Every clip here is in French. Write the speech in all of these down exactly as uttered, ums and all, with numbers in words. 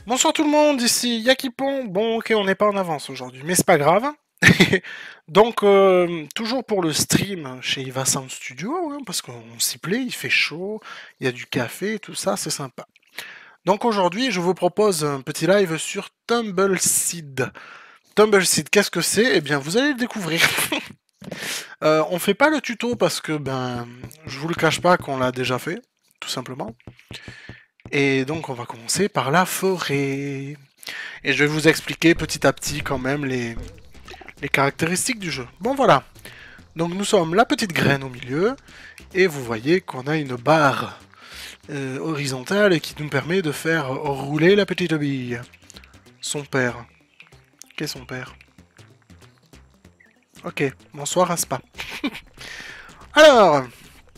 Bonsoir tout le monde, ici Yakipon. Bon, ok, on n'est pas en avance aujourd'hui, mais c'est pas grave. Donc, euh, toujours pour le stream chez Iva Sound Studio, hein, parce qu'on s'y plaît, il fait chaud, il y a du café, tout ça, c'est sympa. Donc aujourd'hui, je vous propose un petit live sur Tumbleseed. Tumbleseed, qu'est-ce que c'est? Eh bien, vous allez le découvrir. Euh, on fait pas le tuto parce que, ben, je vous le cache pas qu'on l'a déjà fait, tout simplement. Et donc, on va commencer par la forêt. Et je vais vous expliquer petit à petit quand même les, les caractéristiques du jeu. Bon voilà, donc nous sommes la petite graine au milieu, et vous voyez qu'on a une barre euh, horizontale qui nous permet de faire rouler la petite bille. Son père. Qu'est son père? Ok, bonsoir Aspa. Alors,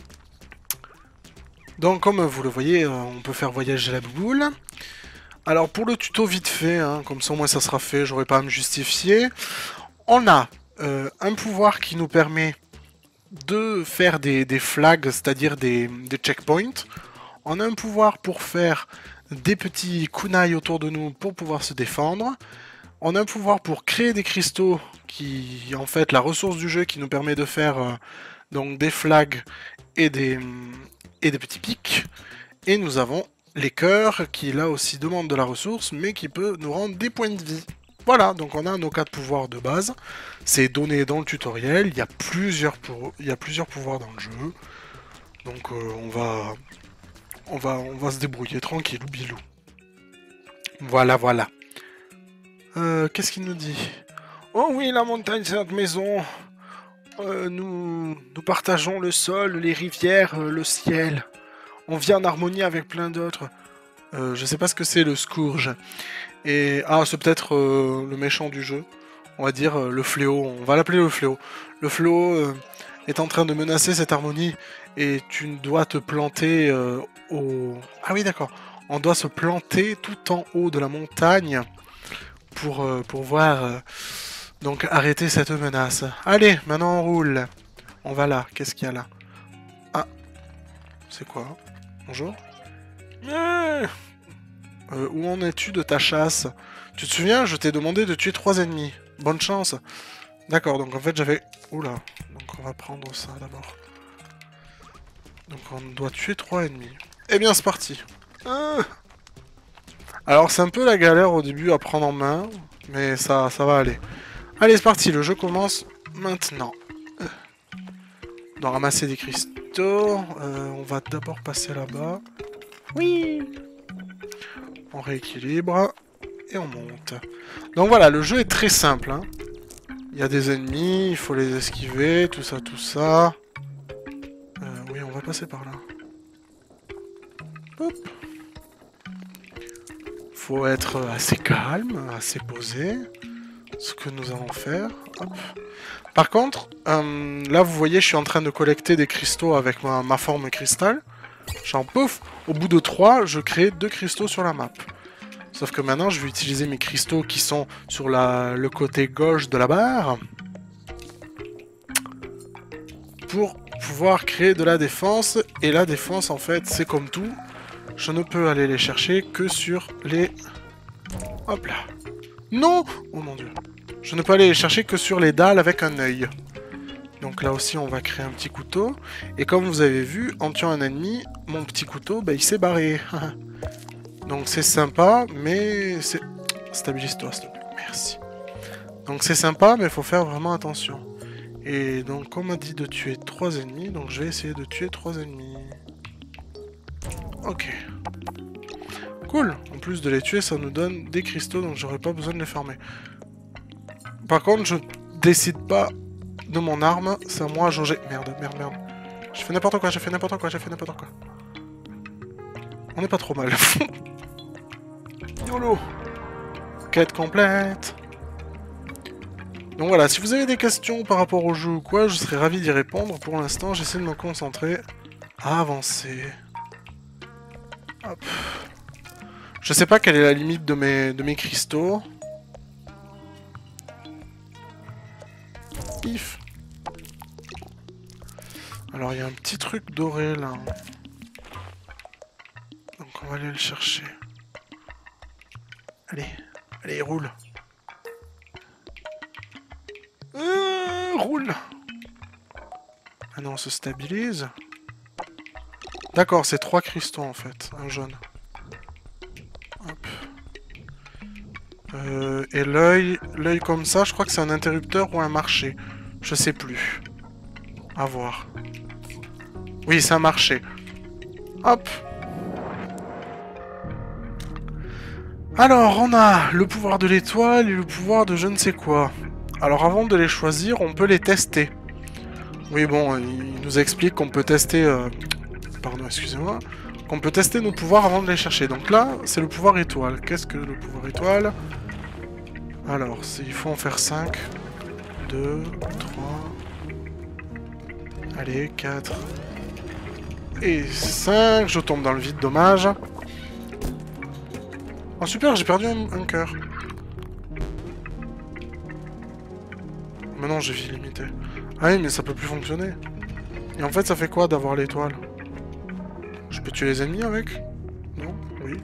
donc comme vous le voyez, euh, on peut faire voyager la boule. Alors pour le tuto vite fait, hein, comme ça au moins ça sera fait, j'aurai pas à me justifier. On a euh, un pouvoir qui nous permet de faire des, des flags, c'est-à-dire des, des checkpoints. On a un pouvoir pour faire des petits kunai autour de nous pour pouvoir se défendre. On a un pouvoir pour créer des cristaux qui, en fait, la ressource du jeu qui nous permet de faire euh, donc des flags et des, et des petits pics. Et nous avons les cœurs qui là aussi demandent de la ressource mais qui peut nous rendre des points de vie. Voilà, donc on a nos quatre pouvoirs de base. C'est donné dans le tutoriel. Il y a plusieurs, pour... Il y a plusieurs pouvoirs dans le jeu. Donc euh, on va... On va, on va se débrouiller tranquille, bilou. Voilà, voilà. Euh, Qu'est-ce qu'il nous dit? Oh oui, la montagne, c'est notre maison. Euh, nous, nous partageons le sol, les rivières, euh, le ciel. On vit en harmonie avec plein d'autres. Euh, je sais pas ce que c'est le scourge. Et ah, c'est peut-être euh, le méchant du jeu. On va dire euh, le fléau. On va l'appeler le fléau. Le fléau euh, est en train de menacer cette harmonie et tu dois te planter euh, au. Ah oui, d'accord. On doit se planter tout en haut de la montagne pour euh, pour voir euh, donc arrêter cette menace. Allez, maintenant on roule. On va là. Qu'est-ce qu'il y a là? Ah, c'est quoi? Bonjour. Euh, Euh, où en es-tu de ta chasse? Tu te souviens, je t'ai demandé de tuer trois ennemis. Bonne chance. D'accord, donc en fait j'avais... Oula, donc on va prendre ça d'abord. Donc on doit tuer trois ennemis. Eh bien c'est parti. Ah. Alors c'est un peu la galère au début à prendre en main, mais ça, ça va aller. Allez c'est parti, le jeu commence maintenant. Euh, On doit ramasser des cristaux. Euh, on va d'abord passer là-bas. Oui. On rééquilibre. Et on monte. Donc voilà, le jeu est très simple. Hein. Il y a des ennemis, il faut les esquiver, tout ça, tout ça. Euh, oui, on va passer par là. Hop. Faut être assez calme, assez posé. Ce que nous allons faire. Hop. Par contre, euh, là vous voyez, je suis en train de collecter des cristaux avec ma, ma forme cristal. J'en pouf, au bout de trois, je crée deux cristaux sur la map. Sauf que maintenant, je vais utiliser mes cristaux qui sont sur la, le côté gauche de la barre pour pouvoir créer de la défense. Et la défense, en fait, c'est comme tout. Je ne peux aller les chercher que sur les... Hop là. Non! Oh mon dieu. Je ne peux aller les chercher que sur les dalles avec un œil. Donc là aussi, on va créer un petit couteau. Et comme vous avez vu, en tuant un ennemi, mon petit couteau, bah, il s'est barré. Donc c'est sympa, mais c'est... Stabilise-toi, s'il te plaît. Merci. Donc c'est sympa, mais il faut faire vraiment attention. Et donc on m'a dit de tuer trois ennemis, donc je vais essayer de tuer trois ennemis. Ok. Cool. En plus de les tuer, ça nous donne des cristaux, donc j'aurais pas besoin de les farmer. Par contre, je décide pas de mon arme, c'est à moi à jauger. Merde, merde, merde. J'ai fait n'importe quoi, j'ai fait n'importe quoi, j'ai fait n'importe quoi. On est pas trop mal. YOLO. Quête complète. Donc voilà, si vous avez des questions par rapport au jeu ou quoi, je serais ravi d'y répondre. Pour l'instant, j'essaie de me concentrer à avancer. Hop. Je sais pas quelle est la limite de mes, de mes cristaux. Pif. Alors il y a un petit truc doré là. Donc on va aller le chercher. Allez, allez, roule. Euh, roule. Ah non, on se stabilise. D'accord, c'est trois cristaux en fait, un jaune. Hop. Euh, et l'œil, l'œil comme ça, je crois que c'est un interrupteur ou un marché. Je sais plus. À voir. Oui, c'est un marché. Hop. Alors, on a le pouvoir de l'étoile et le pouvoir de je ne sais quoi. Alors, avant de les choisir, on peut les tester. Oui, bon, il nous explique qu'on peut tester... Euh... Pardon, excusez-moi. Qu'on peut tester nos pouvoirs avant de les chercher. Donc là, c'est le pouvoir étoile. Qu'est-ce que le pouvoir étoile? Alors, il faut en faire cinq. deux, trois... Allez, quatre... Et cinq. Je tombe dans le vide, dommage. Oh super, j'ai perdu un, un cœur. Mais non, j'ai vie limitée. Ah oui, mais ça peut plus fonctionner. Et en fait, ça fait quoi d'avoir l'étoile? Je peux tuer les ennemis avec? Non? Oui.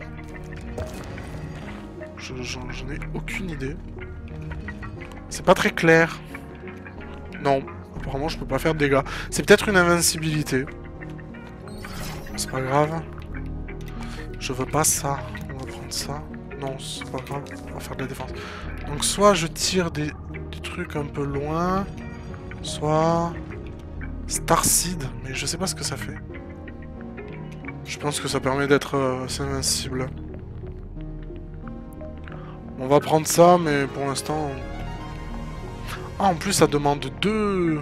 Je, j'en, j'en ai aucune idée. C'est pas très clair. Non, apparemment je peux pas faire de dégâts. C'est peut-être une invincibilité. C'est pas grave. Je veux pas ça. On va prendre ça. Non, c'est pas grave. On va faire de la défense. Donc soit je tire des, des trucs un peu loin, soit... Starseed, mais je sais pas ce que ça fait. Je pense que ça permet d'être euh, invincible. On va prendre ça, mais pour l'instant... Ah, en plus, ça demande deux...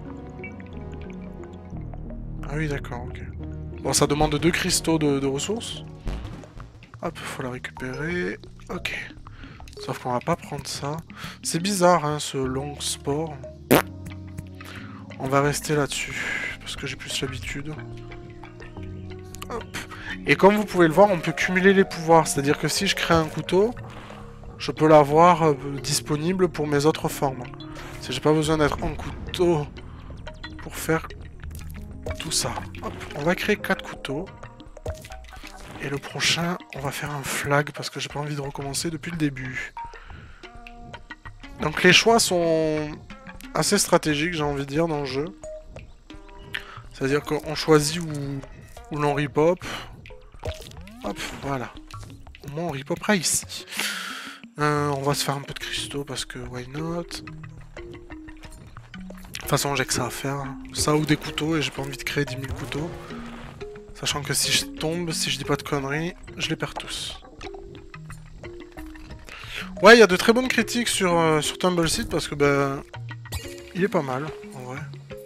Ah oui, d'accord, ok. Bon, ça demande deux cristaux de, de ressources. Hop, faut la récupérer. Ok. Sauf qu'on va pas prendre ça. C'est bizarre, hein, ce long sport. On va rester là-dessus, parce que j'ai plus l'habitude. Hop. Et comme vous pouvez le voir, on peut cumuler les pouvoirs. C'est-à-dire que si je crée un couteau, je peux l'avoir euh, disponible pour mes autres formes. Si j'ai pas besoin d'être en couteau pour faire tout ça. Hop. On va créer quatre couteaux. Et le prochain, on va faire un flag parce que j'ai pas envie de recommencer depuis le début. Donc les choix sont assez stratégiques, j'ai envie de dire, dans le jeu. C'est-à-dire qu'on choisit où, où l'on ripop. Hop, voilà. Au moins on ripopera ici. Euh, on va se faire un peu de cristaux parce que why not. De toute façon j'ai que ça à faire. Ça ou des couteaux et j'ai pas envie de créer dix mille couteaux. Sachant que si je tombe, si je dis pas de conneries, je les perds tous. Ouais, il y a de très bonnes critiques sur, euh, sur Tumbleseed parce que ben... il est pas mal, en vrai.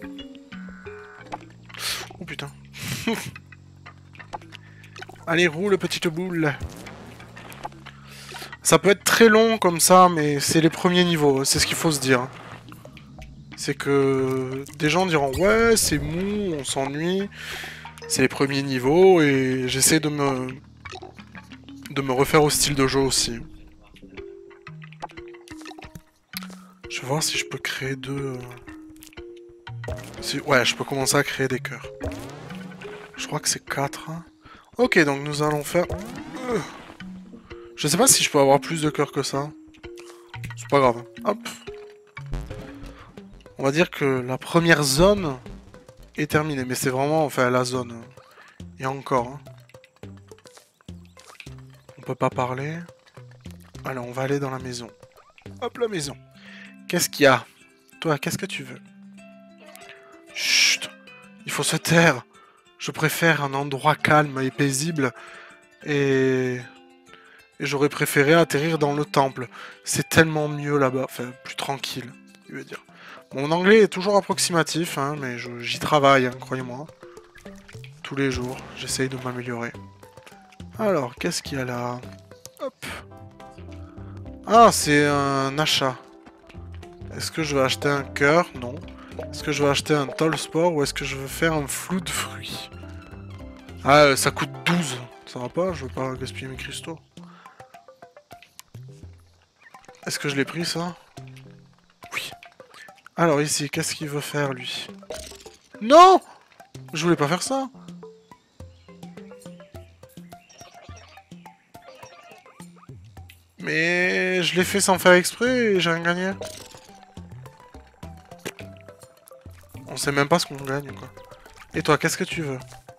Oh putain. Allez, roule, petite boule. Ça peut être très long comme ça, mais c'est les premiers niveaux, c'est ce qu'il faut se dire. C'est que des gens diront « Ouais, c'est mou, on s'ennuie ». C'est les premiers niveaux et j'essaie de me... de me refaire au style de jeu aussi. Je vais voir si je peux créer deux... Si... Ouais, je peux commencer à créer des cœurs. Je crois que c'est quatre. Hein. Ok, donc nous allons faire... Je sais pas si je peux avoir plus de cœurs que ça. C'est pas grave. Hop. On va dire que la première zone est terminée. Mais c'est vraiment, enfin, la zone. Et encore. Hein. On peut pas parler. Allez, on va aller dans la maison. Hop, la maison. Qu'est-ce qu'il y a? Toi, qu'est-ce que tu veux? Chut. Il faut se taire. Je préfère un endroit calme et paisible. Et... Et j'aurais préféré atterrir dans le temple. C'est tellement mieux là-bas. Enfin, plus tranquille, il veut dire. Mon anglais est toujours approximatif, hein, mais j'y travaille, hein, croyez-moi. Tous les jours, j'essaye de m'améliorer. Alors, qu'est-ce qu'il y a là? Hop. Ah, c'est un achat. Est-ce que je vais acheter un cœur? Non. Est-ce que je vais acheter un tall sport ou est-ce que je veux faire un flou de fruits? Ah, ça coûte douze. Ça va pas? Je veux pas gaspiller mes cristaux. Est-ce que je l'ai pris, ça? Oui. Alors, ici, qu'est-ce qu'il veut faire, lui? Non! Je voulais pas faire ça. Mais je l'ai fait sans faire exprès et j'ai rien gagné. On sait même pas ce qu'on gagne, quoi. Et toi, qu'est-ce que tu veux?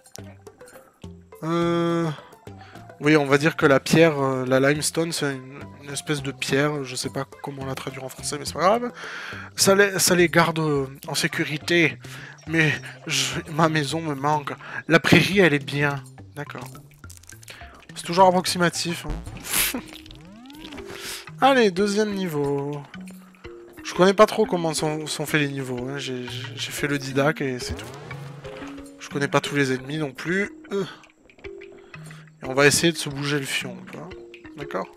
Euh... Oui, on va dire que la pierre, euh, la limestone, c'est une, une espèce de pierre. Je sais pas comment la traduire en français, mais c'est pas grave. Ça les, ça les garde euh, en sécurité. Mais je, ma maison me manque. La prairie, elle est bien. D'accord. C'est toujours approximatif. Hein. Allez, deuxième niveau. Je connais pas trop comment sont, sont faits les niveaux. Hein. J'ai fait le didac et c'est tout. Je connais pas tous les ennemis non plus. Euh. Et on va essayer de se bouger le fion. D'accord?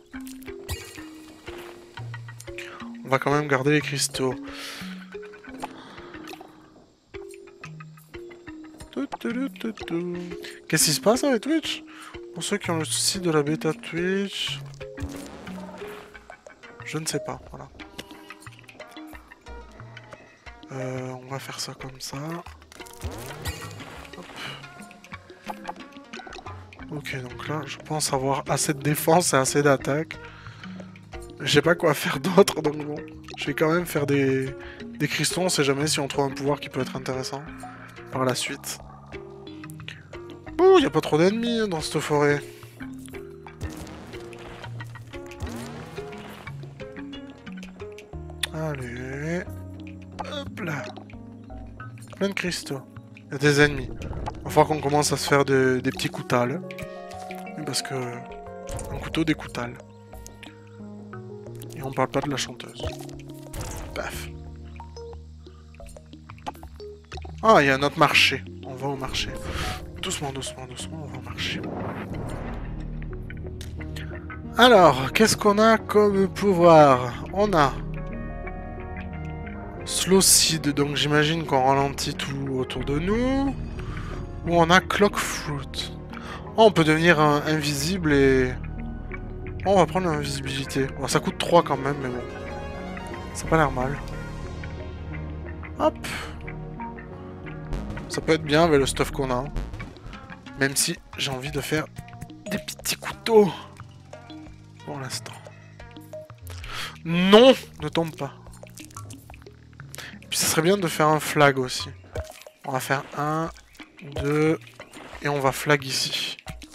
On va quand même garder les cristaux. Qu'est-ce qui se passe avec Twitch? Pour ceux qui ont le souci de la bêta Twitch... Je ne sais pas, voilà. Euh, on va faire ça comme ça. Hop. Ok, donc là, je pense avoir assez de défense et assez d'attaque. Je sais pas quoi faire d'autre, donc bon. Je vais quand même faire des, des cristaux, on sait jamais si on trouve un pouvoir qui peut être intéressant par la suite. Ouh, il n'y a pas trop d'ennemis dans cette forêt. Allez. Hop là. Plein de cristaux. Il y a des ennemis. Il va falloir qu'on commence à se faire de, des petits coutals. Parce que... Un couteau, des coutals. Et on parle pas de la chanteuse. Paf. Ah, il y a un autre marché. On va au marché. Doucement, doucement, doucement, on va au marché. Alors, qu'est-ce qu'on a comme pouvoir? On a... Slow Seed, donc j'imagine qu'on ralentit tout autour de nous. Ou on a Clock Fruit. Oh, on peut devenir un, invisible et... Oh, on va prendre l'invisibilité. Bon, ça coûte trois quand même, mais bon. Ça n'a pas l'air mal. Hop. Ça peut être bien avec le stuff qu'on a. Même si j'ai envie de faire des petits couteaux. Pour l'instant. Non, ne tombe pas. Et puis ça serait bien de faire un flag aussi. On va faire un, deux, et on va flag ici.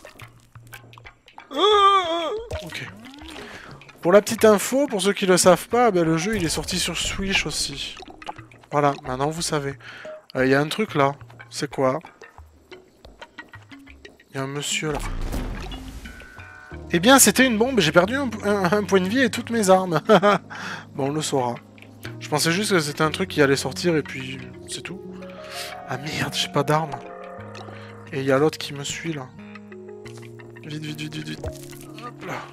Ok. Pour la petite info, pour ceux qui le savent pas, ben, le jeu il est sorti sur Switch aussi. Voilà, maintenant vous savez. Il euh, y a un truc là. C'est quoi? Il y a un monsieur là. Eh bien, c'était une bombe. J'ai perdu un, un, un point de vie et toutes mes armes. Bon, on le saura. Je pensais juste que c'était un truc qui allait sortir et puis c'est tout. Ah merde, j'ai pas d'armes. Et il y a l'autre qui me suit là. Vite, vite, vite, vite, vite. Hop là.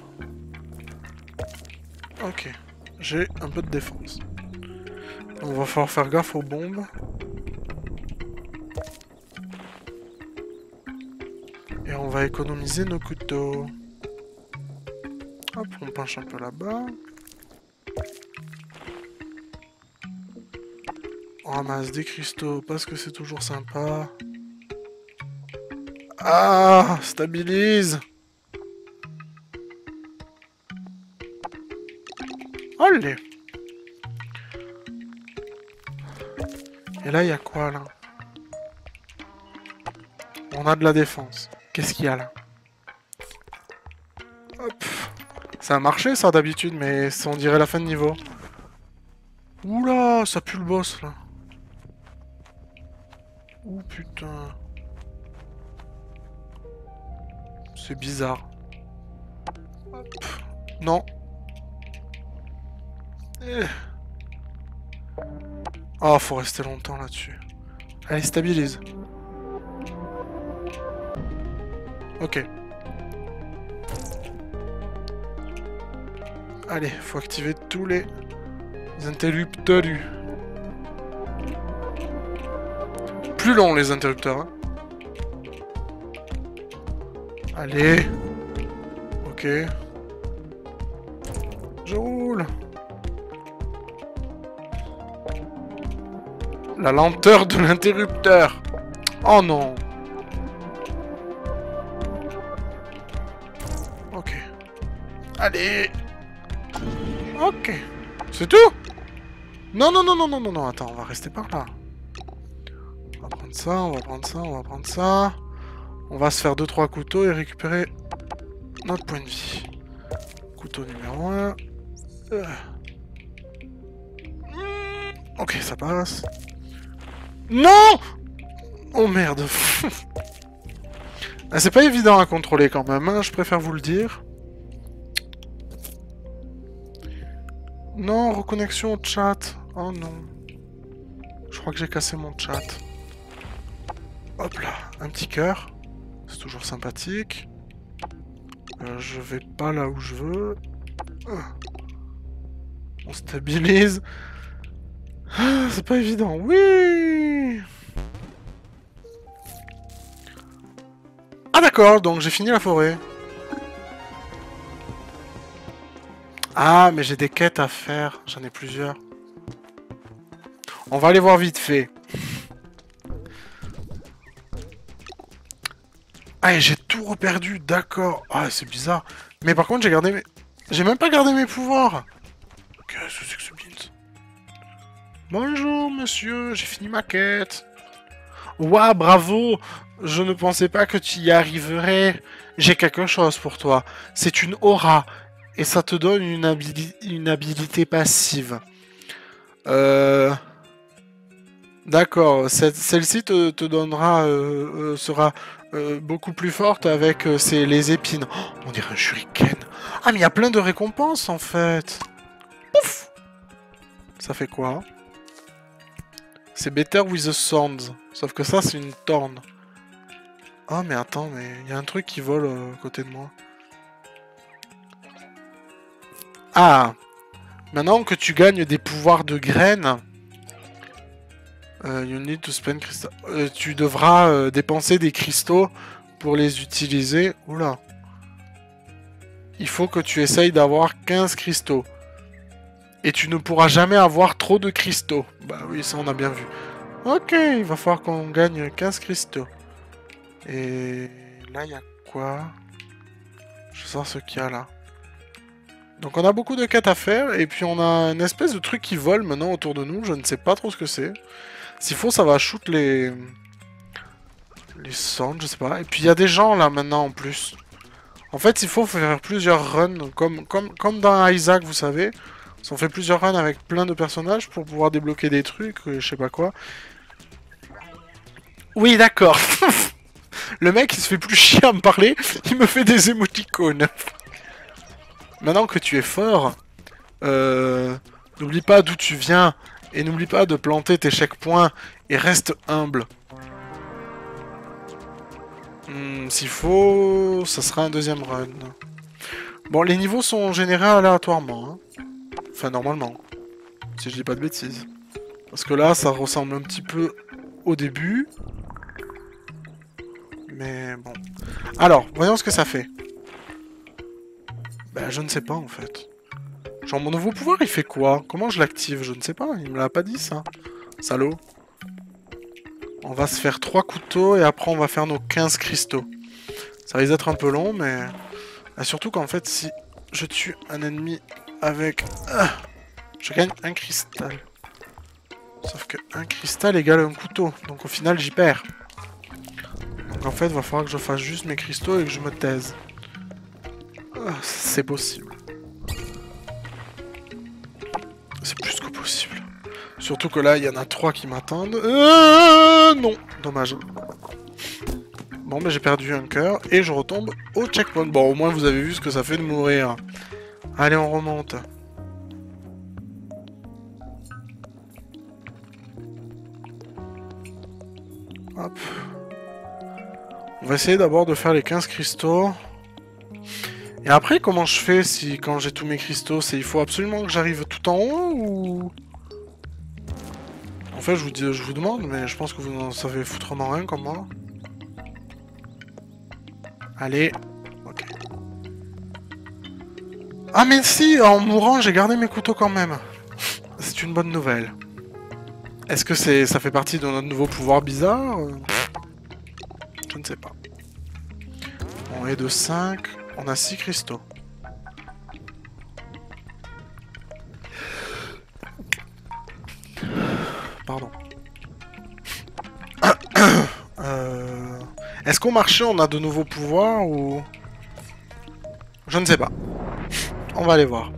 Ok. J'ai un peu de défense. On va falloir faire gaffe aux bombes. Et on va économiser nos couteaux. Hop, on penche un peu là-bas. On ramasse des cristaux parce que c'est toujours sympa. Ah, stabilise. Allez. Et là, il y a quoi, là? On a de la défense. Qu'est-ce qu'il y a, là? Hop. Ça a marché, ça, d'habitude, mais on dirait la fin de niveau. Oula, ça pue le boss, là. Ouh, putain. C'est bizarre. Hop. Non. Eh. Oh, faut rester longtemps là-dessus. Allez, stabilise. Ok. Allez, faut activer tous les interrupteurs. Plus long les interrupteurs. Hein. Allez. Ok. Je roule. La lenteur de l'interrupteur. Oh non. Ok. Allez. Ok. C'est tout? Non, non, non, non, non, non, non, attends, on va rester par là. On va prendre ça, on va prendre ça, on va prendre ça. On va se faire deux trois couteaux et récupérer notre point de vie. Couteau numéro un. Euh. Ok, ça passe. Non! Oh merde. Ah, c'est pas évident à contrôler quand même, hein, je préfère vous le dire. Non, reconnexion au chat. Oh non. Je crois que j'ai cassé mon chat. Hop là, un petit cœur. C'est toujours sympathique. Euh, je vais pas là où je veux. On stabilise. Ah, c'est pas évident. Oui. Ah d'accord, donc j'ai fini la forêt. Ah, mais j'ai des quêtes à faire. J'en ai plusieurs. On va aller voir vite fait. Ah, et j'ai tout reperdu, d'accord. Ah, c'est bizarre. Mais par contre, j'ai gardé mes... J'ai même pas gardé mes pouvoirs. Qu'est-ce que c'est que ce bint? Bonjour, monsieur. J'ai fini ma quête. Ouah, bravo. Je ne pensais pas que tu y arriverais. J'ai quelque chose pour toi. C'est une aura. Et ça te donne une, habili une habilité passive. Euh... D'accord. Celle-ci te, te donnera... Euh, euh, sera... Euh, beaucoup plus forte avec euh, c'est les épines. Oh, on dirait un shuriken. Ah, mais il y a plein de récompenses en fait. Ouf. Ça fait quoi? C'est better with the swords. Sauf que ça, c'est une torne. Oh, mais attends, mais il y a un truc qui vole euh, à côté de moi. Ah. Maintenant que tu gagnes des pouvoirs de graines... Uh, you need to spend crystal. Euh, tu devras euh, dépenser des cristaux pour les utiliser. Oula. Il faut que tu essayes d'avoir quinze cristaux. Et tu ne pourras jamais avoir trop de cristaux. Bah oui, ça on a bien vu. Ok, il va falloir qu'on gagne quinze cristaux. Et là, il y a quoi? Je sais ce qu'il y a là. Donc on a beaucoup de quêtes à faire. Et puis on a une espèce de truc qui vole maintenant autour de nous. Je ne sais pas trop ce que c'est. S'il faut, ça va shoot les... Les cendres, je sais pas. Et puis il y a des gens là maintenant en plus. En fait, il faut faire plusieurs runs. Comme, comme, comme dans Isaac, vous savez. On fait plusieurs runs avec plein de personnages pour pouvoir débloquer des trucs, je sais pas quoi. Oui, d'accord. Le mec, il se fait plus chier à me parler. Il me fait des émoticônes. Maintenant que tu es fort, euh, n'oublie pas d'où tu viens. Et n'oublie pas de planter tes checkpoints et reste humble. Hmm, S'il faut, ça sera un deuxième run. Bon, les niveaux sont générés aléatoirement. Hein. Enfin, normalement. Si je dis pas de bêtises. Parce que là, ça ressemble un petit peu au début. Mais bon. Alors, voyons ce que ça fait. Ben, je ne sais pas, en fait. Genre, mon nouveau pouvoir, il fait quoi? Comment je l'active? Je ne sais pas, il me l'a pas dit, ça. Salaud. On va se faire trois couteaux, et après, on va faire nos quinze cristaux. Ça risque d'être un peu long, mais... Ah, surtout qu'en fait, si je tue un ennemi avec... Ah, je gagne un cristal. Sauf que un cristal égale un couteau. Donc, au final, j'y perds. Donc, en fait, il va falloir que je fasse juste mes cristaux et que je me taise. Ah, c'est possible. C'est plus que possible. Surtout que là, il y en a trois qui m'attendent. Euh, non, dommage. Bon, mais j'ai perdu un cœur et je retombe au checkpoint. Bon, au moins, vous avez vu ce que ça fait de mourir. Allez, on remonte. Hop. On va essayer d'abord de faire les quinze cristaux. Et après, comment je fais si quand j'ai tous mes cristaux? C'est il faut absolument que j'arrive tout en haut ou... En fait, je vous, dis, je vous demande, mais je pense que vous n'en savez foutrement rien comme moi. Allez. Ok. Ah mais si, en mourant, j'ai gardé mes couteaux quand même. C'est une bonne nouvelle. Est-ce que c'est, ça fait partie de notre nouveau pouvoir bizarre? Je ne sais pas. On est de cinq... On a six cristaux. pardon. euh... Est-ce qu'au marché on a de nouveaux pouvoirs ou... Je ne sais pas. On va aller voir.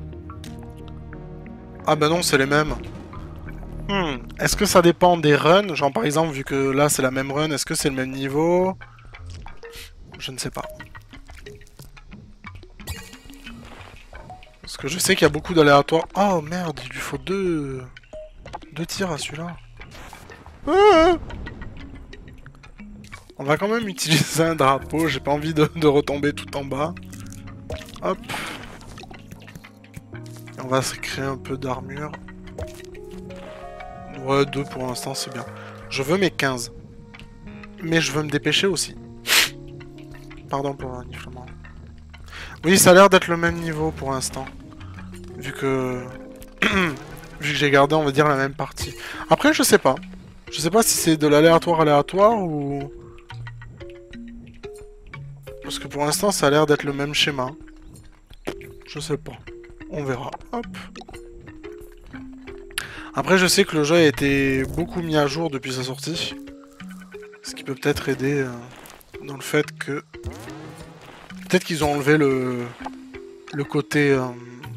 Ah bah non, c'est les mêmes. Hmm. Est-ce que ça dépend des runs? Genre par exemple, vu que là c'est la même run, est-ce que c'est le même niveau? Je ne sais pas. Parce que je sais qu'il y a beaucoup d'aléatoires. Oh merde, il lui faut deux... Deux tirs à celui-là. Ah, on va quand même utiliser un drapeau, j'ai pas envie de, de retomber tout en bas. Hop. Et on va se créer un peu d'armure. Ouais, deux pour l'instant, c'est bien. Je veux mes quinze. Mais je veux me dépêcher aussi. Pardon pour le niflement. Oui, ça a l'air d'être le même niveau pour l'instant. Vu que... Vu que j'ai gardé, on va dire, la même partie. Après, je sais pas. Je sais pas si c'est de l'aléatoire aléatoire ou... Parce que pour l'instant, ça a l'air d'être le même schéma. Je sais pas. On verra. Hop. Après, je sais que le jeu a été beaucoup mis à jour depuis sa sortie. Ce qui peut peut-être aider euh, dans le fait que... Peut-être qu'ils ont enlevé le... Le côté... Euh...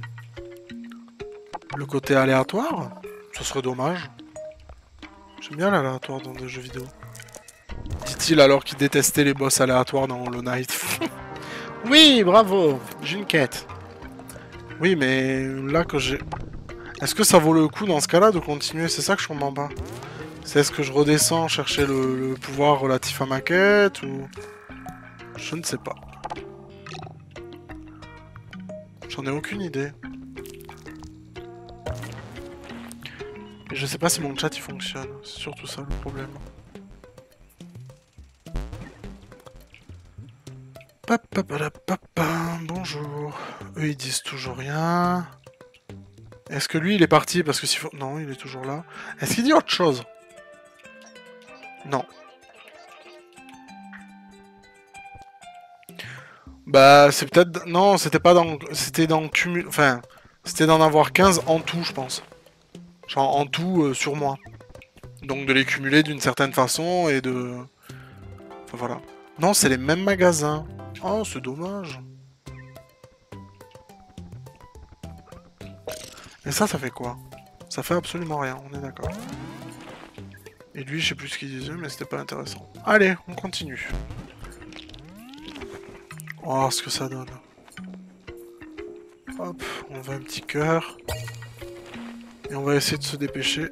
Le côté aléatoire. Ce serait dommage. J'aime bien l'aléatoire dans des jeux vidéo. Dit-il alors qu'il détestait les boss aléatoires dans Hollow Knight. Oui, bravo. J'ai une quête. Oui, mais là que j'ai... Est-ce que ça vaut le coup dans ce cas-là de continuer? C'est ça que je comprends pas. C'est est-ce que je redescends chercher le, le pouvoir relatif à ma quête ou... Je ne sais pas. J'en ai aucune idée. Et je sais pas si mon chat il fonctionne. C'est surtout ça le problème. Bonjour. Eux ils disent toujours rien. Est-ce que lui il est parti parce que s'il faut... Non, il est toujours là. Est-ce qu'il dit autre chose? Non. Bah c'est peut-être... Non, c'était pas dans... C'était dans cumul... Enfin... C'était d'en avoir quinze en tout, je pense. Genre en tout euh, sur moi. Donc de les cumuler d'une certaine façon et de... Enfin voilà. Non, c'est les mêmes magasins. Oh, c'est dommage. Et ça, ça fait quoi? Ça fait absolument rien, on est d'accord. Et lui, je sais plus ce qu'il disait, mais c'était pas intéressant. Allez, on continue. On va voir ce que ça donne. Hop, on va un petit cœur. Et on va essayer de se dépêcher.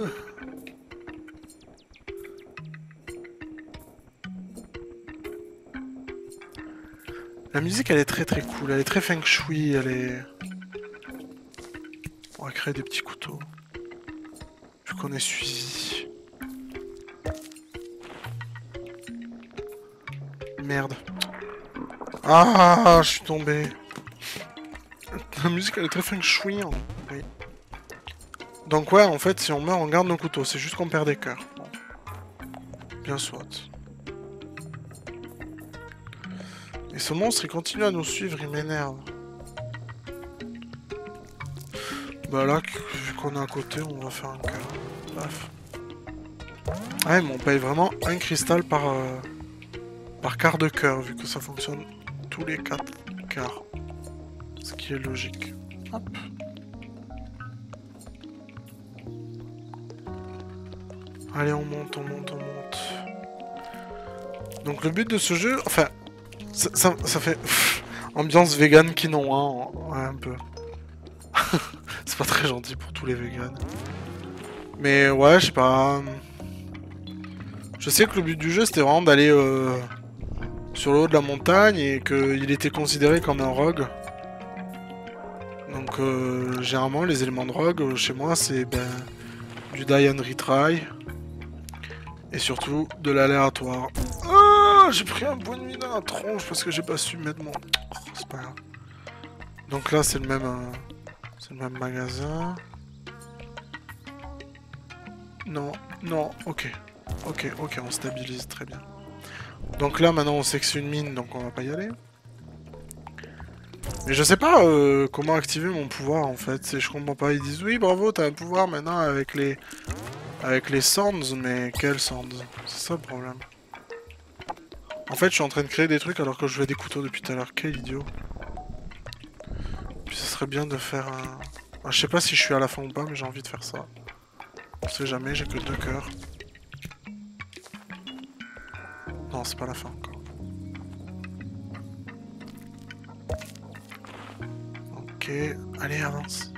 La musique, elle est très très cool. Elle est très feng shui. Elle est... On va créer des petits couteaux. Vu qu'on est suivi. Merde. Ah, je suis tombé. La musique, elle est très feng shui. Hein. Oui. Donc ouais, en fait, si on meurt, on garde nos couteaux. C'est juste qu'on perd des cœurs. Bon. Bien soit. Et ce monstre, il continue à nous suivre, il m'énerve. Bah là, vu qu'on est à côté, on va faire un cœur. Bref. Ah, mais on paye vraiment un cristal par, euh, par quart de cœur, vu que ça fonctionne tous les quatre quarts. Ce qui est logique. Hop. Allez, on monte, on monte, on monte. Donc le but de ce jeu, enfin, ça, ça, ça fait pff, ambiance vegan qui non, hein, ouais, un peu. C'est pas très gentil pour tous les vegans. Mais ouais, je sais pas. Je sais que le but du jeu c'était vraiment d'aller euh, sur le haut de la montagne et qu'il était considéré comme un rogue. Donc euh, généralement les éléments de rogue chez moi c'est ben, du die and retry. Et surtout de l'aléatoire. Ah, j'ai pris un point de mine dans la tronche parce que j'ai pas su mettre mon... Oh, c'est pas grave. Donc là c'est le même... Euh... C'est le même magasin. Non, non, ok. Ok, ok, on stabilise, très bien. Donc là, maintenant, on sait que c'est une mine, donc on va pas y aller. Mais je sais pas euh, comment activer mon pouvoir, en fait. Je comprends pas. Ils disent, oui, bravo, t'as un pouvoir maintenant avec les... avec les sands, mais quels sands? C'est ça le problème. En fait, je suis en train de créer des trucs alors que je veux des couteaux depuis tout à l'heure. Quel idiot. Puis ce serait bien de faire un... Ah, je sais pas si je suis à la fin ou pas, mais j'ai envie de faire ça. On sait jamais, j'ai que deux cœurs. Non, c'est pas la fin encore. Ok, allez, avance.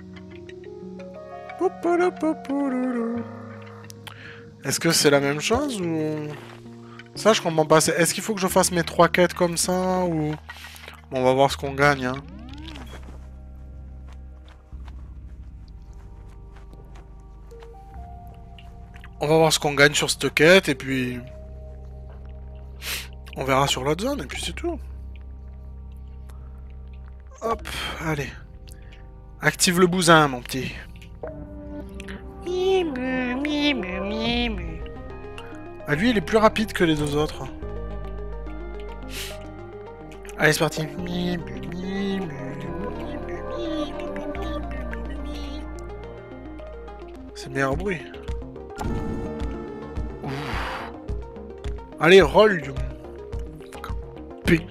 Est-ce que c'est la même chose ou... Ça, je comprends pas. Est-ce qu'il faut que je fasse mes trois quêtes comme ça ou... Bon, on va voir ce qu'on gagne, hein. On va voir ce qu'on gagne sur cette quête et puis... On verra sur l'autre zone et puis c'est tout. Hop, allez. Active le bousin, mon petit. Ah, lui, il est plus rapide que les deux autres. Allez, c'est parti. C'est le meilleur bruit. Ouh. Allez, roll. P.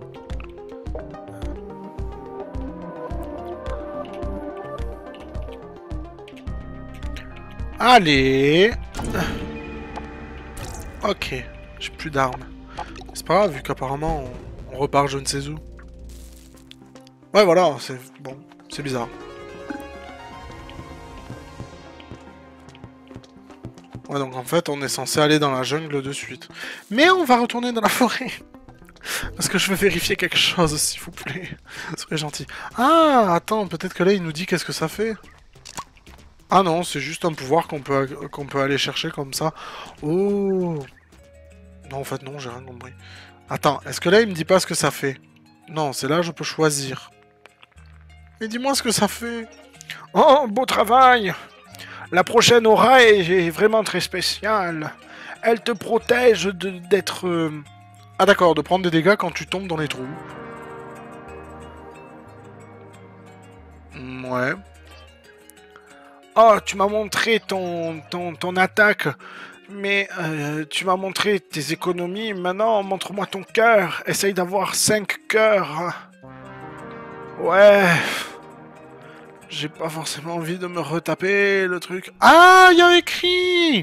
Allez. Ok, j'ai plus d'armes. C'est pas grave, vu qu'apparemment on, on repart je ne sais où. Ouais, voilà, c'est bon, c'est bizarre. Ouais, donc en fait, on est censé aller dans la jungle de suite. Mais on va retourner dans la forêt. Parce que je veux vérifier quelque chose, s'il vous plaît. Ce serait gentil. Ah, attends, peut-être que là, il nous dit qu'est-ce que ça fait. Ah non, c'est juste un pouvoir qu'on peut, qu'on peut aller chercher comme ça. Oh. Non, en fait, non, j'ai rien compris. Attends, est-ce que là, il me dit pas ce que ça fait? Non, c'est là, je peux choisir. Mais dis-moi ce que ça fait. Oh, beau travail. La prochaine aura est vraiment très spéciale. Elle te protège d'être... Euh... Ah d'accord, de prendre des dégâts quand tu tombes dans les trous. Ouais. Oh, tu m'as montré ton, ton, ton attaque, mais euh, tu m'as montré tes économies. Maintenant, montre-moi ton cœur. Essaye d'avoir cinq cœurs. Ouais. J'ai pas forcément envie de me retaper le truc. Ah, il y a écrit.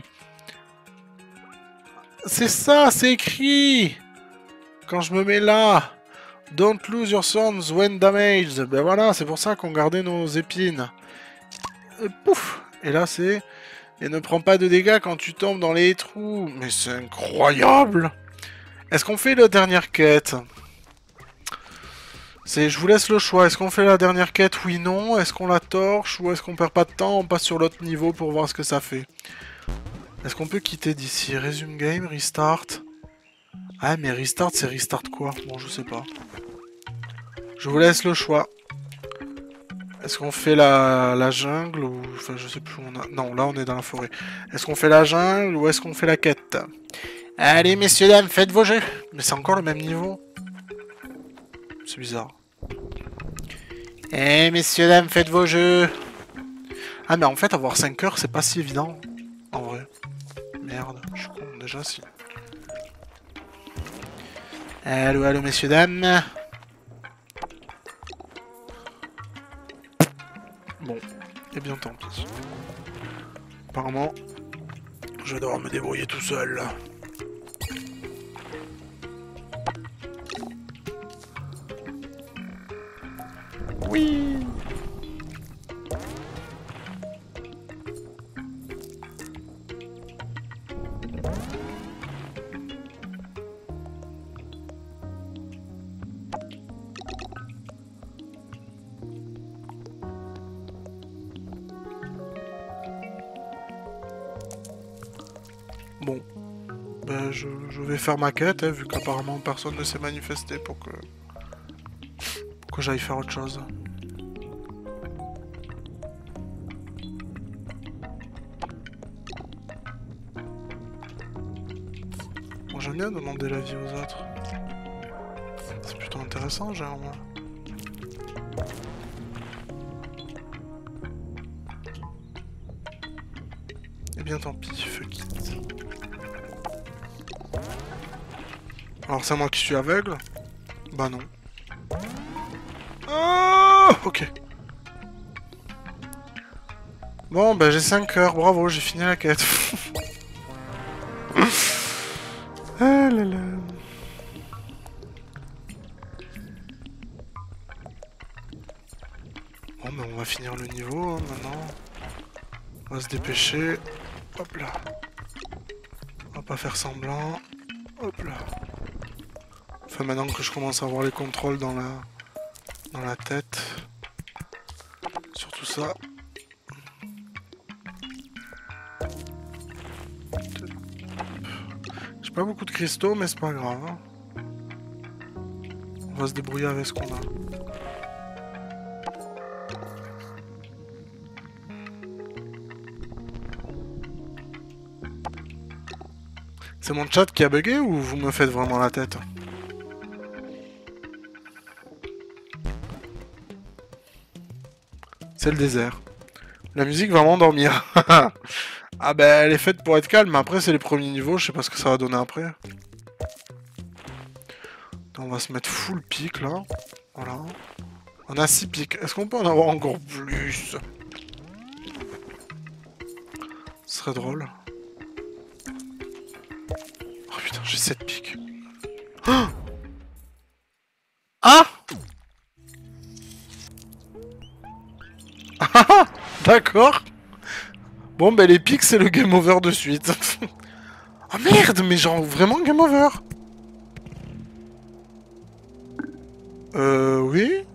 C'est ça, c'est écrit. Quand je me mets là. Don't lose your sons when damaged. Ben voilà, c'est pour ça qu'on gardait nos épines. Et pouf. Et là, c'est... Et ne prends pas de dégâts quand tu tombes dans les trous. Mais c'est incroyable. Est-ce qu'on fait la dernière quête? C'est, je vous laisse le choix. Est-ce qu'on fait la dernière quête? Oui, non. Est-ce qu'on la torche? Ou est-ce qu'on perd pas de temps? On passe sur l'autre niveau pour voir ce que ça fait. Est-ce qu'on peut quitter d'ici? Resume game, restart. Ah, mais restart, c'est restart quoi? Bon, je sais pas. Je vous laisse le choix. Est-ce qu'on fait la, la jungle ou... Enfin, je sais plus où on a... Non, là, on est dans la forêt. Est-ce qu'on fait la jungle ou est-ce qu'on fait la quête? Allez, messieurs, dames, faites vos jeux. Mais c'est encore le même niveau. C'est bizarre. Eh, messieurs, dames, faites vos jeux. Ah, mais en fait, avoir cinq heures, c'est pas si évident. En vrai. Merde, je suis con, déjà, si. Allô, allô, messieurs, dames. Bon, et bien tant pis. Apparemment, je vais devoir me débrouiller tout seul. Oui. Bon, ben je, je vais faire ma quête, hein, vu qu'apparemment personne ne s'est manifesté pour que, pour que j'aille faire autre chose. Bon, j'aime bien demander l'avis aux autres. C'est plutôt intéressant, genre. Et bien tant pis, fuck it. Alors c'est moi qui suis aveugle? Bah non. Oh, ok. Bon, bah j'ai cinq heures, bravo, j'ai fini la quête. Ah là là. Bon, bah on va finir le niveau hein, maintenant. On va se dépêcher. Hop là. On va pas faire semblant. Hop là. Enfin, maintenant que je commence à avoir les contrôles dans la, dans la tête. Surtout ça. J'ai pas beaucoup de cristaux, mais c'est pas grave. Hein. On va se débrouiller avec ce qu'on a. C'est mon chat qui a bugué ou vous me faites vraiment la tête? C'est le désert. La musique va m'endormir. Ah bah elle est faite pour être calme, mais après c'est les premiers niveaux, je sais pas ce que ça va donner après. On va se mettre full pic là. Voilà. On a six pics. Est-ce qu'on peut en avoir encore plus? Ce serait drôle. Oh putain, j'ai sept pics. Ah, ah, ah, d'accord. Bon, ben les pics, c'est le game over de suite. Ah merde, mais genre vraiment game over. Euh, oui.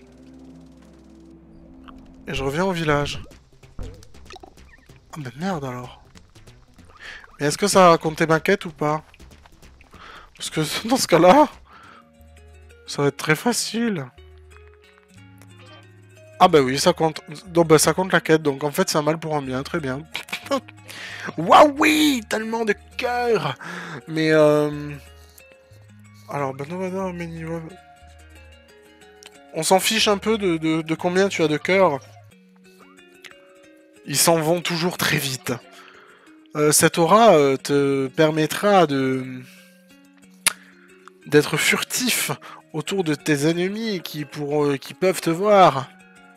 Et je reviens au village. Ah ben merde alors. Mais est-ce que ça va compter ma quête ou pas? Parce que dans ce cas-là, ça va être très facile. Ah bah oui, ça compte. Donc bah ça compte la quête, donc en fait c'est un mal pour un bien, très bien. Waouh oui, tellement de cœur. Mais euh... alors bah non, bah non, mais niveau... On s'en fiche un peu de, de, de combien tu as de cœur. Ils s'en vont toujours très vite. Euh, cette aura euh, te permettra de d'être furtif autour de tes ennemis qui, pour, euh, qui peuvent te voir.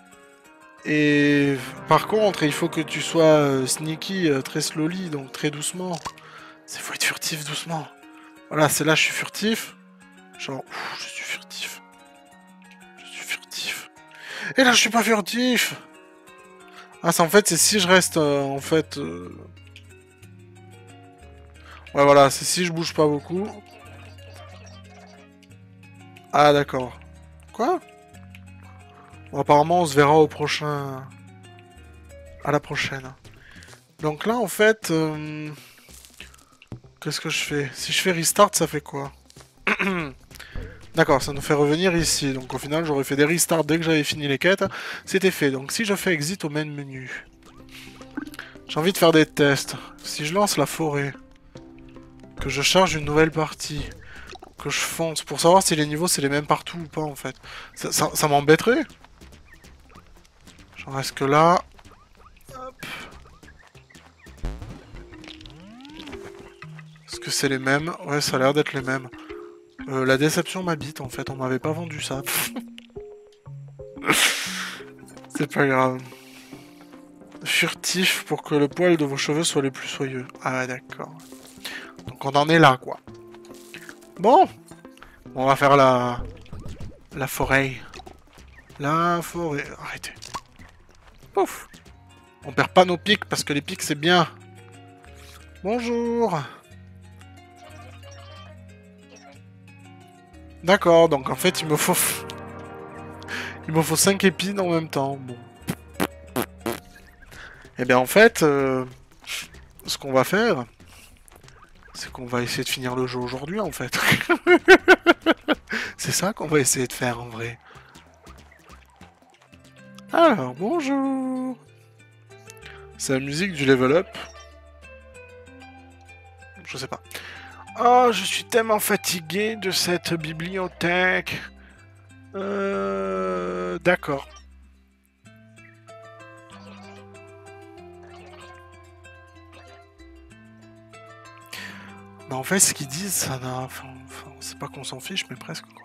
Et par contre, il faut que tu sois euh, sneaky, euh, très slowly, donc très doucement. Il faut être furtif doucement. Voilà, c'est là je suis furtif. Genre, ouf, je suis furtif. Je suis furtif. Et là, je suis pas furtif. Ah, c'est en fait, c'est si je reste, euh, en fait... Euh... Ouais, voilà, c'est si je bouge pas beaucoup. Ah, d'accord. Quoi? Bon, apparemment, on se verra au prochain... À la prochaine. Donc là, en fait... Euh... Qu'est-ce que je fais? Si je fais restart, ça fait quoi? D'accord, ça nous fait revenir ici. Donc au final, j'aurais fait des restarts dès que j'avais fini les quêtes. C'était fait. Donc si je fais exit au main menu... J'ai envie de faire des tests. Si je lance la forêt... Que je charge une nouvelle partie... Que je fonce... Pour savoir si les niveaux, c'est les mêmes partout ou pas, en fait. Ça, ça, ça m'embêterait. J'en reste que là... Hop. Est-ce que c'est les mêmes? Ouais, ça a l'air d'être les mêmes. Euh, la déception m'habite, en fait. On m'avait pas vendu ça. C'est pas grave. Furtif pour que le poil de vos cheveux soit les plus soyeux. Ah ouais, d'accord. Donc on en est là, quoi. Bon. On va faire la... La forêt. La forêt. Arrêtez. Pouf. On perd pas nos pics parce que les pics, c'est bien. Bonjour. D'accord, donc en fait, il me faut... il me faut cinq épines en même temps. Bon. Et bien en fait, euh, ce qu'on va faire, c'est qu'on va essayer de finir le jeu aujourd'hui en fait. C'est ça qu'on va essayer de faire en vrai. Alors, bonjour. C'est la musique du level up. Je sais pas. Oh, je suis tellement fatigué de cette bibliothèque. Euh... D'accord. Mais en fait, ce qu'ils disent, ça n'a... Enfin, enfin c'est pas qu'on s'en fiche, mais presque, quoi.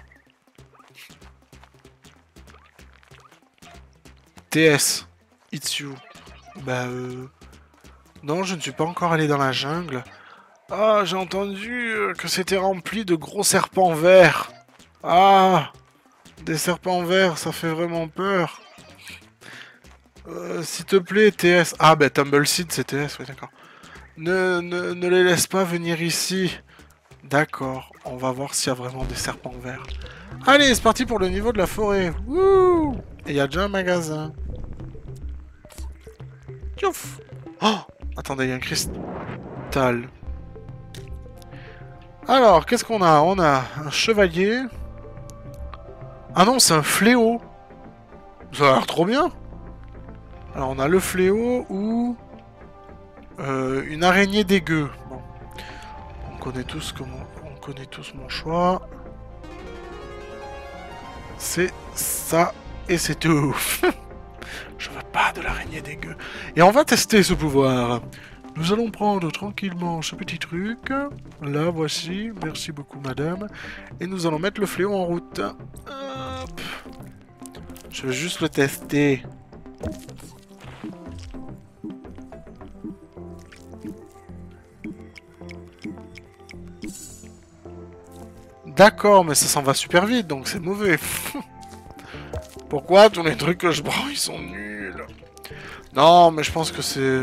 T S. It's you. Bah, euh... non, je ne suis pas encore allé dans la jungle. Ah, j'ai entendu que c'était rempli de gros serpents verts. Ah, des serpents verts, ça fait vraiment peur. Euh, S'il te plaît, T S. Ah, bah, Tumbleseed, c'est T S, oui, d'accord. Ne, ne, ne les laisse pas venir ici. D'accord, on va voir s'il y a vraiment des serpents verts. Allez, c'est parti pour le niveau de la forêt. Wouh! Et il y a déjà un magasin. Tchouf! Oh! Attendez, il y a un cristal. Alors, qu'est-ce qu'on a? On a un chevalier. Ah non, c'est un fléau. Ça a l'air trop bien. Alors, on a le fléau ou... Euh, une araignée dégueu. Bon. On connaît tous comment... On connaît tous mon choix. C'est ça. Et c'est tout. Je veux pas de l'araignée dégueu. Et on va tester ce pouvoir. Nous allons prendre tranquillement ce petit truc. Là, voici. Merci beaucoup, madame. Et nous allons mettre le fléau en route. Hop. Je veux juste le tester. D'accord, mais ça s'en va super vite, donc c'est mauvais. Pourquoi tous les trucs que je prends, ils sont nuls? Non, mais je pense que c'est...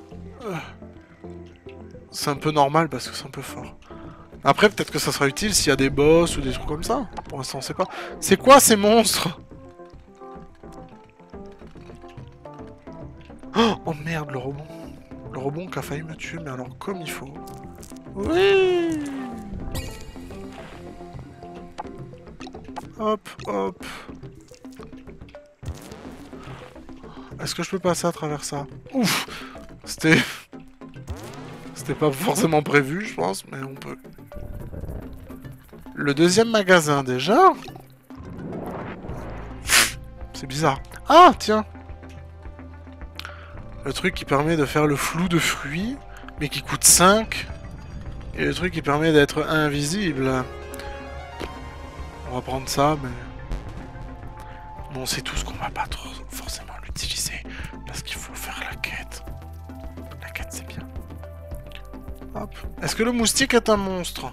C'est un peu normal parce que c'est un peu fort. Après, peut-être que ça sera utile s'il y a des boss ou des trucs comme ça. Pour l'instant, on sait pas. C'est quoi ces monstres? Oh, oh merde, le rebond. Le rebond qui a failli me tuer, mais alors comme il faut. Oui. Hop, hop. Est-ce que je peux passer à travers ça? Ouf. C'était... C'était pas forcément prévu, je pense, mais on peut. Le deuxième magasin, déjà? C'est bizarre. Ah, tiens. Le truc qui permet de faire le flou de fruits, mais qui coûte cinq. Et le truc qui permet d'être invisible. On va prendre ça, mais... Bon, on sait tous qu'on va pas trop forcément l'utiliser, parce qu'il faut faire la quête. La quête, c'est bien. Hop. Est-ce que le moustique est un monstre?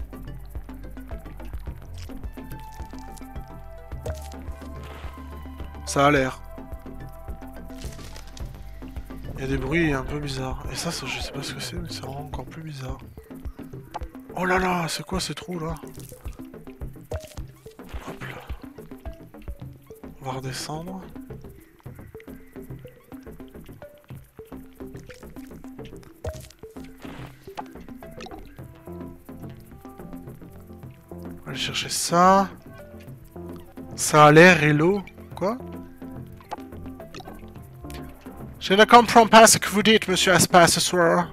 Ça a l'air. Il y a des bruits un peu bizarres. Et ça, ça je sais pas ce que c'est, mais ça rend encore plus bizarre. Oh là là, c'est quoi ces trous là? Hop là. On va redescendre. On va aller chercher ça. Ça a l'air hello. Quoi? Je ne comprends pas ce que vous dites, monsieur Aspas, ce soir.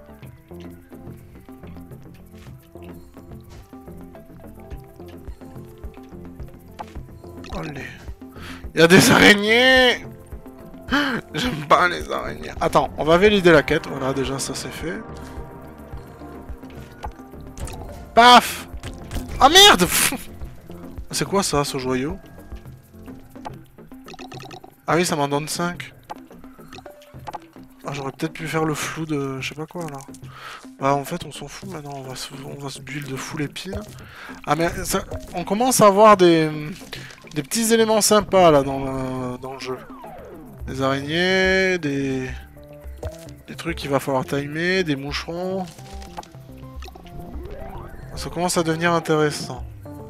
Allez. Il y a des araignées. J'aime pas les araignées. Attends, on va valider la quête. Voilà, déjà, ça c'est fait. Paf! Ah merde! C'est quoi ça, ce joyau? Ah oui, ça m'en donne cinq. Ah, j'aurais peut-être pu faire le flou de... je sais pas quoi, là. Bah, en fait, on s'en fout, maintenant. On va se, on va se build de full épines. Ah, mais ça... on commence à avoir des... des petits éléments sympas, là, dans le, dans le jeu. Des araignées, des... des trucs qu'il va falloir timer, des moucherons. Ça commence à devenir intéressant.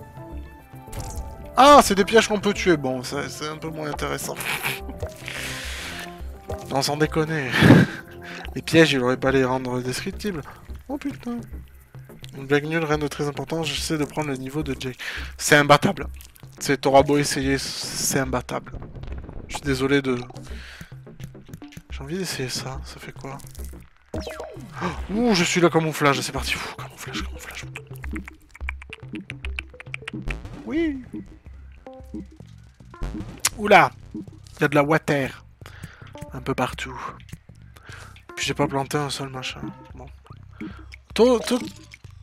Ah, c'est des pièges qu'on peut tuer. Bon, c'est un peu moins intéressant. Non, sans déconner. Les pièges, il aurait pas les rendre descriptibles. Oh putain. Une blague nulle, rien de très important. J'essaie de prendre le niveau de Jake. C'est imbattable. C'est t'auras beau essayer, c'est imbattable. Je suis désolé de... J'ai envie d'essayer ça. Ça fait quoi? Oh, ouh, je suis là, camouflage. C'est parti. Ouh, camouflage, camouflage. Oui. Oula. Il y a de la water. Un peu partout. Puis j'ai pas planté un seul machin. Bon. Toi, toi...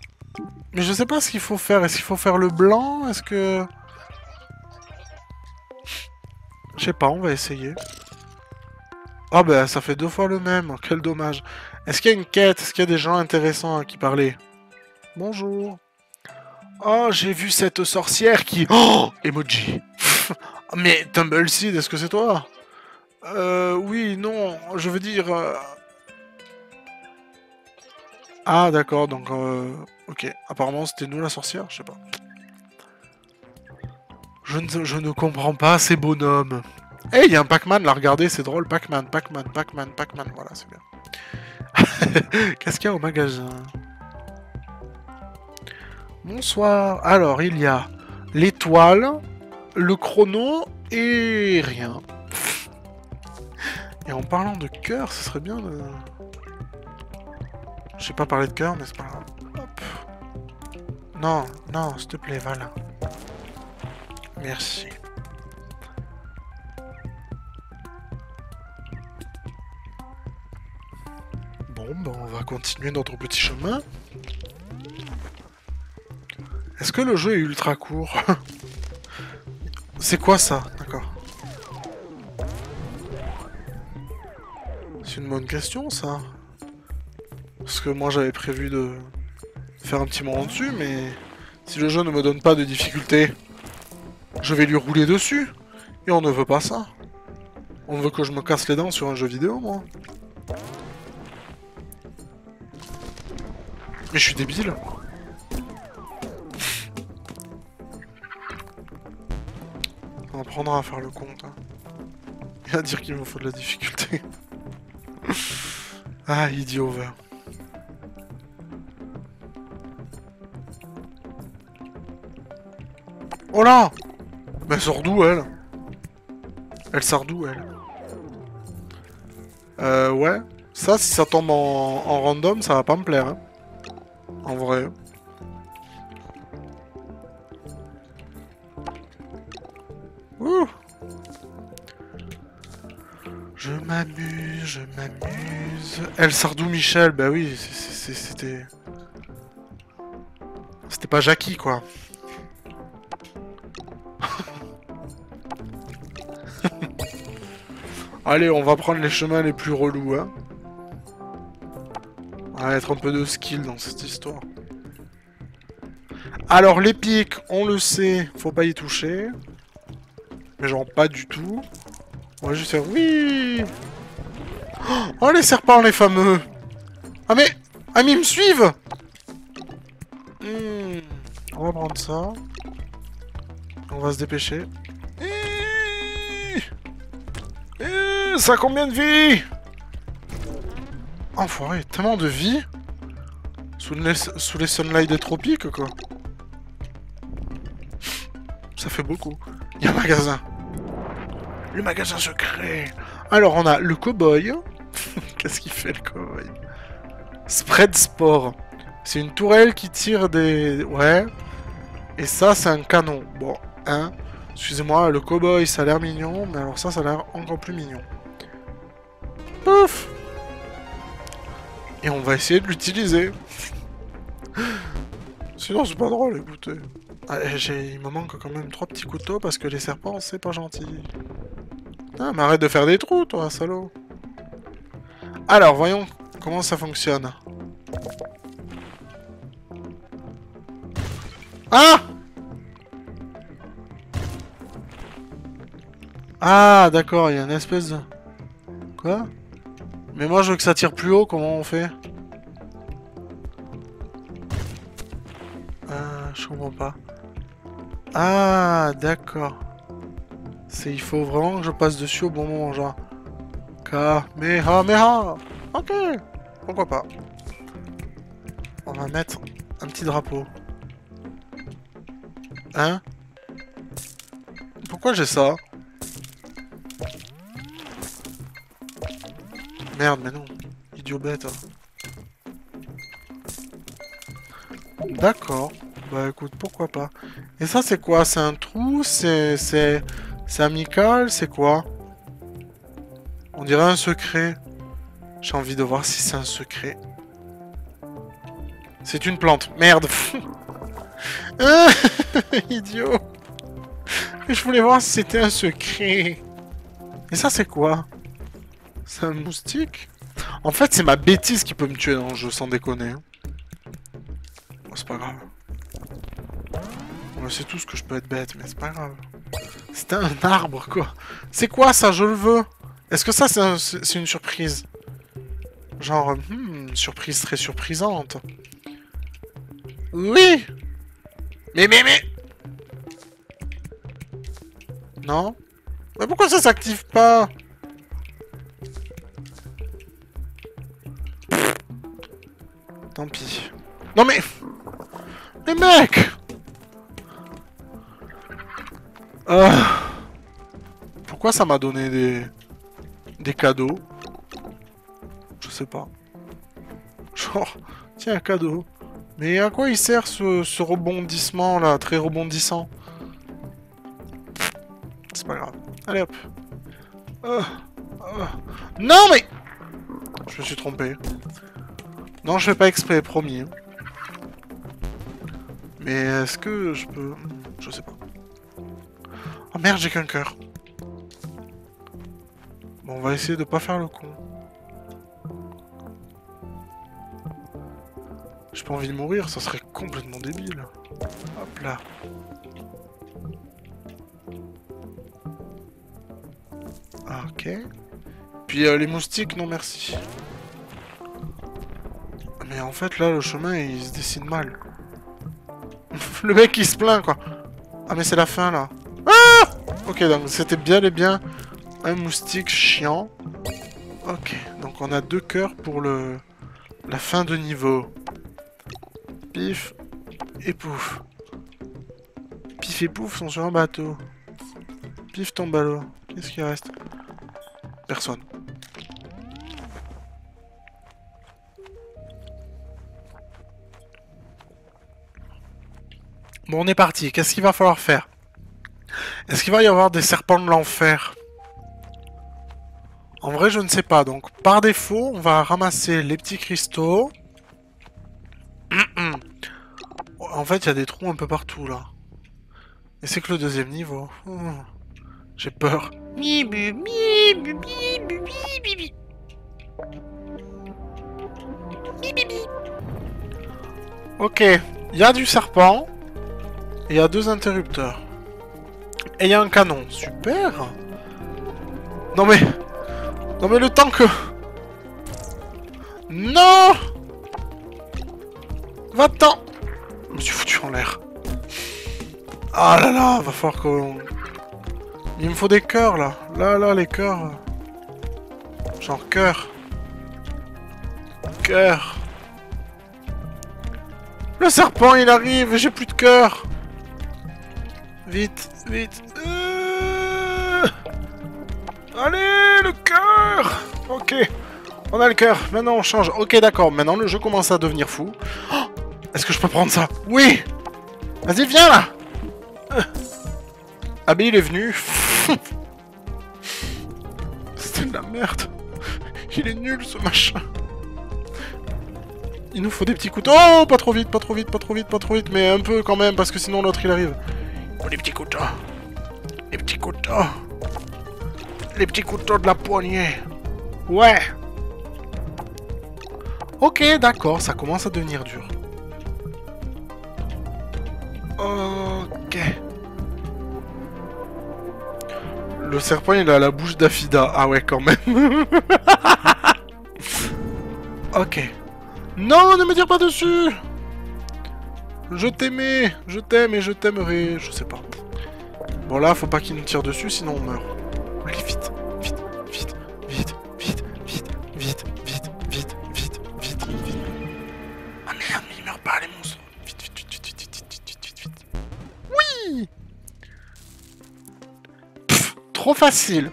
Mais je sais pas ce qu'il faut faire. Est-ce qu'il faut faire le blanc? Est-ce que... Je sais pas, on va essayer. Ah bah ça fait deux fois le même, quel dommage. Est-ce qu'il y a une quête? Est-ce qu'il y a des gens intéressants à qui parler? Bonjour. Oh, j'ai vu cette sorcière qui... Oh, emoji. Mais Tumbleseed, est-ce que c'est toi? Euh, oui, non, je veux dire... euh, Ah, d'accord, donc... Euh... Ok, apparemment c'était nous la sorcière, je sais pas. Je ne, je ne comprends pas ces bonhommes. Eh, hey, il y a un Pac-Man, là, regardez, c'est drôle. Pac-Man, Pac-Man, Pac-Man, Pac-Man, voilà, c'est bien. Qu'est-ce qu'il y a au magasin? Bonsoir. Alors, il y a l'étoile, le chrono et rien. Et en parlant de cœur, ce serait bien de... Je sais pas parler de cœur, mais c'est pas grave. Hop. Non, non, s'il te plaît, voilà. Merci. Bon, ben on va continuer notre petit chemin. Est-ce que le jeu est ultra court? C'est quoi ça? D'accord. C'est une bonne question, ça. Parce que moi, j'avais prévu de faire un petit moment dessus, mais... Si le jeu ne me donne pas de difficulté, je vais lui rouler dessus. Et on ne veut pas ça. On veut que je me casse les dents sur un jeu vidéo, moi. Mais je suis débile. On apprendra à faire le compte. Hein. Et à dire qu'il me faut de la difficulté. Ah, idiot vert. Oh là! Mais elle sort d'où, elle? Elle sort d'où, elle? Euh, ouais. Ça, si ça tombe en, en random, ça va pas me plaire. Hein. En vrai. Ouh! Je m'amuse, je m'amuse. Elle sort d'où, Michel? Bah oui, c'était... C'était pas Jackie, quoi. Allez, on va prendre les chemins les plus relous, hein. On va mettre un peu de skill dans cette histoire. Alors, les pics, on le sait, faut pas y toucher. Mais genre, pas du tout. On va juste faire oui. Oh, les serpents, les fameux. Ah, mais... Ah, mais ils me suivent. hmm. On va prendre ça. On va se dépêcher. Ça a combien de vie? Enfoiré, tellement de vie sous les, sous les sunlights des tropiques, quoi. Ça fait beaucoup. Il y a un magasin. Le magasin secret. Alors, on a le cow-boy. Qu'est-ce qu'il fait, le cow-boy? Spread Spore. C'est une tourelle qui tire des... Ouais. Et ça, c'est un canon. Bon, hein. Excusez-moi, le cow-boy, ça a l'air mignon. Mais alors ça, ça a l'air encore plus mignon. Pouf! Et on va essayer de l'utiliser. Sinon, c'est pas drôle, écoutez. Ah, il me manque quand même trois petits couteaux parce que les serpents, c'est pas gentil. Ah, mais arrête de faire des trous, toi, salaud. Alors, voyons comment ça fonctionne. Ah! Ah, d'accord, il y a une espèce de... Quoi? Mais moi, je veux que ça tire plus haut, comment on fait? Euh, je comprends pas. Ah, d'accord. C'est, il faut vraiment que je passe dessus au bon moment, genre. Kamehameha. Ok, pourquoi pas. On va mettre un petit drapeau. Hein? Pourquoi j'ai ça? Merde, mais non. Idiot bête. D'accord. Bah écoute, pourquoi pas. Et ça, c'est quoi? C'est un trou? C'est... C'est... C'est amical? C'est quoi? On dirait un secret. J'ai envie de voir si c'est un secret. C'est une plante. Merde. Ah, idiot. Je voulais voir si c'était un secret. Et ça, c'est quoi? C'est un moustique? En fait, c'est ma bêtise qui peut me tuer dans le jeu, sans déconner. Hein. Oh, c'est pas grave. On sait tous que je peux être bête, mais c'est pas grave. C'était un arbre, quoi. C'est quoi, ça? Je le veux. Est-ce que ça, c'est un, une surprise? Genre, hmm, une surprise très surprisante. Oui! Mais, mais, mais... Non? Mais pourquoi ça s'active pas? Tant pis. Non mais... Mais mec! euh... Pourquoi ça m'a donné des... des cadeaux? Je sais pas. Genre, tiens, un cadeau. Mais à quoi il sert ce, ce rebondissement là, très rebondissant? C'est pas grave. Allez hop. Euh, euh. Non mais... Je me suis trompé. Non, je fais pas exprès, promis. Mais est-ce que je peux... Je sais pas. Oh merde, j'ai qu'un cœur. Bon, on va essayer de pas faire le con. J'ai pas envie de mourir, ça serait complètement débile. Hop là. Ah, ok. Puis euh, les moustiques, non merci. Mais en fait, là, le chemin, il se dessine mal. Le mec, il se plaint, quoi. Ah, mais c'est la fin, là. Ah! Ok, donc c'était bien et bien un moustique chiant. Ok, donc on a deux cœurs pour le la fin de niveau. Pif et pouf. Pif et pouf sont sur un bateau. Pif tombe à l'eau. Qu'est-ce qui reste? Personne. Bon, on est parti. Qu'est-ce qu'il va falloir faire? Est-ce qu'il va y avoir des serpents de l'enfer? En vrai, je ne sais pas. Donc, par défaut, on va ramasser les petits cristaux. En fait, il y a des trous un peu partout, là. Et c'est que le deuxième niveau. Oh, j'ai peur. Ok, il y a du serpent. Et il y a deux interrupteurs. Et il y a un canon. Super. Non mais... Non mais le temps que... Non! Va-t'en! Je me suis foutu en l'air. Ah là là, va falloir qu'on... Il me faut des cœurs là. Là, là, les cœurs. Genre cœur. Cœur. Le serpent il arrive, j'ai plus de cœur. Vite, vite. Euh... Allez, le cœur. Ok. On a le cœur. Maintenant on change. Ok, d'accord. Maintenant le jeu commence à devenir fou. Oh, est-ce que je peux prendre ça? Oui. Vas-y, viens là. Euh... Ah ben il est venu. C'était de la merde. Il est nul ce machin. Il nous faut des petits couteaux. Oh, pas trop vite, pas trop vite, pas trop vite, pas trop vite. Mais un peu quand même, parce que sinon l'autre il arrive. Oh, les petits couteaux. Les petits couteaux. Les petits couteaux de la poignée. Ouais. Ok, d'accord, ça commence à devenir dur. Ok. Le serpent, il a la bouche d'Afida. Ah ouais, quand même. Ok. Non, ne me tire pas dessus. Je t'aimais. Je t'aime et je t'aimerai. Je sais pas. Bon, là, faut pas qu'il nous tire dessus, sinon on meurt. Allez, vite. Vite, vite, vite, vite, vite, vite, vite, vite, vite, vite, vite. Ah merde, mais il meurt pas, les monstres. Vite, vite, vite, vite, vite, vite, vite, vite, vite, vite. Oui. Pff, trop facile.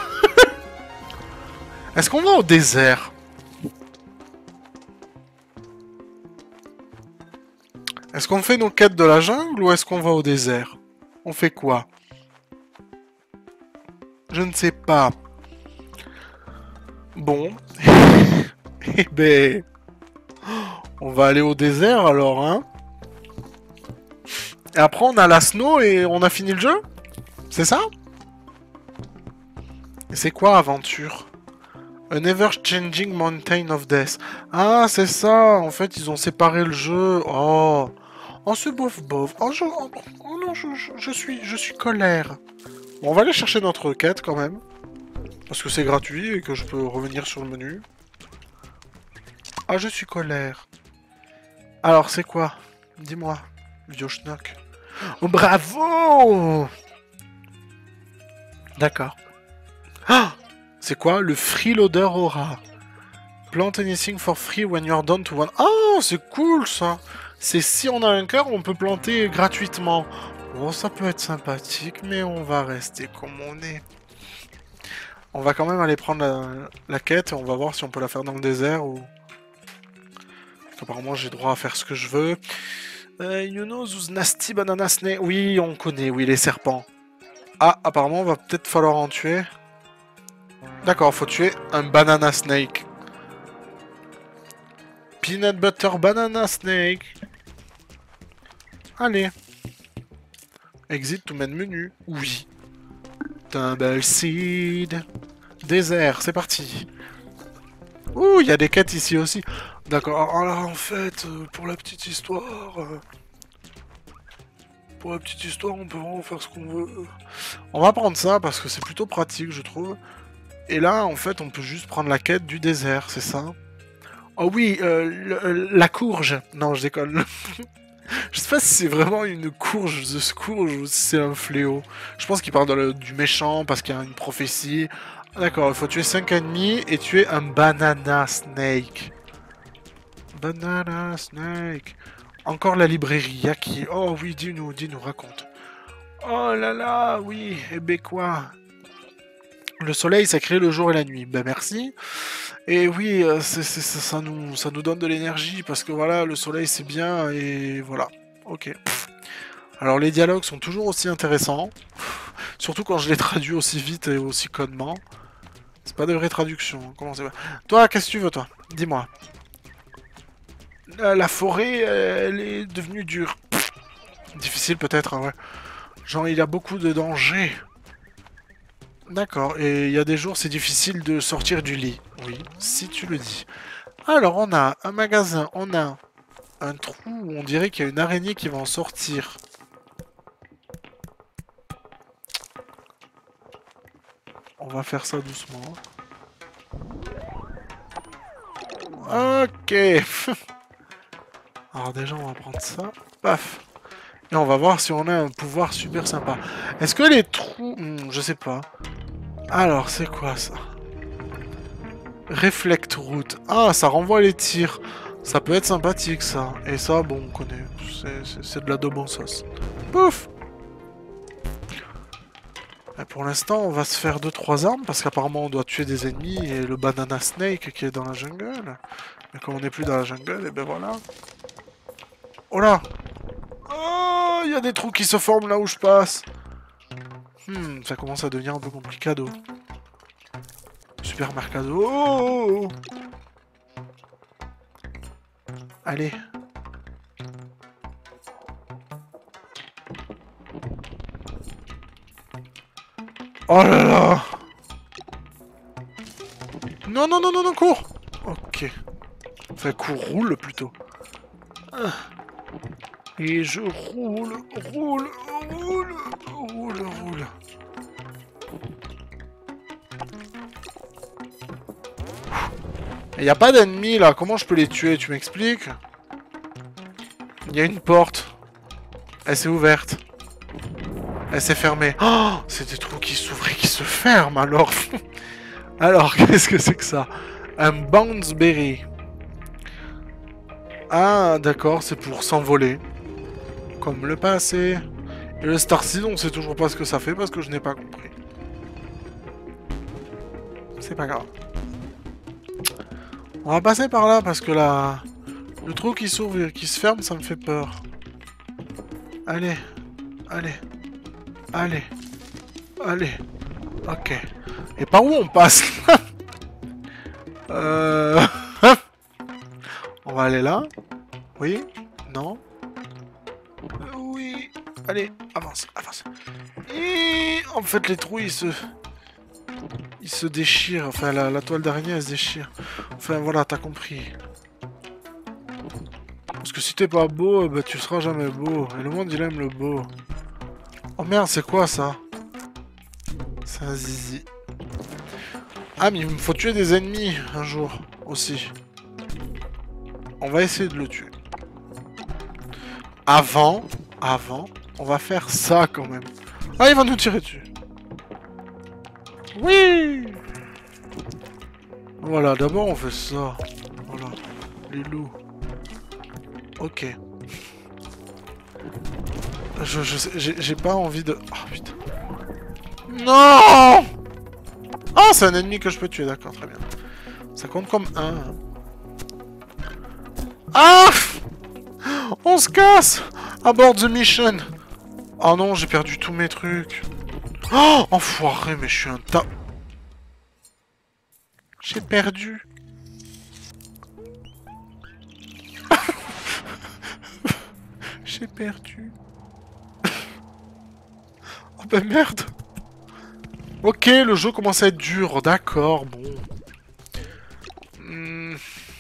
Est-ce qu'on va au désert? Est-ce qu'on fait nos quêtes de la jungle ou est-ce qu'on va au désert? On fait quoi? Je ne sais pas. Bon. Eh ben... On va aller au désert alors, hein? Et après, on a la snow et on a fini le jeu? C'est ça? Et c'est quoi aventure? An ever-changing mountain of death. Ah, c'est ça. En fait, ils ont séparé le jeu. Oh. Oh, c'est bof bof. Oh, je... oh, oh non, je, je, je suis, je suis colère. Bon, on va aller chercher notre quête quand même. Parce que c'est gratuit et que je peux revenir sur le menu. Ah, je suis colère. Alors, c'est quoi? Dis-moi, vieux schnock. Oh, bravo! D'accord. Ah! C'est quoi? Le freeloader aura. Plant anything for free when you're done to one. Ah, c'est cool ça! C'est si on a un cœur, on peut planter gratuitement. Bon, ça peut être sympathique, mais on va rester comme on est. On va quand même aller prendre la, la quête et on va voir si on peut la faire dans le désert ou... Apparemment, j'ai droit à faire ce que je veux. Uh, you know those nasty banana snakes? Oui, on connaît, oui, les serpents. Ah, apparemment, va peut-être falloir en tuer. D'accord, faut tuer un banana snake. Peanut butter banana snake. Allez. Exit to main menu. Oui. Tumble seed. Désert, c'est parti. Ouh, il y a des quêtes ici aussi. D'accord, alors en fait, euh, pour la petite histoire... Euh, pour la petite histoire, on peut vraiment faire ce qu'on veut. On va prendre ça parce que c'est plutôt pratique, je trouve. Et là, en fait, on peut juste prendre la quête du désert, c'est ça? Oh oui, euh, le, la courge. Non, je déconne. Je sais pas si c'est vraiment une courge de ce courge ou si c'est un fléau. Je pense qu'il parle de le, du méchant parce qu'il y a une prophétie. D'accord, il faut tuer cinq ennemis et tuer un banana snake. Banana snake. Encore la librairie, Yaki. Oh oui, dis-nous, dis-nous, raconte. Oh là là, oui, et ben quoi? Le soleil, ça crée le jour et la nuit. Ben merci. Et oui, euh, c'est, c'est, ça, ça, nous, ça nous donne de l'énergie parce que voilà, le soleil c'est bien et voilà. Ok. Alors les dialogues sont toujours aussi intéressants. Surtout quand je les traduis aussi vite et aussi connement. C'est pas de vraie traduction. Hein. Comment c'est pas... Toi, qu'est-ce que tu veux, toi? Dis-moi. La, la forêt, elle est devenue dure. Pff. Difficile peut-être, hein, ouais. Genre, il y a beaucoup de dangers. D'accord, et il y a des jours, c'est difficile de sortir du lit. Oui, si tu le dis. Alors, on a un magasin, on a un trou où on dirait qu'il y a une araignée qui va en sortir. On va faire ça doucement. Ok. Alors déjà, on va prendre ça. Paf. Et on va voir si on a un pouvoir super sympa. Est-ce que les trous... Hmm, je sais pas. Alors, c'est quoi ça? Reflect route. Ah, ça renvoie les tirs. Ça peut être sympathique, ça. Et ça, bon, on connaît. C'est de la de bon sauce. Pouf! Et pour l'instant, on va se faire deux trois armes, parce qu'apparemment, on doit tuer des ennemis, et le banana snake qui est dans la jungle. Mais comme on n'est plus dans la jungle, et ben voilà. Oh là! Oh, il y a des trous qui se forment là où je passe. Hmm, ça commence à devenir un peu complicado. Supermercado. Oh, allez. Oh là là. Non, non, non, non, non, cours. Ok. Enfin, cours, roule plutôt. Ah. Et je roule, roule, roule, roule, roule. Il n'y a pas d'ennemis là, comment je peux les tuer? Tu m'expliques? Il y a une porte. Elle s'est ouverte. Elle s'est fermée. Oh, c'est des trous qui s'ouvrent et qui se ferment alors. Alors, qu'est-ce que c'est que ça? Un bounce berry. Ah, d'accord, c'est pour s'envoler. Comme le passé. Et le Starseed, on sait toujours pas ce que ça fait parce que je n'ai pas compris. C'est pas grave. On va passer par là parce que là... Le trou qui s'ouvre et qui se ferme, ça me fait peur. Allez. Allez. Allez. Allez. Ok. Et par où on passe? euh... On va aller là. Oui. Non. Oui. allez, avance, avance. Et en fait, les trous, ils se... Ils se déchirent. Enfin, la, la toile d'araignée, elle se déchire. Enfin, voilà, t'as compris. Parce que si t'es pas beau, bah, tu seras jamais beau. Et le monde, il aime le beau. Oh merde, c'est quoi, ça? C'est un zizi. Ah, mais il me faut tuer des ennemis, un jour, aussi. On va essayer de le tuer. Avant, avant, on va faire ça, quand même. Ah, il va nous tirer dessus. Oui! Voilà, d'abord on fait ça. Voilà, les loups. Ok. Je, je j'ai pas envie de... Oh putain. Non! Ah, c'est un ennemi que je peux tuer, d'accord, très bien. Ça compte comme un. Ah! On se casse! Abort the mission! Oh non, j'ai perdu tous mes trucs. Oh, enfoiré, mais je suis un tas... J'ai perdu. J'ai perdu. Oh bah merde. Ok, le jeu commence à être dur, d'accord, bon. Hmm.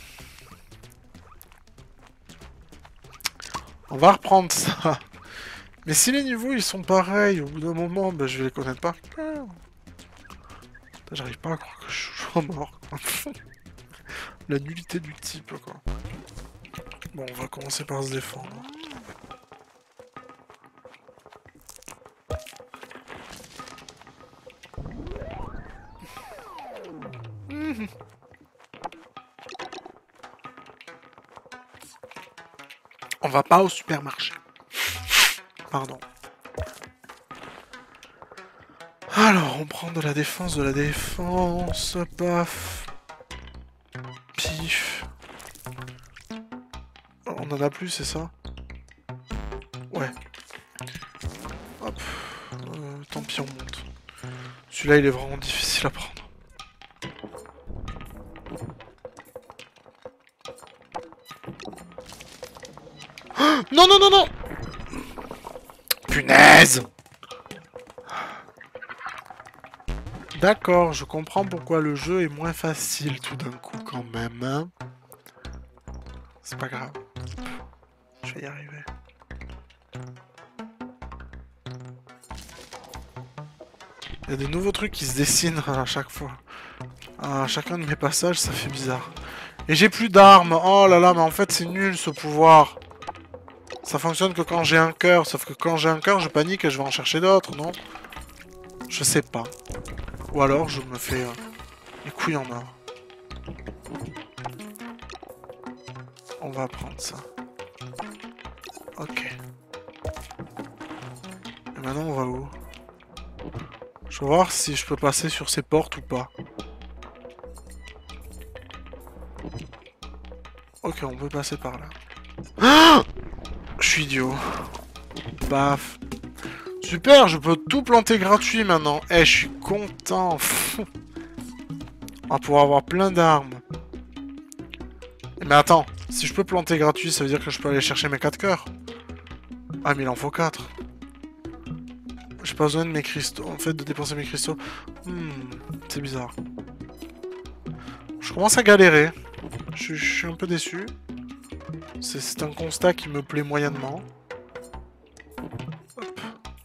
On va reprendre ça. Mais si les niveaux ils sont pareils, au bout d'un moment, bah, je vais les connaître par cœur. J'arrive pas à croire que je suis mort. La nullité du type, quoi. Bon, on va commencer par se défendre. Mmh. On va pas au supermarché. Pardon. Alors, on prend de la défense, de la défense, paf. Pif. On en a plus, c'est ça? Ouais. Hop. Euh, tant pis, on monte. Celui-là, il est vraiment difficile à prendre. Oh non, non, non, non! Punaise! D'accord, je comprends pourquoi le jeu est moins facile tout d'un coup quand même. Hein. C'est pas grave. Je vais y arriver. Il y a des nouveaux trucs qui se dessinent à chaque fois. À chacun de mes passages, ça fait bizarre. Et j'ai plus d'armes. Oh là là, mais en fait c'est nul ce pouvoir. Ça fonctionne que quand j'ai un cœur. Sauf que quand j'ai un cœur, je panique et je vais en chercher d'autres, non? Je sais pas. Ou alors je me fais euh, les couilles en or. On va prendre ça. Ok. Et maintenant on va où? Je vais voir si je peux passer sur ces portes ou pas. Ok, on peut passer par là. Ah, je suis idiot. Paf. Super, je peux tout planter gratuit maintenant. Eh, je suis content. On va pouvoir avoir plein d'armes. Mais attends, si je peux planter gratuit, ça veut dire que je peux aller chercher mes quatre cœurs. Ah, mais il en faut quatre. J'ai pas besoin de mes cristaux, en fait, de dépenser mes cristaux. Hmm, c'est bizarre. Je commence à galérer. Je, je suis un peu déçu. C'est un constat qui me plaît moyennement. Hop.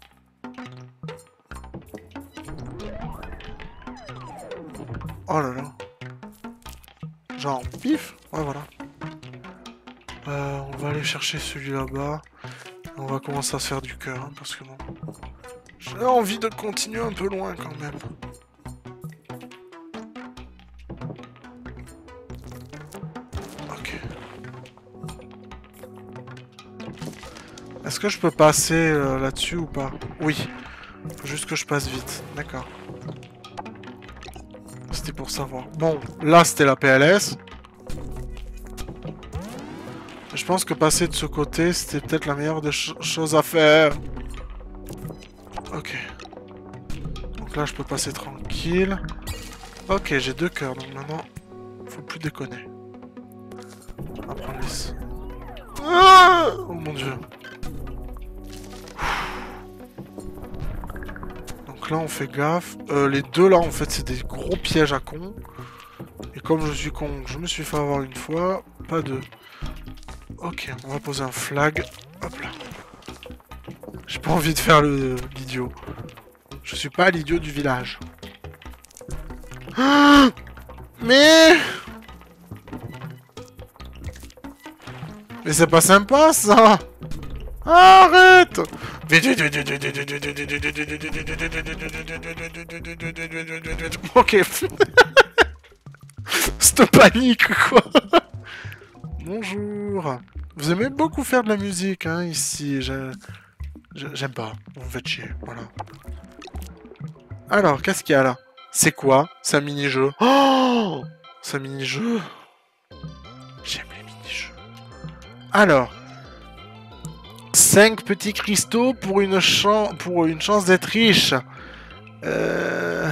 Oh là là. Genre, pif. Ouais, voilà. Euh, on va aller chercher celui là-bas. On va commencer à se faire du cœur, hein, parce que bon... J'ai envie de continuer un peu loin, quand même. Ok. Est-ce que je peux passer euh, là-dessus ou pas? Oui. Faut juste que je passe vite. D'accord. C'était pour savoir. Bon, là, c'était la P L S. Je pense que passer de ce côté, c'était peut-être la meilleure des ch choses à faire. Ok. Donc là, je peux passer tranquille. Ok, j'ai deux cœurs, donc maintenant, faut plus déconner. On va prendre les... Ah, oh mon dieu. Donc là, on fait gaffe. Euh, les deux là, en fait, c'est des gros pièges à con. Et comme je suis con, je me suis fait avoir une fois. Pas deux. Ok, on va poser un flag. Hop là. J'ai pas envie de faire le l'idiot. Je suis pas l'idiot du village. Ah, mais... Mais c'est pas sympa, ça. Arrête. Ok. Cette panique, quoi. Bonjour. Vous aimez beaucoup faire de la musique, hein, ici. J'aime pas. Vous me faites chier, voilà. Alors, qu'est-ce qu'il y a, là? C'est quoi? C'est un mini-jeu. Oh, c'est un mini-jeu. J'aime les mini-jeux. Alors... cinq petits cristaux pour une, chan pour une chance d'être riche. Euh...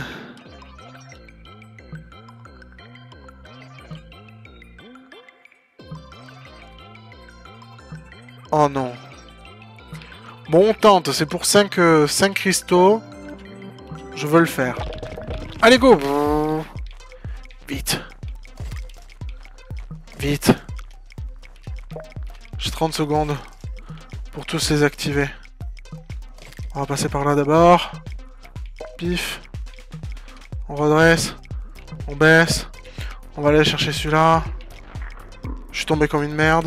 Oh non. Bon, on tente. C'est pour cinq, euh, cinq cristaux. Je veux le faire. Allez, go. Vite. Vite. J'ai trente secondes. Pour tous les activer. On va passer par là d'abord. Pif. On redresse. On baisse. On va aller chercher celui-là. Je suis tombé comme une merde.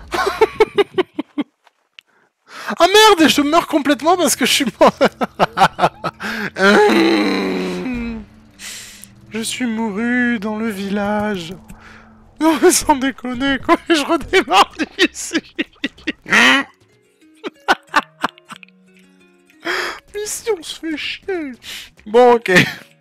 Ah merde, et je meurs complètement parce que je suis mort. Je suis mouru dans le village. Non mais sans déconner quoi, je redémarre d'ici. Mais si on se fait chier. Bon, ok.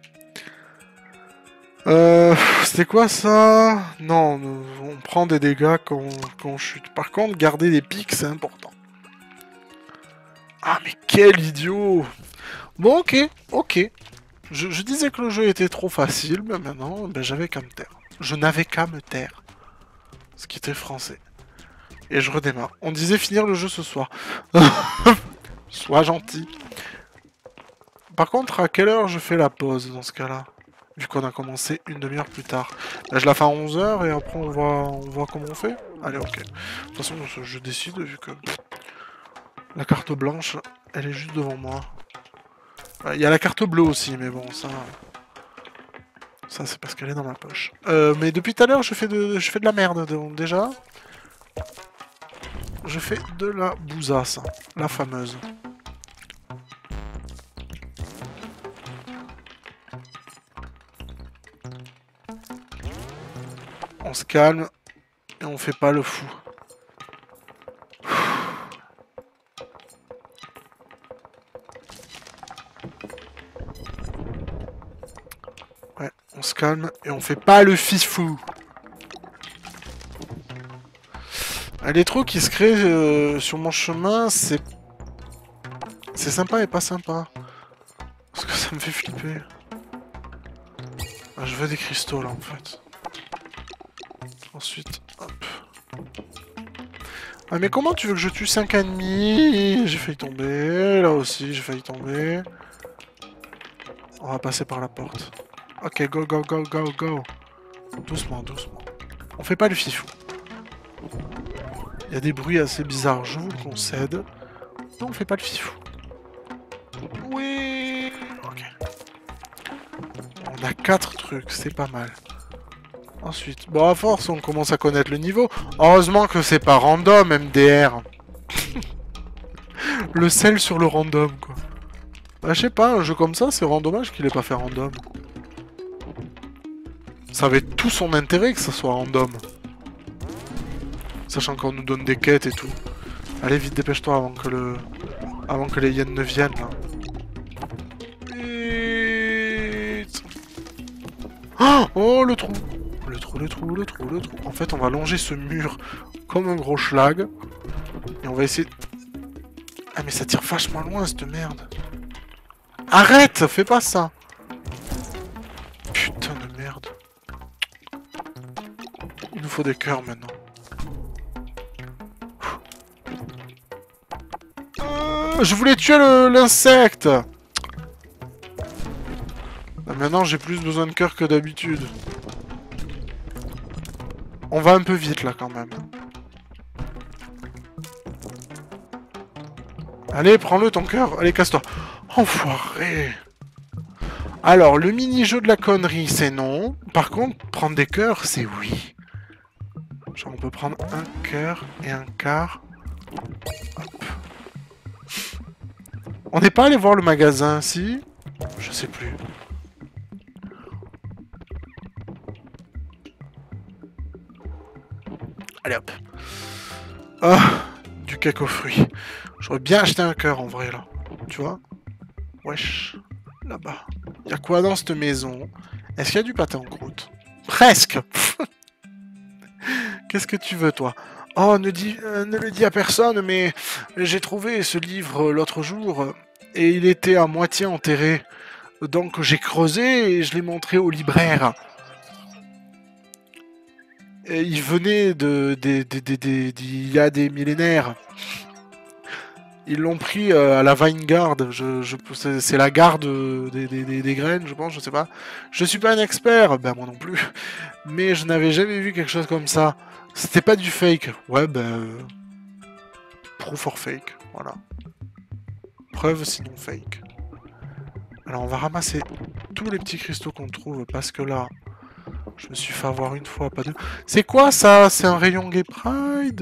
Euh, c'était quoi ça? Non, on prend des dégâts quand on, quand on chute. Par contre, garder des pics, c'est important. Ah, mais quel idiot! Bon, ok, ok. Je, je disais que le jeu était trop facile, mais maintenant, ben, j'avais qu'à me taire. Je n'avais qu'à me taire. Ce qui était français. Et je redémarre. On disait finir le jeu ce soir. Sois gentil. Par contre, à quelle heure je fais la pause dans ce cas-là? Vu qu'on a commencé une demi-heure plus tard. Là, je la fais à onze heures et après on voit, on voit comment on fait. Allez, ok. De toute façon, je décide vu que... La carte blanche, elle est juste devant moi. Il y a la carte bleue aussi, mais bon, ça... Ça, c'est parce qu'elle est dans ma poche. Euh, mais depuis tout à l'heure, je fais de, je fais de la merde, donc déjà. Je fais de la bousasse, la fameuse. On se calme et on fait pas le fou. Ouais, on se calme et on fait pas le fifou. Les trous qui se créent euh, sur mon chemin, c'est... C'est sympa et pas sympa. Parce que ça me fait flipper. Ah, je veux des cristaux là en fait. Ensuite, hop. Ah mais comment tu veux que je tue cinq ennemis? J'ai failli tomber. Là aussi, j'ai failli tomber. On va passer par la porte. Ok, go, go, go, go, go. Doucement, doucement. On fait pas le fifou. Il y a des bruits assez bizarres, je vous le concède. Non, on fait pas le fifou. Oui. Ok. On a quatre trucs, c'est pas mal. Ensuite, bon à force on commence à connaître le niveau. Heureusement que c'est pas random M D R. Le sel sur le random quoi. Bah je sais pas, un jeu comme ça c'est vraiment dommage qu'il ait pas fait random. Ça avait tout son intérêt que ça soit random. Sachant qu'on nous donne des quêtes et tout. Allez vite dépêche-toi avant que le... Avant que les hyènes ne viennent là. Vite. Oh le trou. Le trou, le trou, le trou, le trou. En fait, on va longer ce mur comme un gros schlag. Et on va essayer... Ah, mais ça tire vachement loin, cette merde. Arrête, fais pas ça. Putain de merde. Il nous faut des cœurs, maintenant. Euh, je voulais tuer l'insecte. maintenant j'ai plus besoin de cœur que d'habitude. On va un peu vite là quand même. Allez, prends-le ton cœur. Allez, casse-toi. Enfoiré. Alors, le mini-jeu de la connerie, c'est non. Par contre, prendre des cœurs, c'est oui. Genre, on peut prendre un cœur et un quart. Hop. On n'est pas allé voir le magasin, si? Je sais plus. Allez, hop. Ah, du cake aux fruits. J'aurais bien acheté un cœur, en vrai, là. Tu vois? Wesh. Là-bas. Y'a quoi dans cette maison? Est-ce qu'il y a du pâté en croûte? Presque. Qu'est-ce que tu veux, toi? Oh, ne, dis, euh, ne le dis à personne, mais j'ai trouvé ce livre l'autre jour, et il était à moitié enterré. Donc j'ai creusé et je l'ai montré au libraire. Et il venait de, de, de, de, de, d'il y a des millénaires. Ils l'ont pris euh, à la Vineyard, je, je, c'est la gare de, des, des, des graines, je pense, je sais pas. Je suis pas un expert, ben moi non plus, mais je n'avais jamais vu quelque chose comme ça. C'était pas du fake, ouais ben... Euh, proof or fake, voilà. Preuve sinon fake. Alors on va ramasser tous les petits cristaux qu'on trouve, parce que là, je me suis fait avoir une fois, pas deux. C'est quoi ça? C'est un rayon Gay Pride?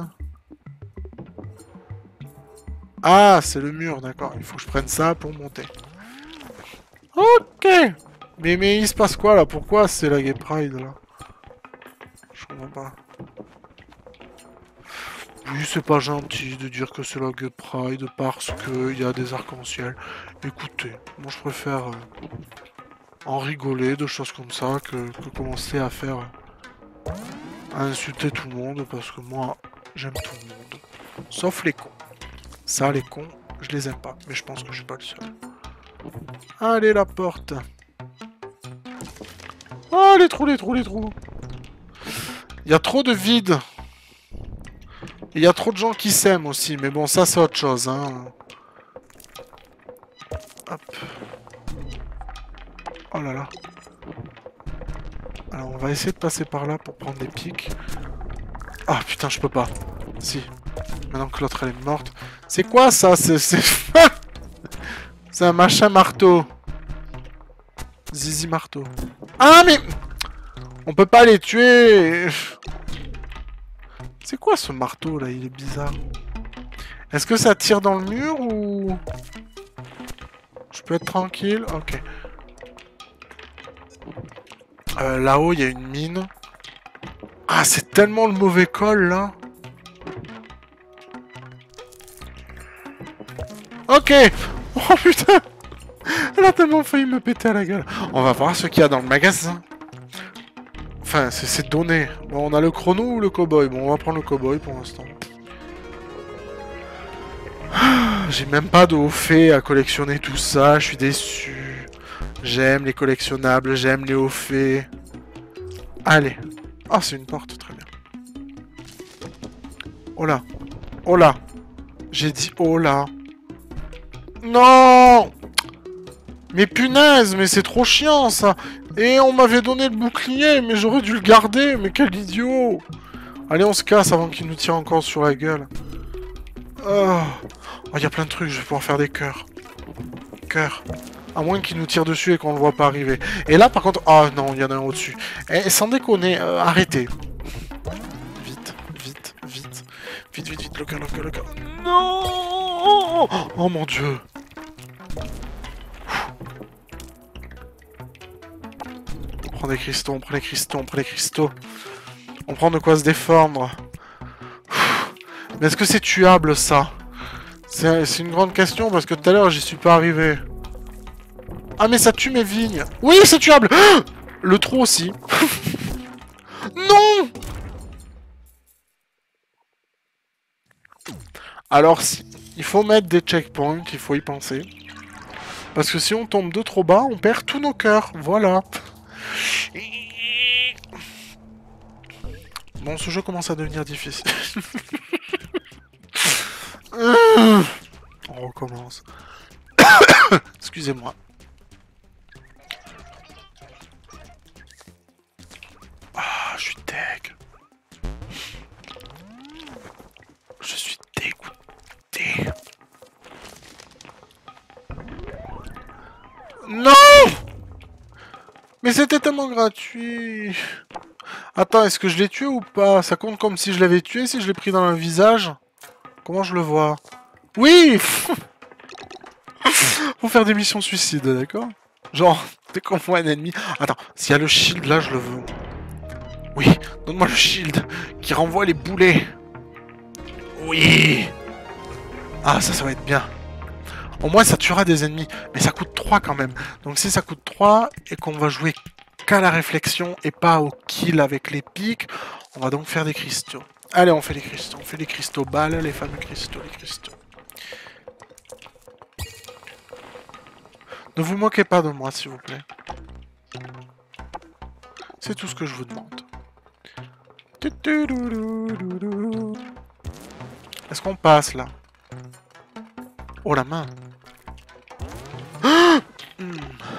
Ah, c'est le mur, d'accord. Il faut que je prenne ça pour monter. Ok. Mais, mais il se passe quoi, là? Pourquoi c'est la Gay Pride, là? Je comprends pas. Oui, c'est pas gentil de dire que c'est la Gay Pride parce qu'il y a des arcs-en-ciel. Écoutez, moi je préfère euh, en rigoler de choses comme ça que, que commencer à faire... Euh, à insulter tout le monde parce que moi, j'aime tout le monde. Sauf les cons. Ça, les cons, je les aime pas. Mais je pense que je suis pas le seul. Allez, la porte. Oh, les trous, les trous, les trous. Il y a trop de vide. Il y a trop de gens qui s'aiment aussi. Mais bon, ça, c'est autre chose. Hein. Hop. Oh là là. Alors, on va essayer de passer par là pour prendre des pics. Ah, putain, je peux pas. Si. Maintenant que l'autre, elle est morte. C'est quoi, ça? C'est... C'est un machin marteau. Zizi marteau. Ah, mais... On peut pas les tuer. C'est quoi, ce marteau, là? Il est bizarre. Est-ce que ça tire dans le mur, ou... Je peux être tranquille? Ok. Euh, Là-haut, il y a une mine. Ah, c'est tellement le mauvais col, là. Ok. Oh, putain. Elle a tellement failli me péter à la gueule. On va voir ce qu'il y a dans le magasin. Enfin, c'est donné. Bon, on a le chrono ou le cowboy? Bon, on va prendre le cowboy pour l'instant. J'ai même pas de haut fait à collectionner tout ça. Je suis déçu. J'aime les collectionnables. J'aime les hauts faits. Allez. Ah, c'est une porte. Très bien. Oh là. Oh là. J'ai dit oh là. Non! Mais punaise, mais c'est trop chiant, ça. Et on m'avait donné le bouclier, mais j'aurais dû le garder. Mais quel idiot. Allez, on se casse avant qu'il nous tire encore sur la gueule. Oh, il y a plein de trucs, je vais pouvoir faire des cœurs. Cœurs. À moins qu'il nous tire dessus et qu'on le voit pas arriver. Et là, par contre... Oh non, il y en a un au-dessus. Et sans déconner, euh, arrêtez. Vite, vite, vite. Vite, vite, vite, le cœur, le cœur, le cœur. Non! Oh mon dieu. On prend des cristaux, on prend des cristaux, on prend des cristaux. On prend de quoi se défendre. Mais est-ce que c'est tuable, ça? C'est une grande question, parce que tout à l'heure, j'y suis pas arrivé. Ah, mais ça tue mes vignes. Oui, c'est tuable. Le trou aussi. Non. Alors, si, il faut mettre des checkpoints, il faut y penser. Parce que si on tombe de trop bas, on perd tous nos cœurs. Voilà. Bon, ce jeu commence à devenir difficile. On recommence. Excusez-moi. je suis deg. Je suis dégoûté. Non! Mais c'était tellement gratuit. Attends, est-ce que je l'ai tué ou pas? Ça compte comme si je l'avais tué, si je l'ai pris dans le visage? Comment je le vois? Oui! Faut faire des missions suicides, d'accord? Genre, dès qu'on voit un ennemi... Attends, s'il y a le shield là, je le veux. Oui, donne-moi le shield qui renvoie les boulets. Oui! Ah, ça, ça va être bien. Au moins, ça tuera des ennemis. Mais ça coûte trois quand même. Donc si ça coûte trois et qu'on va jouer qu'à la réflexion et pas au kill avec les pics, on va donc faire des cristaux. Allez, on fait les cristaux. On fait les cristaux balles, les fameux cristaux, les cristaux. Ne vous moquez pas de moi, s'il vous plaît. C'est tout ce que je vous demande. Est-ce qu'on passe, là? Oh, la main. Ah hmm.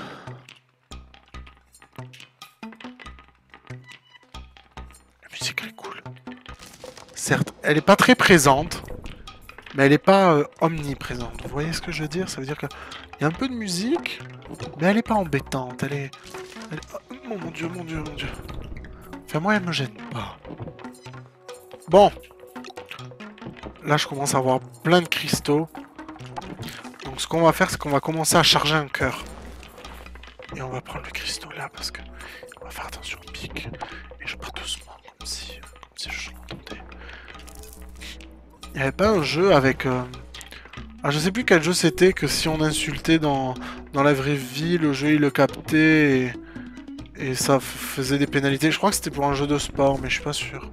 La musique, elle est cool. Certes, elle est pas très présente, mais elle est pas euh, omniprésente. Vous voyez ce que je veux dire? Ça veut dire qu'il y a un peu de musique, mais elle est pas embêtante. Elle est... Elle est... Oh, mon dieu, mon dieu, mon dieu. Enfin, moi, elle me gêne pas. Bon. Là, je commence à avoir plein de cristaux. Donc, ce qu'on va faire, c'est qu'on va commencer à charger un cœur. Et on va prendre le cristaux là, parce que on va faire attention au pic. Et je pars doucement, comme si, comme si je l'entendais. Il n'y avait pas un jeu avec... Euh... Ah, je sais plus quel jeu c'était, que si on insultait dans, dans la vraie vie, le jeu il le captait et, et ça faisait des pénalités. Je crois que c'était pour un jeu de sport, mais je suis pas sûr.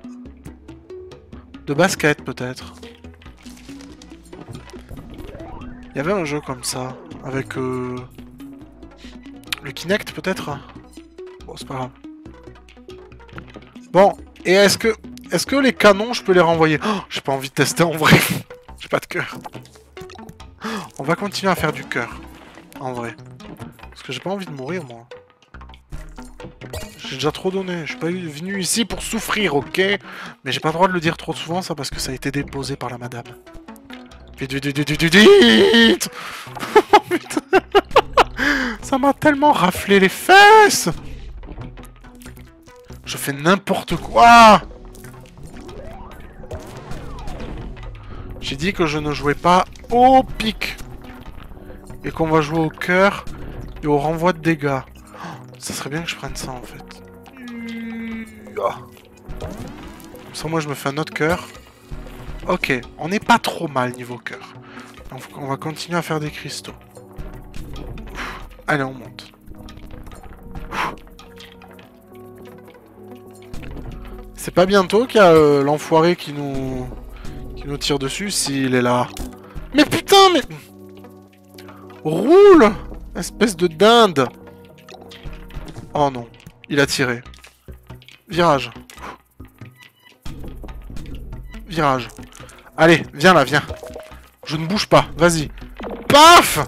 De basket peut-être. Il y avait un jeu comme ça, avec euh, le Kinect peut-être. Bon, c'est pas grave. Bon, et est-ce que est-ce que les canons, je peux les renvoyer? Oh, j'ai pas envie de tester en vrai. J'ai pas de cœur. On va continuer à faire du cœur, en vrai. Parce que j'ai pas envie de mourir, moi. J'ai déjà trop donné. Je suis pas venu ici pour souffrir, ok? Mais j'ai pas le droit de le dire trop souvent, ça, parce que ça a été déposé par la madame. Vite, vite, vite, vite, vite, vite. Oh, putain. Ça m'a tellement raflé les fesses. Je fais n'importe quoi. J'ai dit que je ne jouais pas au pic. Et qu'on va jouer au cœur et au renvoi de dégâts. Oh, ça serait bien que je prenne ça, en fait. Comme ça, moi, je me fais un autre cœur. Ok, on n'est pas trop mal niveau cœur. Donc on va continuer à faire des cristaux. Allez, on monte. C'est pas bientôt qu'il y a euh, l'enfoiré qui nous... qui nous tire dessus s'il est là. Mais putain, mais... Roule! Espèce de dinde! Oh non, il a tiré. Virage. Virage. Allez, viens là, viens. Je ne bouge pas, vas-y. Paf!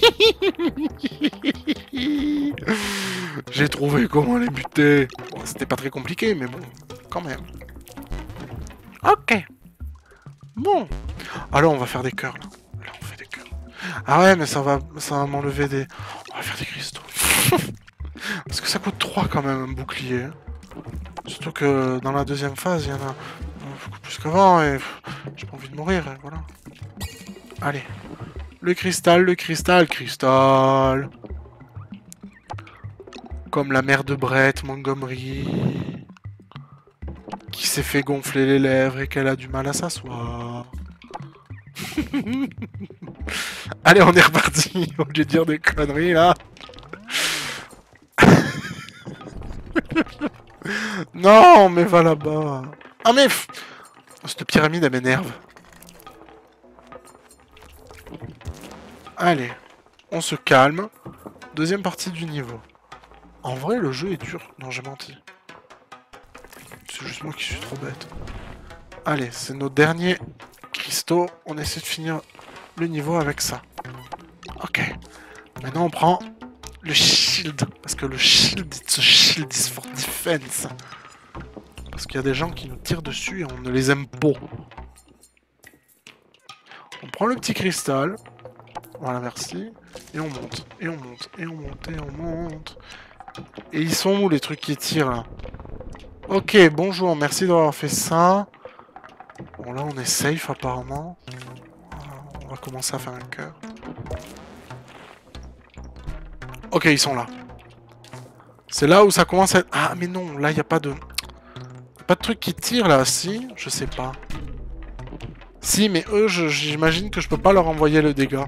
J'ai trouvé comment les buter. Bon, c'était pas très compliqué, mais bon, quand même. Ok. Bon. Alors, on va faire des cœurs, là. Là, on fait des cœurs. Ah ouais, mais ça va, ça va m'enlever des... On va faire des cristaux. Parce que ça coûte trois quand même, un bouclier. Surtout que dans la deuxième phase, il y en a beaucoup plus qu'avant, et j'ai pas envie de mourir, et voilà. Allez. Le cristal, le cristal, cristal. Comme la mère de Brett Montgomery, qui s'est fait gonfler les lèvres et qu'elle a du mal à s'asseoir. Allez, on est reparti, au lieu de dire des conneries, là. Non, mais va là-bas. Ah, mais... Cette pyramide, elle m'énerve. Allez, on se calme. Deuxième partie du niveau. En vrai, le jeu est dur. Non, j'ai menti. C'est juste moi qui suis trop bête. Allez, c'est nos derniers cristaux. On essaie de finir le niveau avec ça. Ok. Maintenant, on prend le shield. Parce que le shield, it's a shield is for defense. Parce qu'il y a des gens qui nous tirent dessus et on ne les aime pas. On prend le petit cristal. Voilà, merci. Et on monte, et on monte, et on monte, et on monte. Et ils sont où les trucs qui tirent là? Ok, bonjour, merci d'avoir fait ça. Bon là on est safe apparemment. On va commencer à faire un cœur. Ok, ils sont là. C'est là où ça commence à être... Ah mais non, là il n'y a pas de... Pas de truc qui tire là, si? Je sais pas. Si, mais eux, j'imagine que je peux pas leur envoyer le dégât.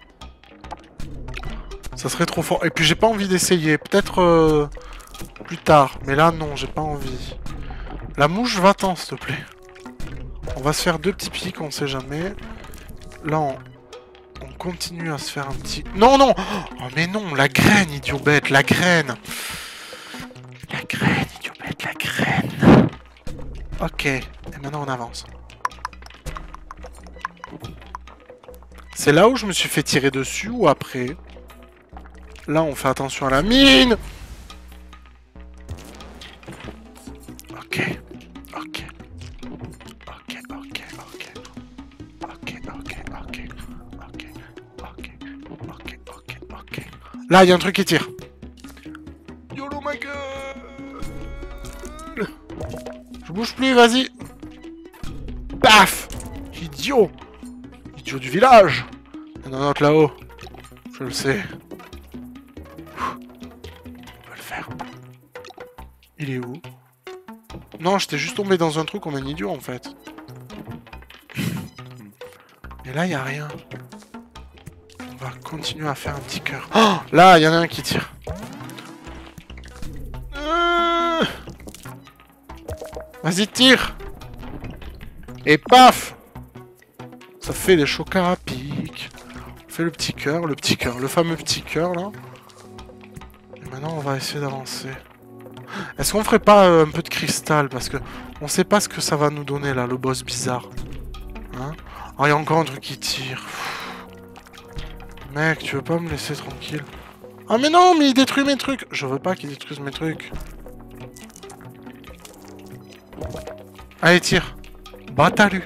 Ça serait trop fort. Et puis j'ai pas envie d'essayer. Peut-être euh, plus tard. Mais là, non, j'ai pas envie. La mouche, va-t'en, s'il te plaît. On va se faire deux petits pics, on sait jamais. Là, on... on continue à se faire un petit... Non, non! Oh, mais non, la graine, idiot bête, la graine! La graine, idiot bête, la graine! Ok, et maintenant on avance. C'est là où je me suis fait tirer dessus ou après? Là, on fait attention à la mine! Ok, ok. Ok, ok, ok. Ok, ok, ok. Ok, ok, ok, ok, ok. Là, il y a un truc qui tire. YOLO ma gueule! Je bouge plus, vas-y! Paf! Idiot! Idiot du village! Il y en a un autre là-haut. Je le sais. On va le faire. Il est où? Non, j'étais juste tombé dans un truc, on est un idiot en fait. Et là, il n'y a rien. On va continuer à faire un petit cœur. Oh, là, il y en a un qui tire. Euh... Vas-y, tire. Et paf! Ça fait des chocs à pic. On fait le petit cœur, le petit cœur, le fameux petit cœur là. Et maintenant, on va essayer d'avancer. Est-ce qu'on ferait pas euh, un peu de cristal? Parce que on sait pas ce que ça va nous donner là, le boss bizarre. Hein? Oh, il y a encore un truc qui tire. Mec, tu veux pas me laisser tranquille? Ah mais non, mais il détruit mes trucs. Je veux pas qu'il détruise mes trucs. Allez, tire. Batalu.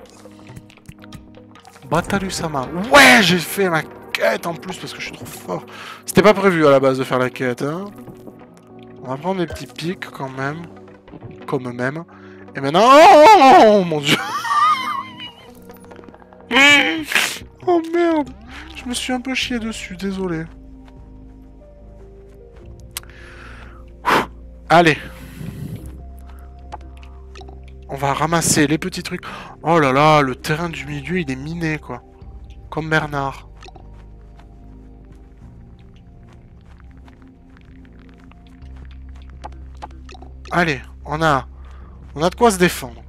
Batalu Sama. Ouais, j'ai fait la quête en plus parce que je suis trop fort. C'était pas prévu à la base de faire la quête, hein. On va prendre des petits pics quand même. Comme même. Et maintenant... Oh mon dieu. Oh merde. Je me suis un peu chié dessus, désolé. Allez. On va ramasser les petits trucs. Oh là là, le terrain du milieu, il est miné, quoi. Comme Bernard. Allez, on a... On a de quoi se défendre.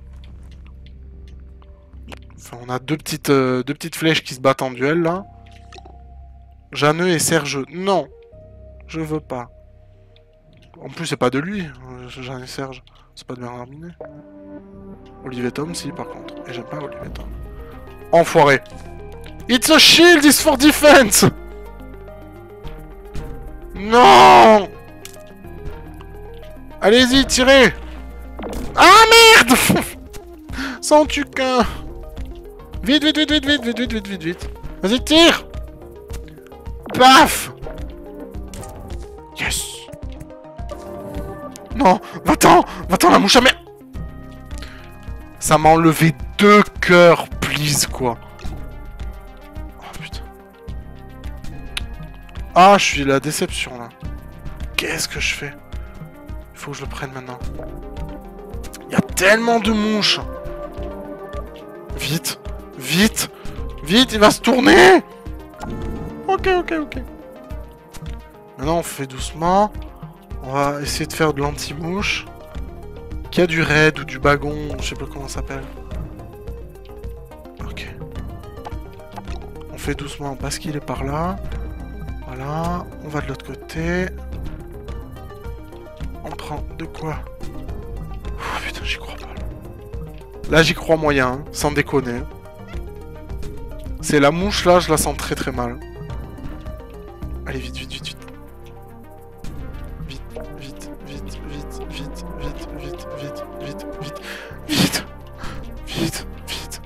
Enfin, on a deux petites, euh, deux petites flèches qui se battent en duel, là. Jeanneux et Serge. Non. Je veux pas. En plus, c'est pas de lui, Jeanne et Serge. C'est pas de Bernard Minet. Olivier Tom, si, par contre. Et j'aime pas Olivier Tom. Enfoiré. It's a shield, it's for defense. Non. Allez-y, tirez. Ah, merde. Sans tue qu'un. Vite, vite, vite, vite, vite, vite, vite, vite, vite, vite. Vas-y, tire. Paf. Yes. Non, va-t'en. Va-t'en, la mouche à merde. Ça m'a enlevé deux cœurs, please, quoi. Oh, putain. Ah, je suis la déception, là. Qu'est-ce que je fais? Il faut que je le prenne maintenant. Il y a tellement de mouches. Vite. Vite. Vite, il va se tourner. Ok, ok, ok. Maintenant, on fait doucement. On va essayer de faire de l'anti-mouche. Qu'il y a du raid ou du bagon, je sais pas comment ça s'appelle. Ok. On fait doucement parce qu'il est par là. Voilà. On va de l'autre côté. On prend de quoi? Oh, putain, j'y crois pas. Là, j'y crois moyen, hein, sans déconner. C'est la mouche, là, je la sens très très mal. Allez, vite, vite, vite, vite. Vite, vite, vite, vite, vite, vite. vite, vite, vite, vite, vite, vite, vite.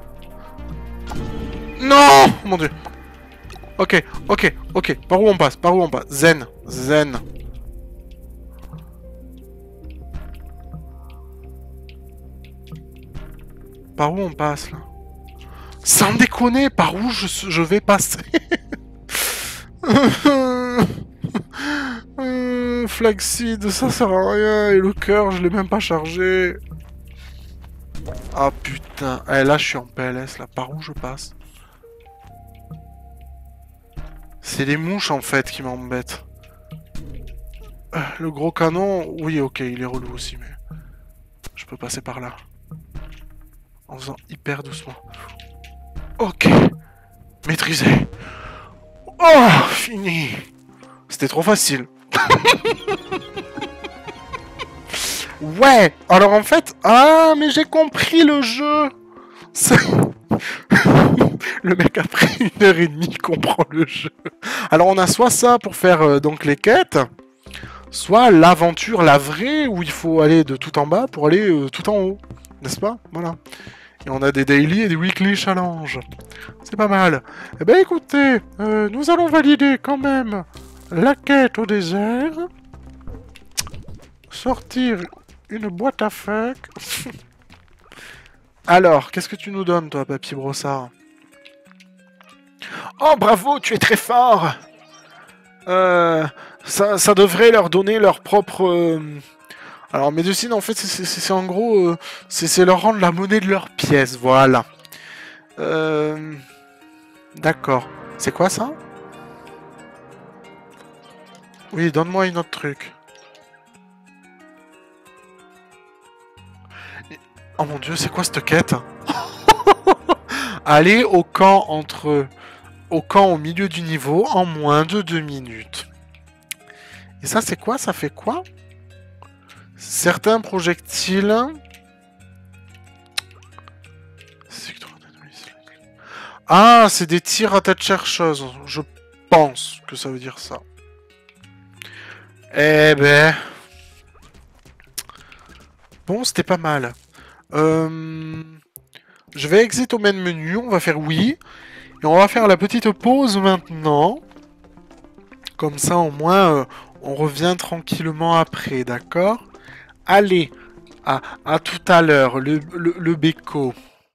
Non! Mon dieu. Ok, ok, ok. Par où on passe? Par où on passe? Zen, zen. Par où on passe, là? Sans déconner, par où je, je vais passer? euh, Flaxseed, ça sert à rien. Et le cœur, je l'ai même pas chargé. Ah putain. Eh, là, je suis en P L S, là. Par où je passe? C'est les mouches, en fait, qui m'embêtent. Euh, le gros canon, oui, ok, il est relou aussi, mais... Je peux passer par là. En faisant hyper doucement. Ok. Maîtrisé. Oh, fini. C'était trop facile. Ouais. Alors en fait... Ah, mais j'ai compris le jeu. Le mec après une heure et demie comprend le jeu. Alors on a soit ça pour faire euh, donc les quêtes, soit l'aventure, la vraie, où il faut aller de tout en bas pour aller euh, tout en haut. N'est-ce pas? Voilà. Et on a des daily et des weekly challenges. C'est pas mal. Eh ben écoutez, euh, nous allons valider quand même la quête au désert. Sortir une boîte à fuck. Alors, qu'est-ce que tu nous donnes, toi, Papy Brossard? Oh, bravo, tu es très fort. Euh, ça, ça devrait leur donner leur propre... Euh... Alors, médecine, en fait, c'est en gros... Euh, c'est leur rendre la monnaie de leur pièce, voilà. Euh... D'accord. C'est quoi, ça? Oui, donne-moi une autre truc. Oh mon dieu, c'est quoi cette quête? Aller au camp entre... Au camp au milieu du niveau en moins de deux minutes. Et ça, c'est quoi? Ça fait quoi? Certains projectiles... Ah, c'est des tirs à tête chercheuse. Je pense que ça veut dire ça. Eh ben... Bon, c'était pas mal. Euh... Je vais exit au main menu, on va faire oui. Et on va faire la petite pause maintenant. Comme ça, au moins, euh, on revient tranquillement après, d'accord? Allez, à, à tout à l'heure, le, le, le béco.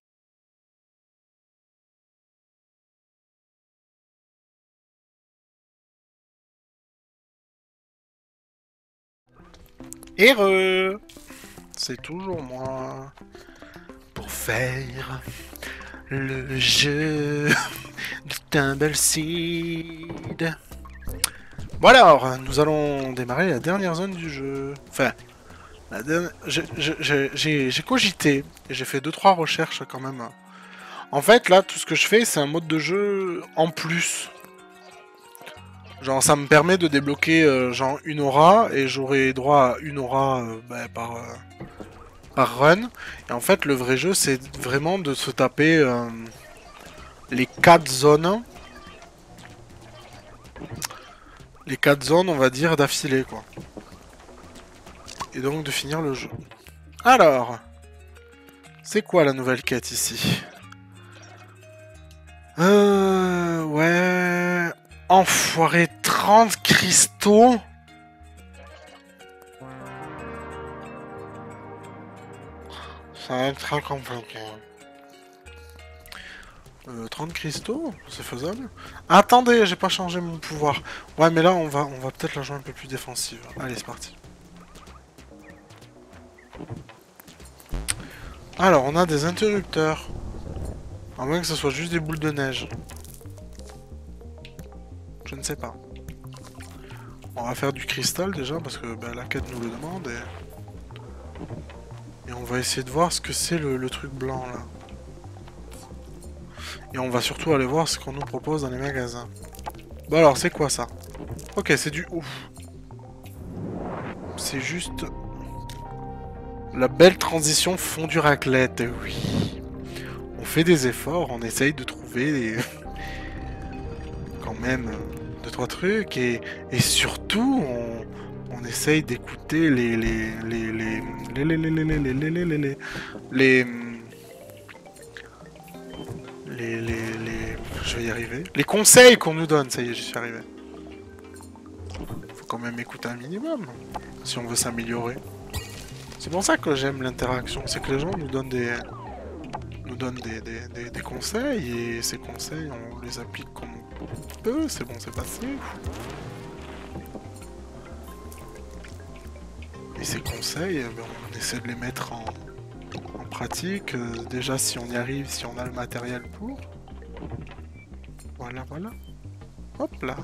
Heureux! C'est toujours moi. Pour faire le jeu de Tumbleseed. Bon alors, nous allons démarrer la dernière zone du jeu. Enfin, j'ai cogité et j'ai fait deux trois recherches quand même. En fait, là, tout ce que je fais, c'est un mode de jeu en plus. Genre, ça me permet de débloquer euh, genre une aura et j'aurai droit à une aura euh, bah, par, euh, par run. Et en fait, le vrai jeu, c'est vraiment de se taper euh, les quatre zones. Les quatre zones, on va dire, d'affilée, quoi. Et donc de finir le jeu. Alors, c'est quoi la nouvelle quête ici? Euh... Ouais... Enfoiré, trente cristaux. Ça va être très compliqué. Euh, trente cristaux, c'est faisable. Attendez, j'ai pas changé mon pouvoir. Ouais, mais là, on va, on va peut-être la jouer un peu plus défensive. Allez, c'est parti. Alors, on a des interrupteurs. À moins que ce soit juste des boules de neige. Je ne sais pas. On va faire du cristal déjà, parce que bah, la quête nous le demande. Et... et on va essayer de voir ce que c'est le, le truc blanc, là. Et on va surtout aller voir ce qu'on nous propose dans les magasins. Bon alors, c'est quoi ça? Ok, c'est du ouf. C'est juste... la belle transition fondue raclette, oui. On fait des efforts, on essaye de trouver des... quand même deux trois trucs. Et, et surtout, on, on essaye d'écouter les les les les les les les les les les les les les les les les les je vais y arriver. Les conseils qu'on nous donne, ça y est, j'y suis arrivé. Faut quand même écouter un minimum si on veut s'améliorer. C'est pour ça que j'aime l'interaction, c'est que les gens nous donnent des nous donnent des, des, des, des conseils et ces conseils on les applique comme on peut, c'est bon, c'est passé. Et ces conseils, ben, on essaie de les mettre en, en pratique, euh, déjà si on y arrive, si on a le matériel pour. Voilà, voilà. Hop là.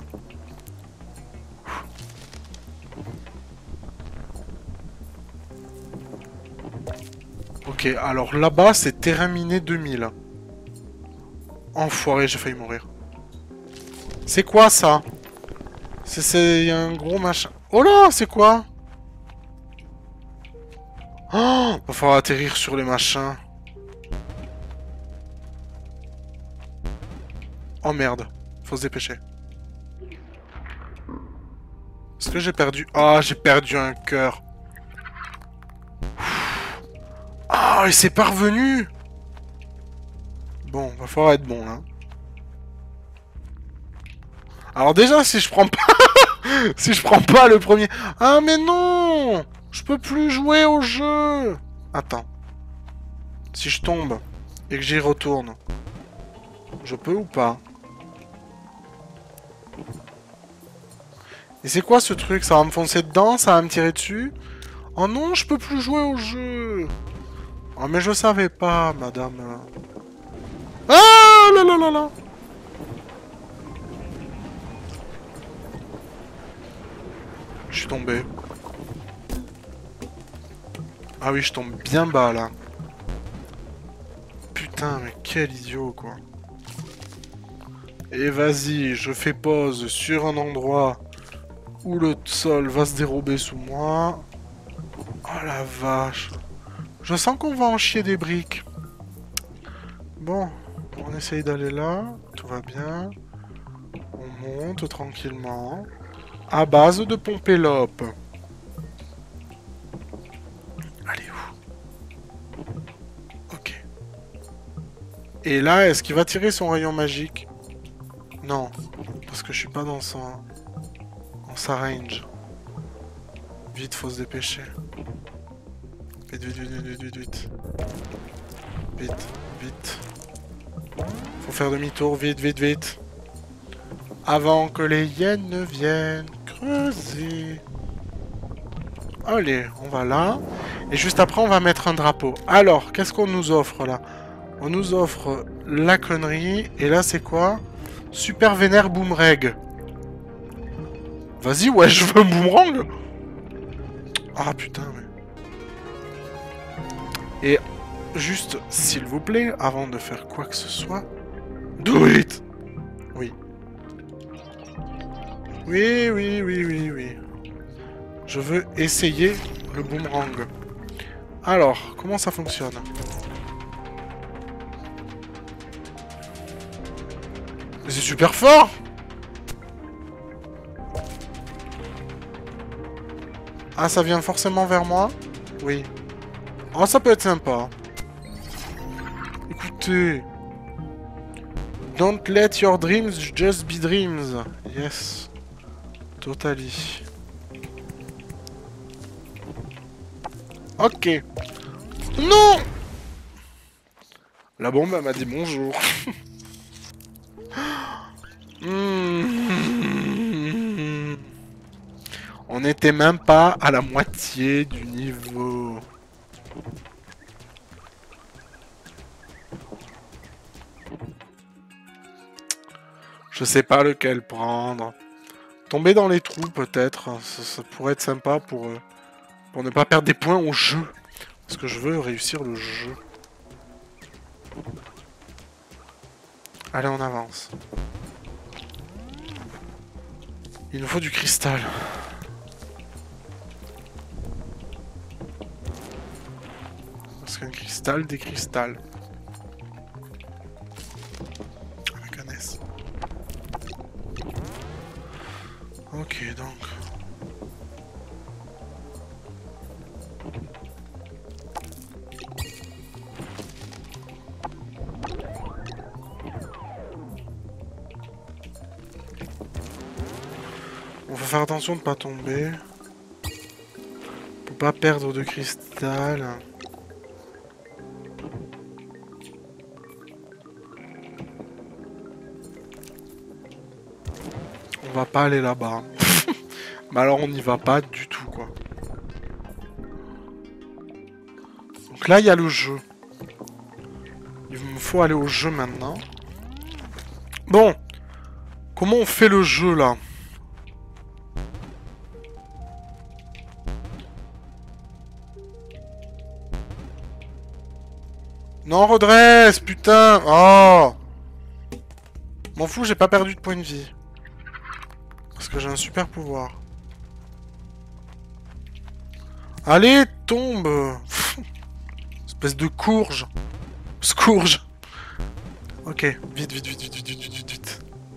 Ok, alors là-bas c'est terrain miné deux mille. Enfoiré, j'ai failli mourir. C'est quoi ça? C'est un gros machin. Oh là, c'est quoi? Oh, va falloir atterrir sur les machins. Oh merde, faut se dépêcher. Est-ce que j'ai perdu... Ah, oh, j'ai perdu un cœur. Ah, oh, et c'est parvenu. Bon, va falloir être bon là. Alors déjà, si je prends pas... si je prends pas le premier... Ah mais non, je peux plus jouer au jeu. Attends. Si je tombe et que j'y retourne, je peux ou pas? Et c'est quoi ce truc? Ça va me foncer dedans? Ça va me tirer dessus? Oh non, je peux plus jouer au jeu. Oh mais je savais pas, madame. Ah là là là là. Je suis tombé. Ah oui, je tombe bien bas, là. Putain, mais quel idiot, quoi. Et vas-y, je fais pause sur un endroit où le sol va se dérober sous moi. Oh la vache. Je sens qu'on va en chier des briques. Bon, on essaye d'aller là. Tout va bien. On monte tranquillement. À base de Pompélope. Allez où? Ok. Et là, est-ce qu'il va tirer son rayon magique? Non. Parce que je suis pas dans son... dans sa range. Vite, faut se dépêcher. Vite, vite, vite, vite, vite, vite. Vite, vite. Faut faire demi-tour, vite, vite, vite. Avant que les hyènes ne viennent creuser. Allez, on va là. Et juste après, on va mettre un drapeau. Alors, qu'est-ce qu'on nous offre là? On nous offre la connerie. Et là, c'est quoi? Super vénère boomerang. Vas-y, ouais, je veux un boomerang. Ah, putain, mais... Et juste, s'il vous plaît, avant de faire quoi que ce soit... Do it! Oui. Oui, oui, oui, oui, oui. Je veux essayer le boomerang. Alors, comment ça fonctionne? C'est super fort! Ah, ça vient forcément vers moi? Oui. Oh, ça peut être sympa. Écoutez. Don't let your dreams just be dreams. Yes. Totally. Ok. Non! La bombe, elle m'a dit bonjour. mmh. On n'était même pas à la moitié du niveau. Je sais pas lequel prendre. Tomber dans les trous, peut-être. Ça, ça pourrait être sympa pour, euh, pour ne pas perdre des points au jeu. Parce que je veux réussir le jeu. Allez, on avance. Il nous faut du cristal. Parce qu'un cristal, des cristals. Avec un S. Ok, donc... faire attention de pas tomber. Pour pas perdre de cristal. On va pas aller là-bas. Mais alors on n'y va pas du tout, quoi. Donc là, il y a le jeu. Il me faut aller au jeu maintenant. Bon. Comment on fait le jeu, là? Non, redresse, putain. Oh. M'en fous, j'ai pas perdu de points de vie. Parce que j'ai un super pouvoir. Allez, tombe. Espèce de courge. Scourge. Ok, vite, vite, vite, vite, vite, vite, vite, vite.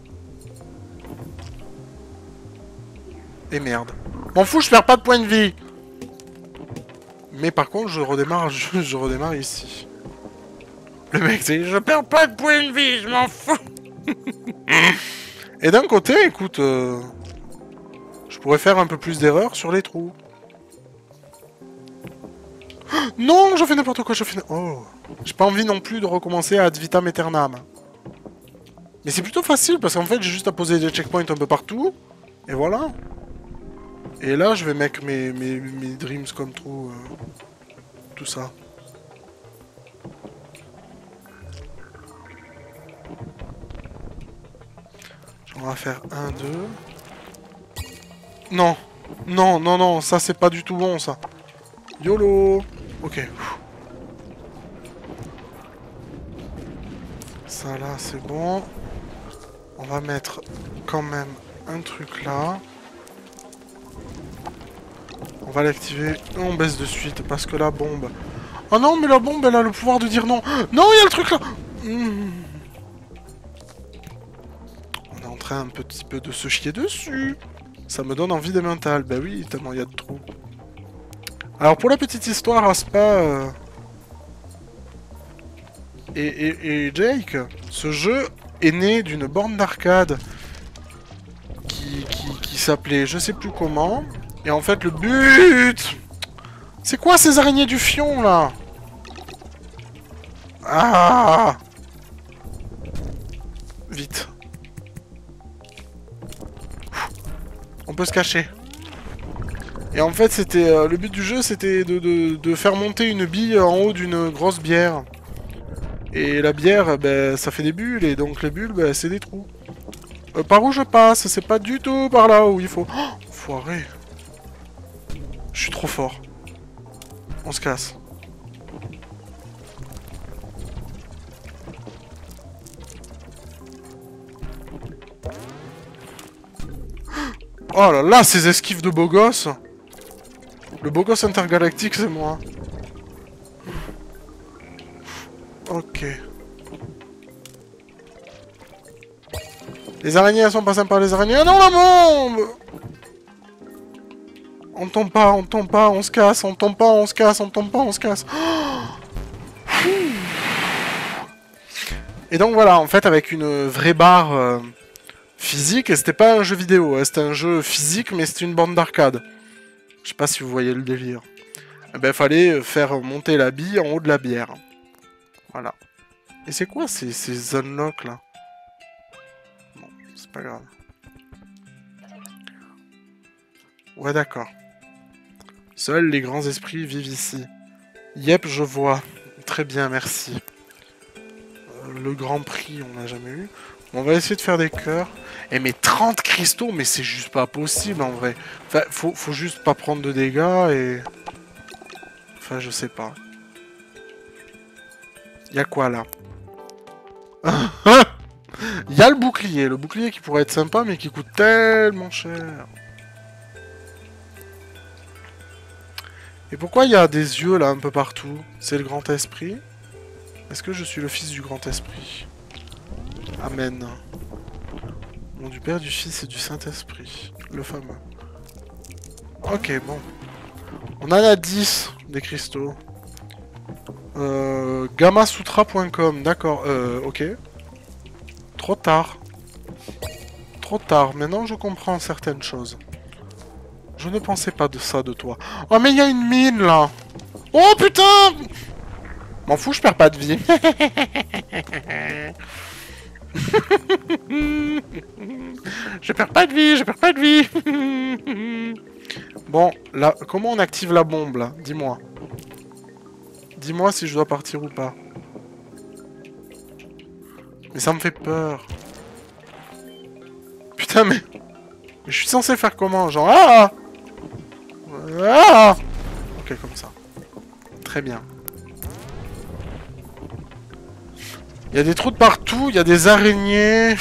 Et merde. M'en fous, je perds pas de points de vie. Mais par contre, je redémarre, je, je redémarre ici. Le mec, c'est je perds pas de points de vie, je m'en fous. Et d'un côté, écoute, euh, je pourrais faire un peu plus d'erreurs sur les trous. Non, je fais n'importe quoi, je fais... Oh, j'ai pas envie non plus de recommencer à ad vitam aeternam. Mais c'est plutôt facile, parce qu'en fait, j'ai juste à poser des checkpoints un peu partout. Et voilà. Et là, je vais mettre mes, mes, mes dreams comme trou. Euh, tout ça. On va faire un, deux... Non. Non, non, non, ça c'est pas du tout bon, ça. YOLO. Ok. Ça là, c'est bon. On va mettre quand même un truc là. On va l'activer. On baisse de suite parce que la bombe... Oh non, mais la bombe, elle a le pouvoir de dire non. Non, il y a le truc là. Mmh. On est en train un petit peu de se chier dessus. Ça me donne envie de mental. Bah oui, tellement il y a de trous. Alors pour la petite histoire, Aspa euh... et, et, et Jake, ce jeu est né d'une borne d'arcade qui, qui, qui s'appelait je sais plus comment. Et en fait le but... C'est quoi ces araignées du fion là? Ah! Vite. On peut se cacher. Et en fait, c'était euh, le but du jeu, c'était de, de, de faire monter une bille en haut d'une grosse bière. Et la bière, ben, ça fait des bulles, et donc les bulles, ben, c'est des trous. Euh, par où je passe? C'est pas du tout par là où il faut... Oh, foiré. Je suis trop fort. On se casse. Oh là là, ces esquives de beau gosse. Le beau gosse intergalactique, c'est moi. Ok. Les araignées, elles sont pas sympas, les araignées. Ah non, la bombe! On tombe pas, on tombe pas, on se casse, on tombe pas, on se casse, on tombe pas, on se casse. Oh. Et donc voilà, en fait, avec une vraie barre euh, physique, et c'était pas un jeu vidéo, hein, c'était un jeu physique, mais c'était une borne d'arcade. Je sais pas si vous voyez le délire. Eh ben, fallait faire monter la bille en haut de la bière. Voilà. Et c'est quoi ces, ces unlocks là? Bon, c'est pas grave. Ouais, d'accord. Seuls les grands esprits vivent ici. Yep, je vois. Très bien, merci. Euh, le grand prix, on n'a jamais eu. On va essayer de faire des cœurs. Et mais trente cristaux, mais c'est juste pas possible en vrai. Enfin, faut, faut juste pas prendre de dégâts et... Enfin, je sais pas. Y'a quoi là? Y'a le bouclier. Le bouclier qui pourrait être sympa, mais qui coûte tellement cher. Et pourquoi il y a des yeux là un peu partout? C'est le grand esprit? Est-ce que je suis le fils du grand esprit? Amen. Au nom du Père, du Fils et du Saint-Esprit. Le fameux. Ok, bon. On en a dix des cristaux. Euh, gamasutra point com, d'accord. Euh, ok. Trop tard. Trop tard. Maintenant, je comprends certaines choses. Je ne pensais pas de ça de toi. Oh, mais il y a une mine, là. Oh, putain! M'en fous, je perds pas de vie. Je perds pas de vie, je perds pas de vie. Bon, là, comment on active la bombe, là? Dis-moi. Dis-moi si je dois partir ou pas. Mais ça me fait peur. Putain, mais... mais je suis censé faire comment? Genre... Ah! Ah! Ok, comme ça. Très bien. Il y a des trous de partout, il y a des araignées.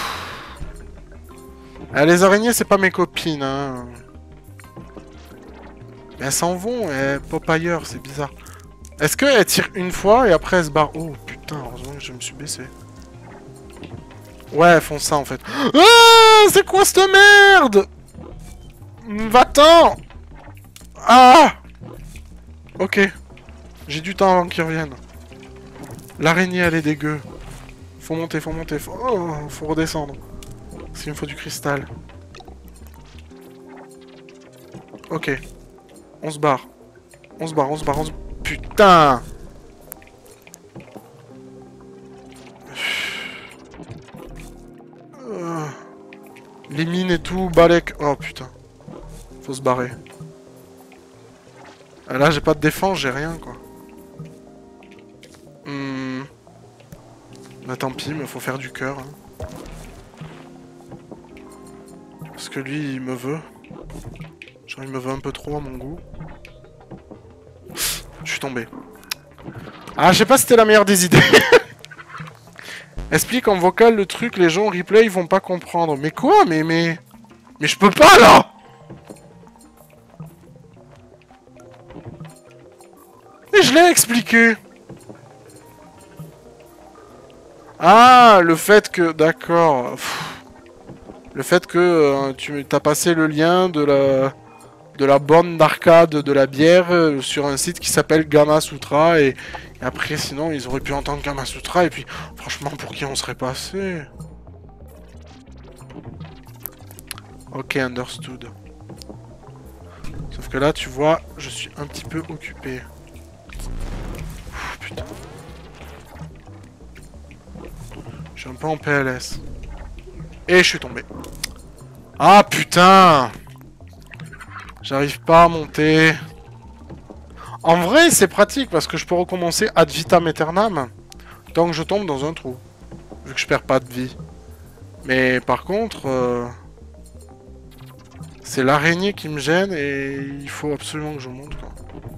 Ah, les araignées, c'est pas mes copines, hein. Mais elles s'en vont, elles pop ailleurs, c'est bizarre. Est-ce qu'elles tirent une fois et après elles se barrent? Oh putain, heureusement que je me suis baissé. Ouais, elles font ça en fait. Ah, c'est quoi cette merde? Va-t'en! Ah! Ok. J'ai du temps avant qu'ils reviennent. L'araignée, elle est dégueu. Faut monter, faut monter, faut... Oh, faut redescendre. Parce qu'il me faut du cristal. Ok. On se barre. On se barre, on se barre, on se... Putain! Euh... Les mines et tout, balèque. Oh putain. Faut se barrer. Ah, là, j'ai pas de défense, j'ai rien, quoi. Hmm... Bah tant pis, mais faut faire du cœur. Hein. Parce que lui, il me veut. Genre, il me veut un peu trop à mon goût. Je suis tombé. Ah, je sais pas si c'était la meilleure des idées. Explique en vocal le truc, les gens en replay, ils vont pas comprendre. Mais quoi? Mais, mais... Mais je peux pas, là! Mais je l'ai expliqué. Ah, le fait que... D'accord. Le fait que euh, tu as passé le lien de la... de la borne d'arcade de la bière euh, sur un site qui s'appelle Gamasutra et... et après sinon ils auraient pu entendre Gamasutra et puis franchement pour qui on serait passé? Ok, understood. Sauf que là tu vois je suis un petit peu occupé. Ouh, putain. Je suis un peu en P L S. Et je suis tombé. Ah putain! J'arrive pas à monter. En vrai, c'est pratique parce que je peux recommencer ad vitam aeternam tant que je tombe dans un trou. Vu que je perds pas de vie. Mais par contre, euh, c'est l'araignée qui me gêne et il faut absolument que je monte, quoi.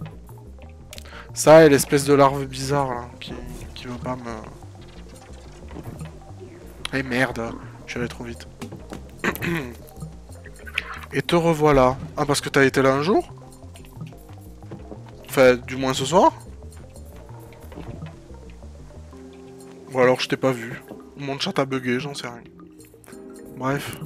Ça et l'espèce de larve bizarre là, qui, qui veut pas me... Eh merde, je suis allé trop vite. Et te revoilà. Ah, parce que t'as été là un jour? Enfin, du moins ce soir? Ou alors je t'ai pas vu. Mon chat a bugué, j'en sais rien. Bref.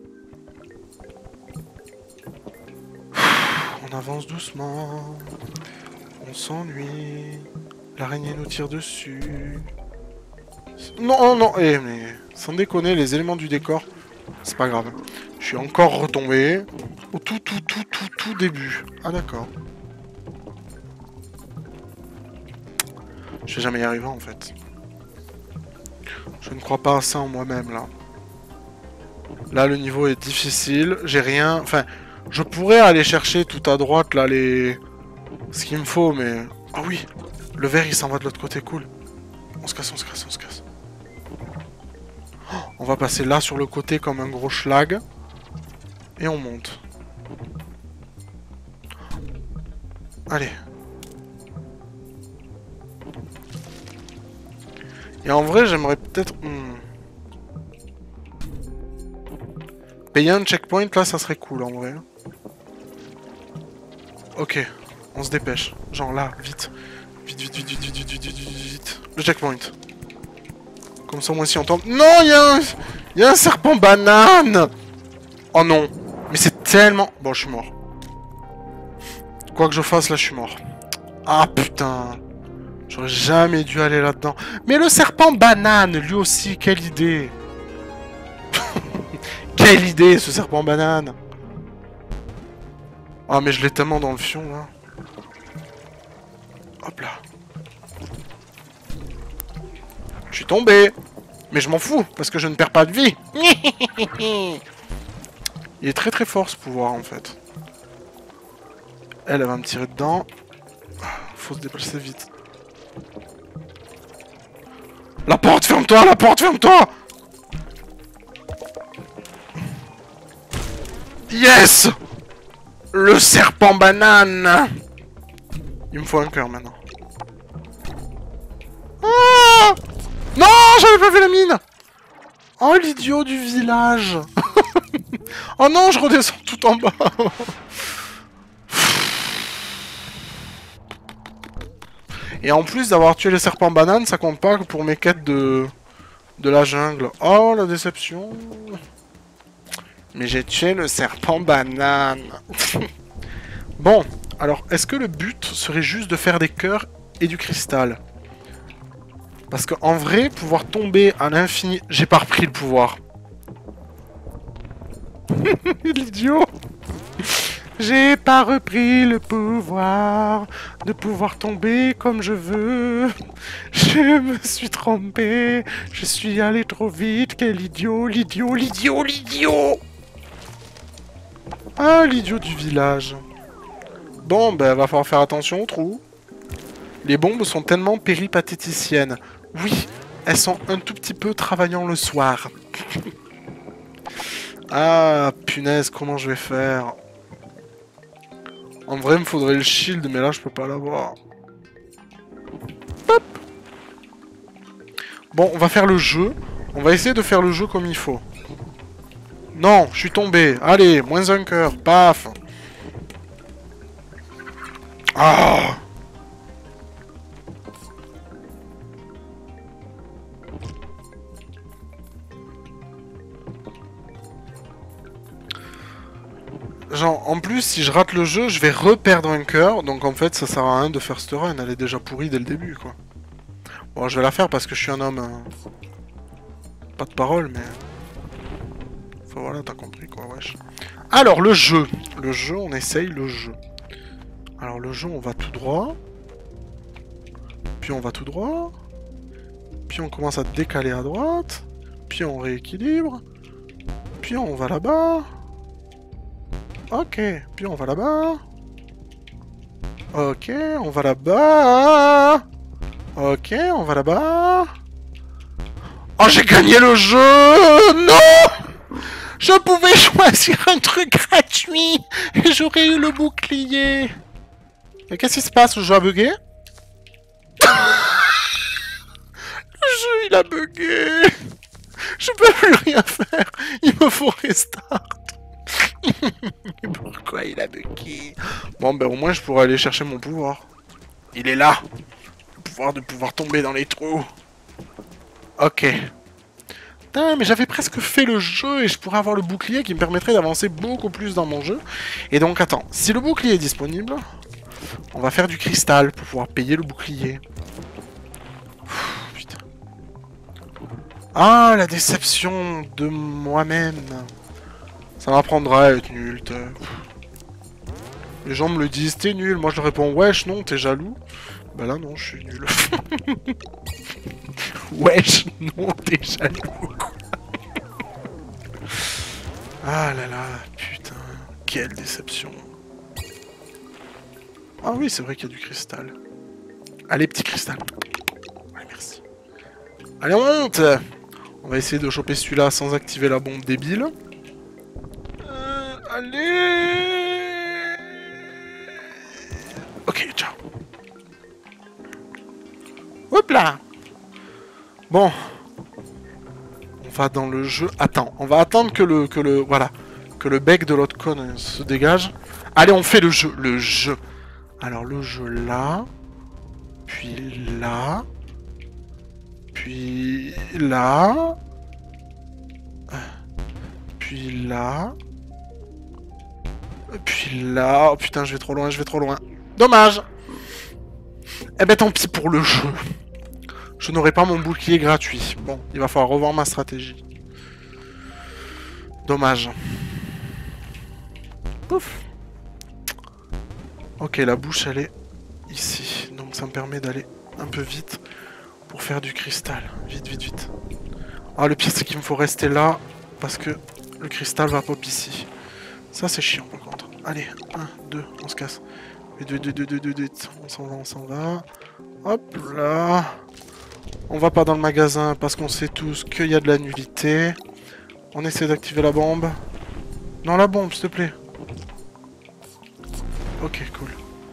On avance doucement. On s'ennuie. L'araignée nous tire dessus. Non, non, eh, mais sans déconner, les éléments du décor, c'est pas grave. Je suis encore retombé au tout, tout, tout, tout, tout début. Ah, d'accord. Je vais jamais y arriver, en fait. Je ne crois pas à ça en moi-même, là. Là, le niveau est difficile. J'ai rien... Enfin, je pourrais aller chercher tout à droite, là, les... ce qu'il me faut, mais... Ah oui, le verre, il s'en va de l'autre côté, cool. On se casse, on se casse, on se casse. Oh, on va passer là, sur le côté, comme un gros schlag. Et on monte. Allez. Et en vrai, j'aimerais peut-être... Hmm. Payer un checkpoint, là, ça serait cool, en vrai. Ok, on se dépêche. Genre là, vite. Vite, vite, vite, vite, vite, vite, vite, vite, vite, vite. Le checkpoint. Comme ça, moi, si on tombe... Non, il y a un... Il y a un serpent banane. Oh non. Mais c'est tellement... Bon, je suis mort. Quoi que je fasse, là, je suis mort. Ah, putain. J'aurais jamais dû aller là-dedans. Mais le serpent banane, lui aussi, quelle idée. Quelle idée, ce serpent banane. Ah, mais je l'ai tellement dans le fion, là. Hop là. Je suis tombé. Mais je m'en fous, parce que je ne perds pas de vie. Il est très très fort, ce pouvoir, en fait. Elle, elle va me tirer dedans. Faut se déplacer vite. La porte, ferme-toi! La porte, ferme-toi! Yes! Le serpent banane! Il me faut un cœur maintenant. Ah! Non, j'avais pas vu la mine! Oh, l'idiot du village! Oh non, je redescends tout en bas! Et en plus d'avoir tué le serpent banane, ça compte pas pour mes quêtes de... de la jungle. Oh, la déception! Mais j'ai tué le serpent banane! Bon, alors, est-ce que le but serait juste de faire des cœurs et du cristal? Parce qu'en vrai, pouvoir tomber à l'infini... J'ai pas repris le pouvoir. L'idiot! J'ai pas repris le pouvoir de pouvoir tomber comme je veux. Je me suis trompé. Je suis allé trop vite. Quel idiot, l'idiot, l'idiot, l'idiot! Ah, l'idiot du village. Bon, ben, va falloir faire attention au trou. Les bombes sont tellement péripatéticiennes. Oui, elles sont un tout petit peu travaillant le soir. Ah, punaise, comment je vais faire? En vrai, il me faudrait le shield, mais là, je peux pas l'avoir. Hop. Bon, on va faire le jeu. On va essayer de faire le jeu comme il faut. Non, je suis tombé. Allez, moins un cœur. Paf. Ah. Genre, en plus, si je rate le jeu, je vais reperdre un cœur. Donc, en fait, ça sert à rien de faire cette run. Elle est déjà pourrie dès le début, quoi. Bon, je vais la faire parce que je suis un homme... Hein. Pas de parole, mais... Enfin, voilà, t'as compris, quoi, wesh. Alors, le jeu. Le jeu, on essaye le jeu. Alors, le jeu, on va tout droit. Puis, on va tout droit. Puis, on commence à décaler à droite. Puis, on rééquilibre. Puis, on va là-bas. Ok, puis on va là-bas. Ok, on va là-bas. Ok, on va là-bas. Oh, j'ai gagné le jeu! Non! Je pouvais choisir un truc gratuit et j'aurais eu le bouclier. Mais qu'est-ce qui se passe? Le jeu a bugué? Le jeu, il a bugué. Je peux plus rien faire. Il me faut restart. Pourquoi il a bugué? Bon, ben au moins je pourrais aller chercher mon pouvoir. Il est là. Le pouvoir de pouvoir tomber dans les trous. Ok. Putain, mais j'avais presque fait le jeu et je pourrais avoir le bouclier qui me permettrait d'avancer beaucoup plus dans mon jeu. Et donc, attends. Si le bouclier est disponible, on va faire du cristal pour pouvoir payer le bouclier. Ouh, putain. Ah, la déception de moi-même. Ça m'apprendra à être nul. Les gens me le disent, t'es nul. Moi je leur réponds, wesh, non, t'es jaloux. Bah là, non, je suis nul. Wesh, non, t'es jaloux. Ah là là, putain. Quelle déception. Ah oui, c'est vrai qu'il y a du cristal. Allez, petit cristal. Allez, merci. Allez, on monte. On va essayer de choper celui-là sans activer la bombe débile. Allez. Ok, ciao. Hop là. Bon. On va dans le jeu. Attends, on va attendre que le... que le voilà. Que le bec de l'autre con se dégage. Allez, on fait le jeu. Le jeu. Alors, le jeu là. Puis là. Puis là. Puis là. Puis là... Oh putain, je vais trop loin, je vais trop loin. Dommage. Eh ben tant pis pour le jeu. Je n'aurai pas mon bouclier gratuit. Bon, il va falloir revoir ma stratégie. Dommage. Pouf. Ok, la bouche, elle est ici. Donc ça me permet d'aller un peu vite pour faire du cristal. Vite, vite, vite. Ah, le pire, c'est qu'il me faut rester là parce que le cristal va pop ici. Ça, c'est chiant, par contre. Allez, un, deux, on se casse. deux, deux, deux, deux, deux, deux, on s'en va, on s'en va. Hop là. On va pas dans le magasin parce qu'on sait tous qu'il y a de la nullité. On essaie d'activer la bombe. Non, la bombe, s'il te plaît. Ok, cool.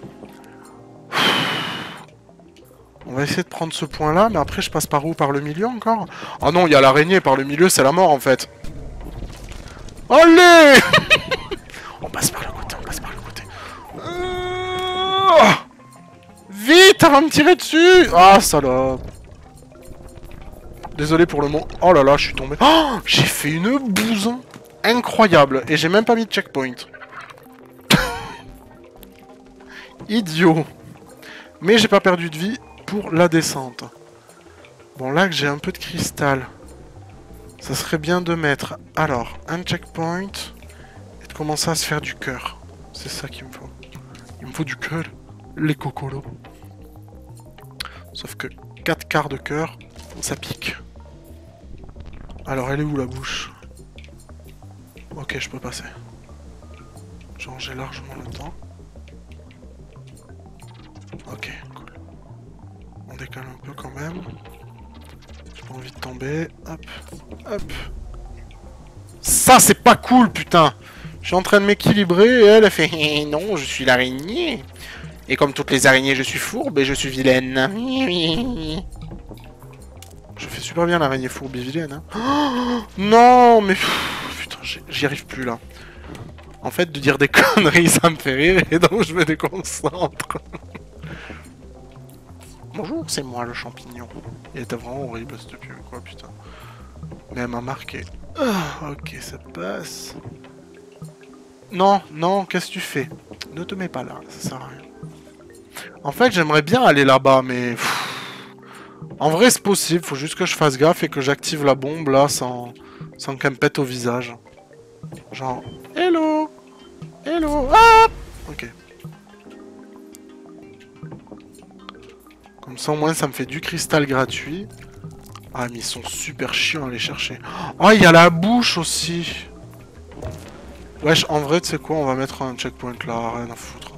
On va essayer de prendre ce point-là, mais après, je passe par où? Par le milieu, encore? Ah non, il y a l'araignée. Par le milieu, c'est la mort, en fait. Allez. On passe par le côté, on passe par le côté. Euh... Vite, elle va me tirer dessus. Ah, salope. Désolé pour le mot. Oh là là, je suis tombé. Oh, j'ai fait une bouse incroyable. Et j'ai même pas mis de checkpoint. Idiot. Mais j'ai pas perdu de vie pour la descente. Bon, là que j'ai un peu de cristal, ça serait bien de mettre, alors, un checkpoint et de commencer à se faire du cœur. C'est ça qu'il me faut. Il me faut du cœur. Les cocolos. Sauf que quatre quarts de cœur, ça pique. Alors, elle est où la bouche? Ok, je peux passer. Genre, j'ai largement le temps. Ok, cool. On décale un peu quand même. J'ai pas envie de tomber. Hop, hop. Ça, c'est pas cool, putain! Je suis en train de m'équilibrer et elle, elle fait eh, non, je suis l'araignée. Et comme toutes les araignées, je suis fourbe et je suis vilaine. Je fais super bien l'araignée fourbe et vilaine. Hein. Oh, non, mais pff, putain, j'y arrive plus là. En fait, de dire des conneries, ça me fait rire et donc je me déconcentre. Bonjour, c'est moi le champignon. Il était vraiment horrible ce pub, quoi, putain. Mais elle m'a marqué. Oh, ok, ça passe. Non, non, qu'est-ce que tu fais? Ne te mets pas là, ça sert à rien. En fait, j'aimerais bien aller là-bas, mais... Pff, en vrai, c'est possible, faut juste que je fasse gaffe et que j'active la bombe, là, sans, sans qu'elle me pète au visage. Genre, hello. Hello. Ah. Ok. Comme ça, au moins, ça me fait du cristal gratuit. Ah, mais ils sont super chiants à aller chercher. Oh, il y a la bouche aussi. Wesh, en vrai, tu sais quoi, on va mettre un checkpoint là, rien à foutre.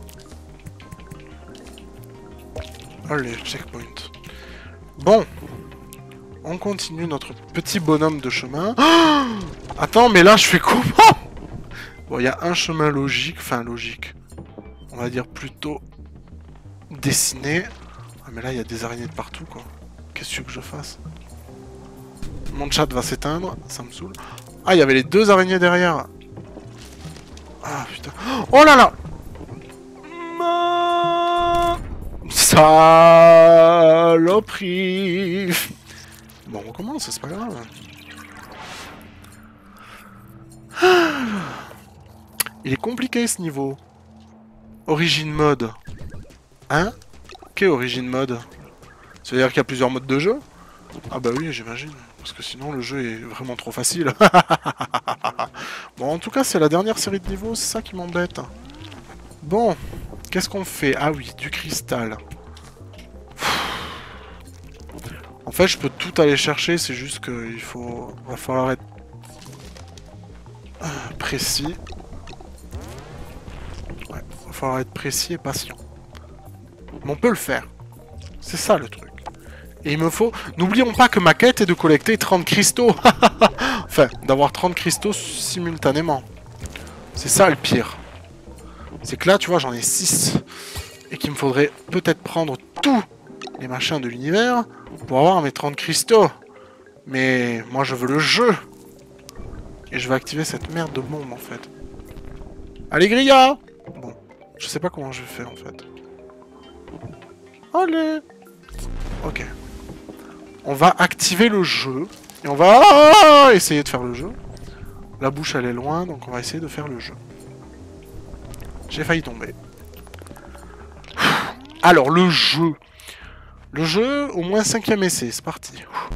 Allez, checkpoint. Bon. On continue notre petit bonhomme de chemin. Oh, attends, mais là, je fais comment? Bon, il y a un chemin logique, enfin logique. On va dire plutôt dessiné. Ah, mais là, il y a des araignées de partout, quoi. Qu'est-ce que tu veux que je fasse? Mon chat va s'éteindre, ça me saoule. Ah, il y avait les deux araignées derrière. Ah, putain. Oh là là! Saloperie! Bon, on recommence, c'est pas grave. Il est compliqué ce niveau. Origin mode. Hein? Qu'est origin mode? Ça veut dire qu'il y a plusieurs modes de jeu? Ah bah oui, j'imagine. Parce que sinon le jeu est vraiment trop facile. Bon, en tout cas, c'est la dernière série de niveaux, c'est ça qui m'embête. Bon, qu'est-ce qu'on fait? Ah oui, du cristal. En fait, je peux tout aller chercher, c'est juste qu'il faut... va falloir être... précis. Ouais, va falloir être précis et patient. Mais on peut le faire. C'est ça le truc. Et il me faut... N'oublions pas que ma quête est de collecter trente cristaux. Enfin, d'avoir trente cristaux simultanément. C'est ça le pire. C'est que là, tu vois, j'en ai six. Et qu'il me faudrait peut-être prendre tous les machins de l'univers pour avoir mes trente cristaux. Mais moi, je veux le jeu. Et je vais activer cette merde de bombe, en fait. Allez, Grilla! Bon, je sais pas comment je fais, en fait. Allez! Ok. On va activer le jeu. Et on va essayer de faire le jeu. La bouche, elle est loin, donc on va essayer de faire le jeu. J'ai failli tomber. Alors, le jeu. Le jeu, au moins cinquième essai, c'est parti.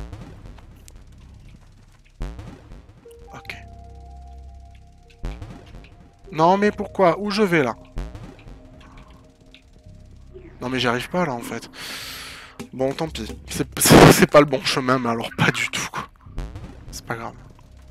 Ok. Non, mais pourquoi? Où je vais, là? Non mais j'y arrive pas là en fait. Bon tant pis. C'est pas le bon chemin mais alors pas du tout quoi. C'est pas grave.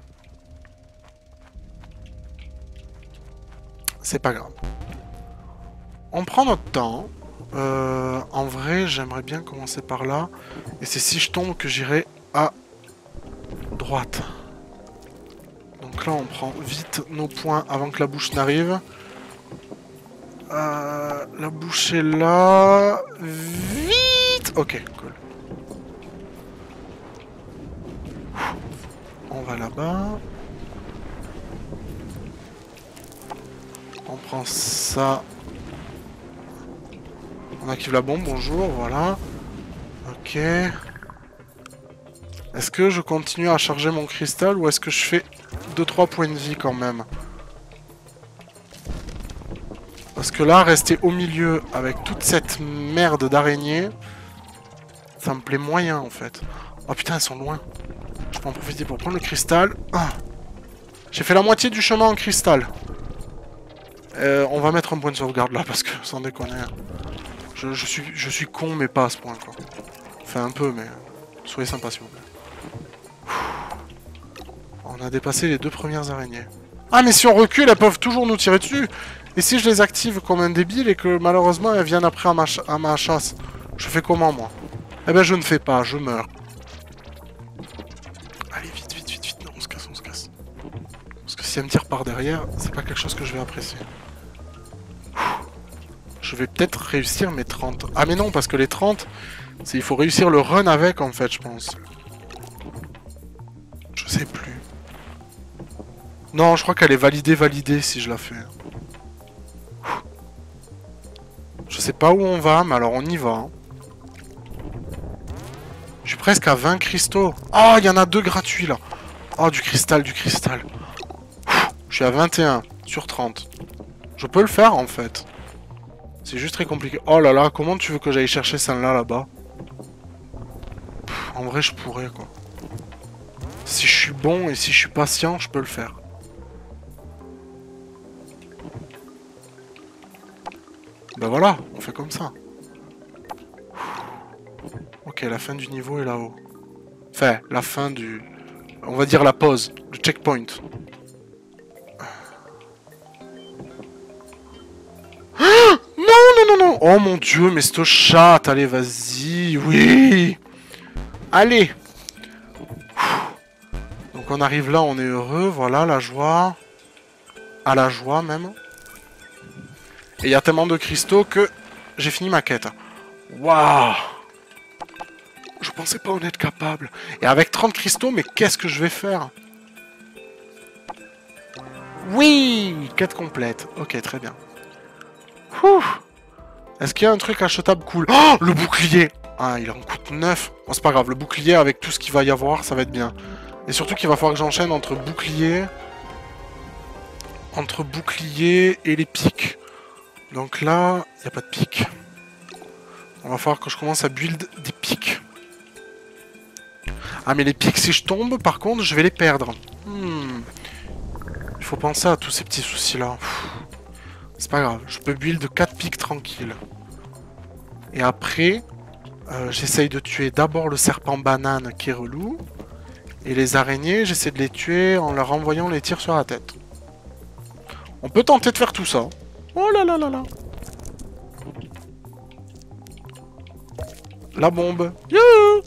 C'est pas grave. On prend notre temps. Euh, en vrai j'aimerais bien commencer par là. Et c'est si je tombe que j'irai à droite. Donc là on prend vite nos points avant que la bouche n'arrive. Euh, la bouche est là. Vite. Ok, cool. On va là-bas. On prend ça. On active la bombe, bonjour, voilà. Ok. Est-ce que je continue à charger mon cristal ou est-ce que je fais deux trois points de vie quand même? Parce que là, rester au milieu avec toute cette merde d'araignée, ça me plaît moyen en fait. Oh putain, elles sont loin. Je peux en profiter pour prendre le cristal. Ah. J'ai fait la moitié du chemin en cristal. Euh, on va mettre un point de sauvegarde là parce que, sans déconner, je, je, suis, je suis con mais pas à ce point quoi. Enfin un peu mais soyez sympa s'il vous plaît. On a dépassé les deux premières araignées. Ah mais si on recule, elles peuvent toujours nous tirer dessus. Et si je les active comme un débile et que malheureusement elles viennent après à ma, ch à ma chasse, je fais comment moi? Eh ben je ne fais pas, je meurs. Allez vite, vite, vite, vite, non on se casse, on se casse. Parce que si elle me tire par derrière, c'est pas quelque chose que je vais apprécier. Je vais peut-être réussir mes trente. Ah mais non, parce que les trente, il faut réussir le run avec en fait, je pense. Je sais plus. Non, je crois qu'elle est validée, validée si je la fais. Je sais pas où on va, mais alors on y va. Hein. Je suis presque à vingt cristaux. Oh, il y en a deux gratuits là. Oh, du cristal, du cristal. Je suis à vingt et un sur trente. Je peux le faire en fait. C'est juste très compliqué. Oh là là, comment tu veux que j'aille chercher celle-là là-bas? En vrai, je pourrais quoi. Si je suis bon et si je suis patient, je peux le faire. Ben voilà, on fait comme ça. Ok, la fin du niveau est là-haut. Enfin, la fin du... On va dire la pause, le checkpoint. Ah non, non, non, non. Oh mon dieu, mais cette chatte. Allez, vas-y, oui. Allez. Donc on arrive là, on est heureux. Voilà, la joie. À la joie même. Et il y a tellement de cristaux que j'ai fini ma quête. Waouh! Je pensais pas en être capable. Et avec trente cristaux, mais qu'est-ce que je vais faire? Oui! Quête complète. Ok, très bien. Est-ce qu'il y a un truc achetable cool? Oh! Le bouclier! Ah, il en coûte neuf. Bon, c'est pas grave. Le bouclier, avec tout ce qu'il va y avoir, ça va être bien. Et surtout qu'il va falloir que j'enchaîne entre bouclier... Entre bouclier et les pics. Donc là, il n'y a pas de pic. On va falloir que je commence à build des pics. Ah mais les pics, si je tombe, par contre, je vais les perdre. Hmm. Il faut penser à tous ces petits soucis-là. C'est pas grave, je peux build quatre pics tranquilles. Et après, euh, j'essaye de tuer d'abord le serpent banane qui est relou. Et les araignées, j'essaie de les tuer en leur envoyant les tirs sur la tête. On peut tenter de faire tout ça. Oh là là là là. La bombe. Youhou.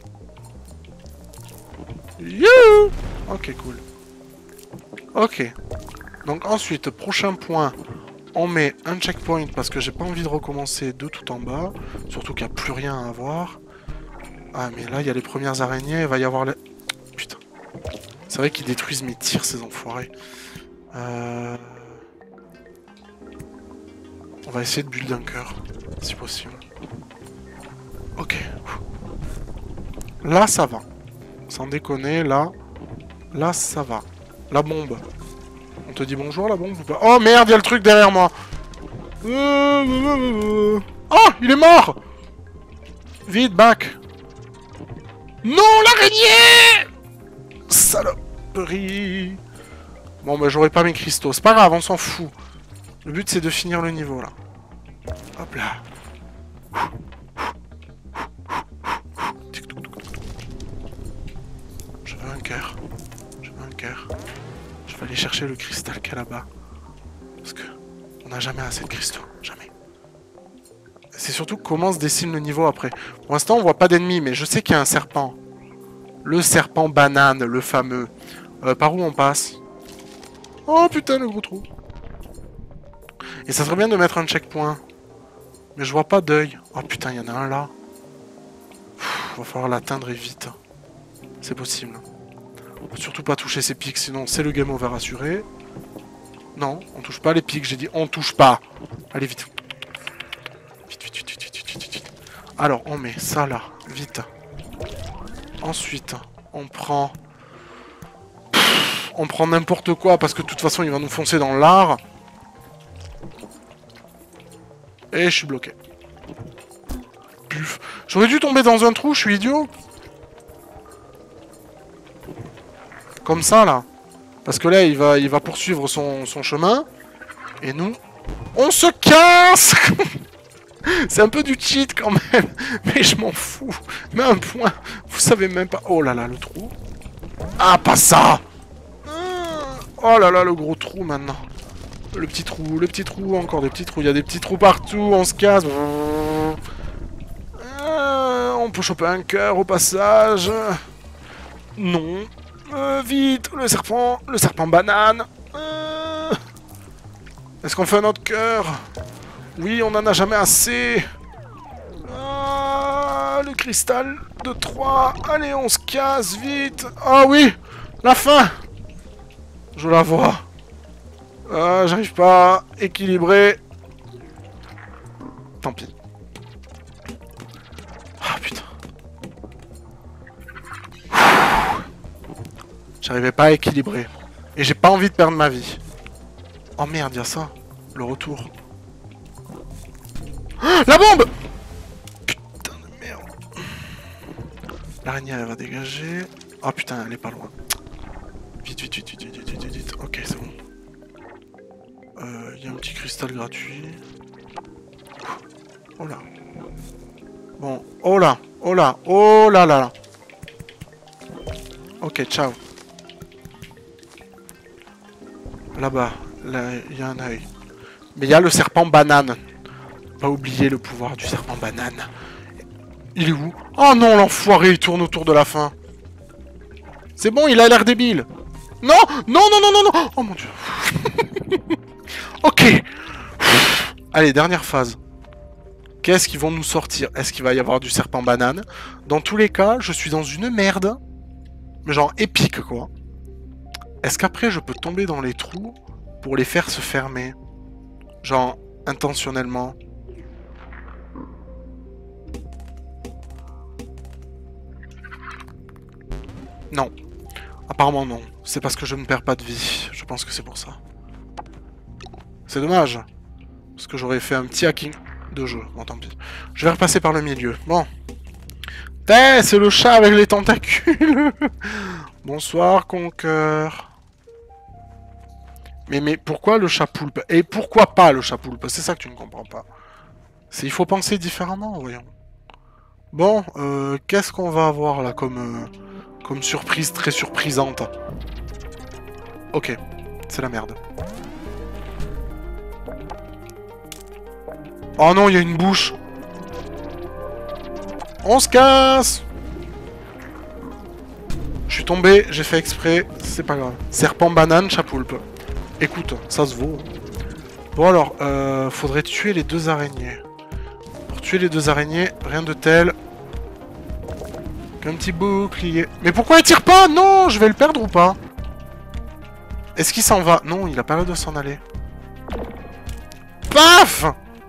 Youhou. Ok, cool. Ok. Donc ensuite, prochain point, on met un checkpoint parce que j'ai pas envie de recommencer de tout en bas. Surtout qu'il n'y a plus rien à voir. Ah, mais là, il y a les premières araignées. Il va y avoir les... Putain. C'est vrai qu'ils détruisent mes tirs, ces enfoirés. Euh... On va essayer de build un cœur, si possible. Ok. Là, ça va. Sans déconner, là... Là, ça va. La bombe. On te dit bonjour, la bombe ou pas? Oh merde, il y a le truc derrière moi. Oh, il est mort. Vite, back. Non, l'araignée. Saloperie. Bon, bah, j'aurai pas mes cristaux. C'est pas grave, on s'en fout. Le but, c'est de finir le niveau, là. Hop là. Je veux un cœur. Je veux un cœur. Je vais aller chercher le cristal qu'il y a là-bas. Parce que on n'a jamais assez de cristaux. Jamais. C'est surtout comment se dessine le niveau après. Pour l'instant, on voit pas d'ennemis, mais je sais qu'il y a un serpent. Le serpent banane, le fameux. Euh, par où on passe? Oh putain, le gros trou. Et ça serait bien de mettre un checkpoint. Mais je vois pas d'œil. Oh putain, il y en a un là. Pff, va falloir l'atteindre et vite. C'est possible. On peut surtout pas toucher ces pics, sinon c'est le game over assuré. Non, on touche pas les pics, j'ai dit on touche pas. Allez, vite. Vite, vite, vite, vite, vite, vite, vite. Alors, on met ça là, vite. Ensuite, on prend... Pff, on prend n'importe quoi, parce que de toute façon, il va nous foncer dans l'art. Et je suis bloqué. Puf. J'aurais dû tomber dans un trou, je suis idiot. Comme ça, là. Parce que là, il va, il va poursuivre son, son chemin. Et nous, on se casse. C'est un peu du cheat quand même. Mais je m'en fous. Mais un point. Vous savez même pas... Oh là là, le trou. Ah, pas ça. Oh là là, le gros trou maintenant. Le petit trou, le petit trou, encore des petits trous. Il y a des petits trous partout, on se casse. Euh, on peut choper un cœur au passage. Non. Euh, vite, le serpent, le serpent banane. Euh... Est-ce qu'on fait un autre cœur? Oui, on en a jamais assez. Ah, le cristal de trois. Allez, on se casse vite. Ah oui, la fin. Je la vois. Ah, j'arrive pas à équilibrer. Tant pis. Ah putain. J'arrivais pas à équilibrer. Et j'ai pas envie de perdre ma vie. Oh merde, y'a ça. Le retour. Ah, la bombe! Putain de merde. L'araignée, elle va dégager. Oh putain, elle est pas loin. Vite, vite, vite, vite, vite, vite, vite, vite. Ok, c'est bon. Il euh, y a un petit cristal gratuit. Oh là. Bon, oh là, oh là, oh là là là. Ok, ciao. Là-bas, là, il y a un œil. Mais il y a le serpent banane. Pas oublier le pouvoir du serpent banane. Il est où? Oh non, l'enfoiré, il tourne autour de la fin. C'est bon, il a l'air débile. Non, non, non, non, non, non. Oh mon dieu. Ok. Allez, dernière phase. Qu'est-ce qu'ils vont nous sortir? Est-ce qu'il va y avoir du serpent banane? Dans tous les cas, je suis dans une merde. Mais genre épique, quoi. Est-ce qu'après, je peux tomber dans les trous pour les faire se fermer? Genre, intentionnellement. Non. Apparemment, non. C'est parce que je ne perds pas de vie. Je pense que c'est pour ça. C'est dommage. Parce que j'aurais fait un petit hacking de jeu. Bon, tant pis. Je vais repasser par le milieu. Bon. Eh, c'est le chat avec les tentacules. Bonsoir, Conqueur. Mais, mais pourquoi le chat poulpe? Et pourquoi pas le chat poulpe? C'est ça que tu ne comprends pas. C'est il faut penser différemment, voyons. Bon, euh, qu'est-ce qu'on va avoir là comme, euh, comme surprise très surprisante? Ok, c'est la merde. Oh non, il y a une bouche. On se casse. Je suis tombé, j'ai fait exprès, c'est pas grave. Serpent, banane, chat poulpe. Écoute, ça se vaut. Bon alors, euh, faudrait tuer les deux araignées. Pour tuer les deux araignées, rien de tel qu'un petit bouclier. Mais pourquoi il tire pas? Non, je vais le perdre ou pas? Est-ce qu'il s'en va? Non, il a pas l'air de s'en aller. Paf!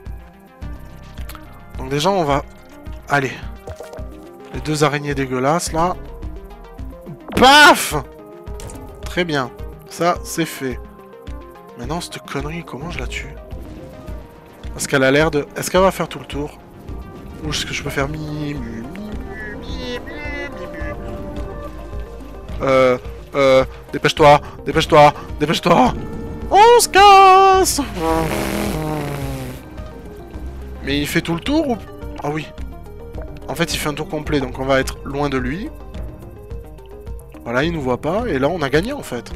Donc déjà, on va... Allez. Les deux araignées dégueulasses, là. Paf! Très bien. Ça, c'est fait. Maintenant, cette connerie, comment je la tue? Parce qu'elle a l'air de... Est-ce qu'elle va faire tout le tour? Ou est-ce que je peux faire mi, mi, mi, mi, mi, mi. Euh... Euh... Dépêche-toi! Dépêche-toi! Dépêche-toi! On se casse! Mais il fait tout le tour ou... Ah oui. En fait, il fait un tour complet, donc on va être loin de lui. Voilà, il nous voit pas, et là, on a gagné, en fait.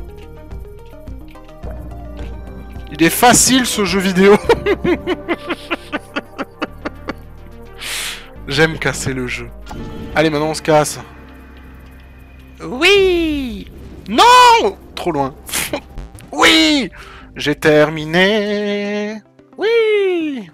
Il est facile, ce jeu vidéo. J'aime casser le jeu. Allez, maintenant, on se casse. Oui! Non! Trop loin. Oui! J'ai terminé. Oui!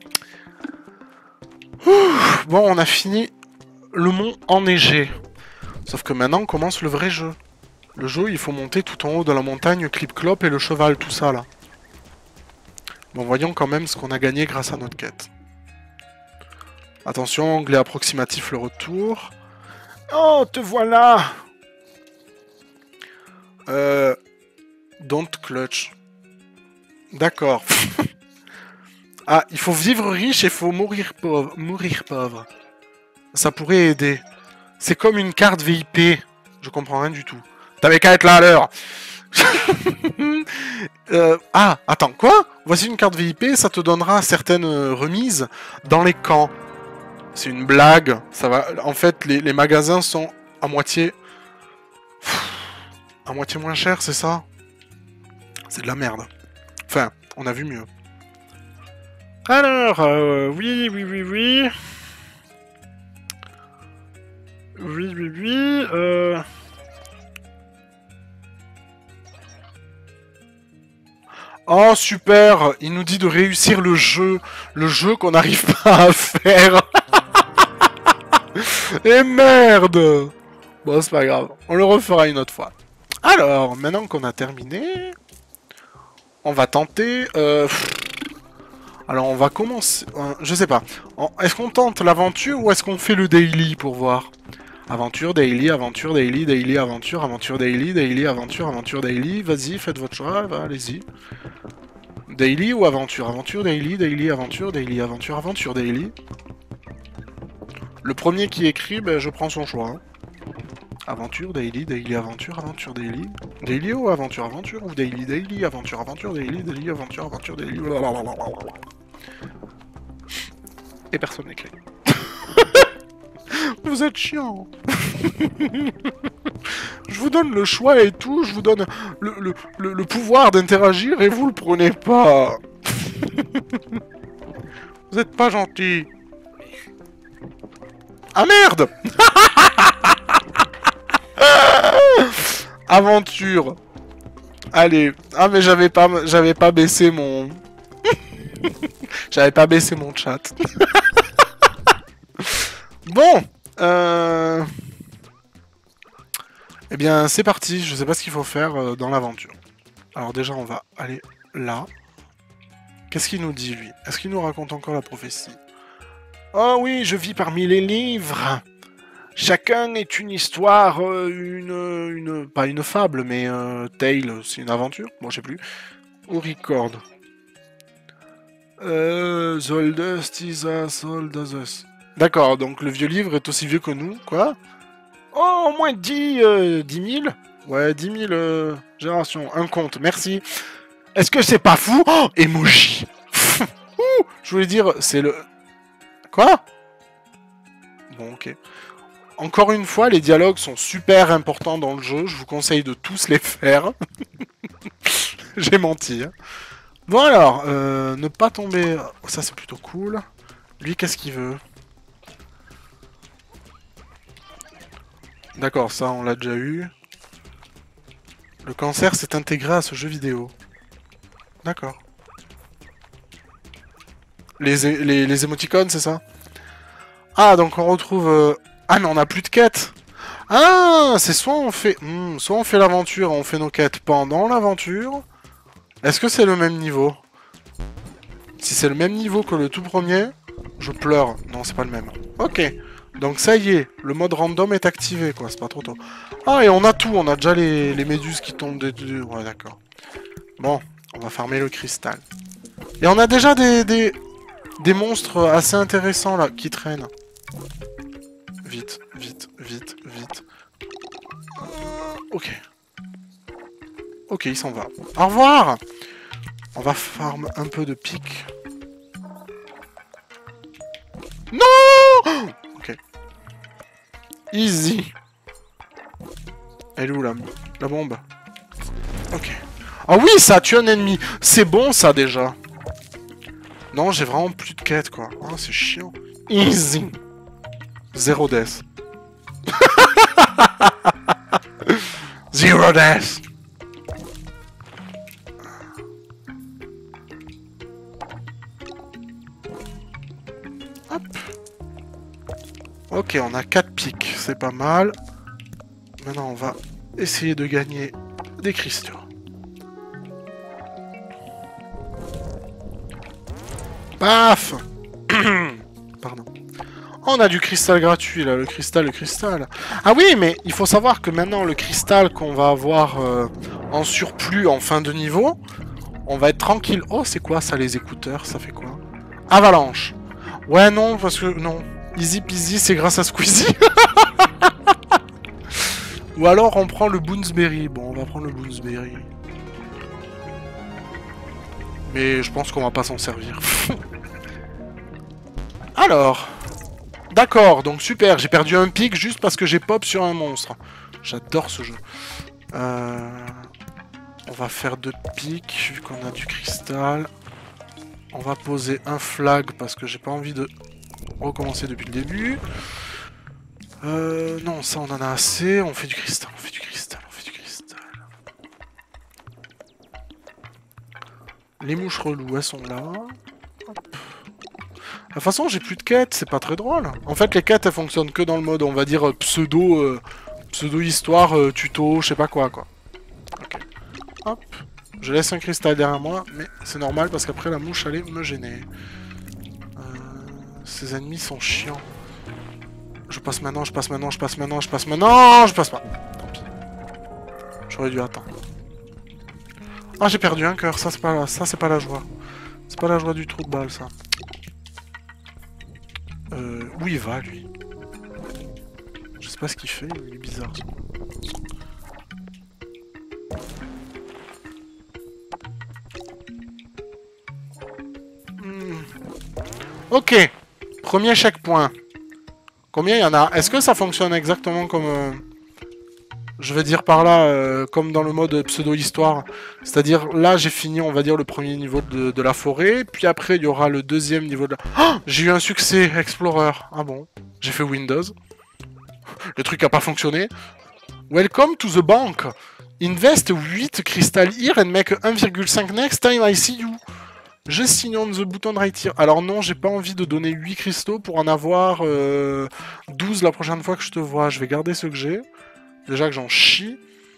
Ouf, bon, on a fini le mont enneigé. Sauf que maintenant commence le vrai jeu. Le jeu, il faut monter tout en haut de la montagne, clip-clop et le cheval, tout ça là. Bon, voyons quand même ce qu'on a gagné grâce à notre quête. Attention, anglais approximatif, le retour. Oh, te voilà! Euh... Don't clutch. D'accord. Ah, il faut vivre riche et il faut mourir pauvre. Mourir pauvre. Ça pourrait aider. C'est comme une carte V I P. Je comprends rien du tout. T'avais qu'à être là à l'heure. euh, ah, attends, quoi? Voici une carte V I P, ça te donnera certaines remises dans les camps. C'est une blague. Ça va. En fait, les, les magasins sont à moitié... à moitié moins cher, c'est ça? C'est de la merde. Enfin, on a vu mieux. Alors, euh, oui, oui, oui, oui. Oui, oui, oui. Euh... Oh, super! Il nous dit de réussir le jeu. Le jeu qu'on n'arrive pas à faire. Et merde! Bon, c'est pas grave. On le refera une autre fois. Alors, maintenant qu'on a terminé... On va tenter... Euh... Alors, on va commencer... Euh, je sais pas. Est-ce qu'on tente l'aventure ou est-ce qu'on fait le daily pour voir? Aventure, daily, aventure, daily, daily, aventure, aventure, daily, daily, aventure, aventure, daily. Vas-y, faites votre choix, allez-y. Daily ou aventure? Aventure, daily, daily, aventure, daily, aventure, aventure, daily. Le premier qui écrit, ben, je prends son choix. Hein. Aventure, daily, daily, aventure, aventure, daily. Daily ou aventure, aventure, ou daily, daily, aventure, aventure, daily, daily, aventure, aventure, daily. Et personne n'écrit. Vous êtes chiant. Je vous donne le choix et tout, je vous donne le, le, le, le pouvoir d'interagir et vous le prenez pas. Vous êtes pas gentil. Ah merde. Aventure. Allez. Ah mais j'avais pas j'avais pas baissé mon j'avais pas baissé mon chat. Bon. Euh... Eh bien, c'est parti. Je sais pas ce qu'il faut faire euh, dans l'aventure. Alors déjà, on va aller là. Qu'est-ce qu'il nous dit, lui? Est-ce qu'il nous raconte encore la prophétie? Oh oui, je vis parmi les livres. Chacun est une histoire, euh, une, une... Pas une fable, mais euh, tale, c'est une aventure. Bon, je sais plus. Au record. Euh... Zoldust is a Zoldus. D'accord, donc le vieux livre est aussi vieux que nous, quoi? Oh, au moins dix, euh, dix mille? Ouais, dix mille euh, générations. Un compte, merci. Est-ce que c'est pas fou? Oh, emoji. Ouh, je voulais dire, c'est le... Quoi? Bon, ok. Encore une fois, les dialogues sont super importants dans le jeu. Je vous conseille de tous les faire. J'ai menti. Hein. Bon alors, euh, ne pas tomber... Oh, ça, c'est plutôt cool. Lui, qu'est-ce qu'il veut? D'accord, ça, on l'a déjà eu. Le cancer s'est intégré à ce jeu vidéo. D'accord. Les, les, les émoticônes, c'est ça? Ah, donc on retrouve... Euh... Ah, mais on n'a plus de quêtes. Ah, c'est soit on fait... Hmm, soit on fait l'aventure, on fait nos quêtes pendant l'aventure. Est-ce que c'est le même niveau? Si c'est le même niveau que le tout premier, je pleure. Non, c'est pas le même. Ok. Donc ça y est, le mode random est activé, quoi. C'est pas trop tôt. Ah, et on a tout. On a déjà les, les méduses qui tombent des deux. Ouais, d'accord. Bon, on va farmer le cristal. Et on a déjà des, des, des monstres assez intéressants, là, qui traînent. Vite, vite, vite, vite. Ok. Ok, il s'en va. Au revoir! On va farm un peu de pique. Non! Easy. Elle est où la, la bombe? Ok. Ah oui, ça tue un ennemi. C'est bon ça déjà. Non, j'ai vraiment plus de quête quoi. Oh, c'est chiant. Easy. Zéro death. Zero death. Hop. Ok, on a quatre pics, c'est pas mal. Maintenant, on va essayer de gagner des cristaux. Paf. Pardon. On a du cristal gratuit, là, le cristal, le cristal. Ah oui, mais il faut savoir que maintenant, le cristal qu'on va avoir euh, en surplus en fin de niveau, on va être tranquille. Oh, c'est quoi ça, les écouteurs? Ça fait quoi? Avalanche. Ouais, non, parce que... Non. Easy peasy, c'est grâce à Squeezie. Ou alors, on prend le Boonsberry. Bon, on va prendre le Boonsberry. Mais je pense qu'on va pas s'en servir. Alors... D'accord, donc super, j'ai perdu un pic juste parce que j'ai pop sur un monstre. J'adore ce jeu. Euh... On va faire deux pics, vu qu'on a du cristal. On va poser un flag parce que j'ai pas envie de recommencer depuis le début. Euh... Non, ça on en a assez. On fait du cristal, on fait du cristal, on fait du cristal. Les mouches reloues, elles sont là. Hop. De toute façon, j'ai plus de quêtes, c'est pas très drôle. En fait, les quêtes, elles fonctionnent que dans le mode, on va dire, euh, pseudo... Euh, pseudo-histoire, euh, tuto, je sais pas quoi, quoi. Ok. Hop. Je laisse un cristal derrière moi, mais c'est normal, parce qu'après, la mouche allait me gêner. Euh, ces ennemis sont chiants. Je passe maintenant, je passe maintenant, je passe maintenant, je passe maintenant, je passe pas. Tant pis. J'aurais dû attendre. Ah, j'ai perdu un cœur, ça, c'est pas, ça, c'est pas la joie. C'est pas la joie du trou de balle, ça. Euh, où il va, lui? Je sais pas ce qu'il fait, il est bizarre. Ça. Hmm. Ok. Premier checkpoint. Combien il y en a? Est-ce que ça fonctionne exactement comme... Euh, je vais dire par là, euh, comme dans le mode pseudo-histoire. C'est-à-dire, là, j'ai fini, on va dire, le premier niveau de, de la forêt. Puis après, il y aura le deuxième niveau de la... Oh, j'ai eu un succès, Explorer. Ah bon? J'ai fait Windows. Le truc a pas fonctionné. Welcome to the bank. Invest huit crystal here and make one virgule five next time I see you. Je signe on the button right here. Alors non, j'ai pas envie de donner huit cristaux pour en avoir euh, douze la prochaine fois que je te vois. Je vais garder ceux que j'ai. Déjà que j'en chie.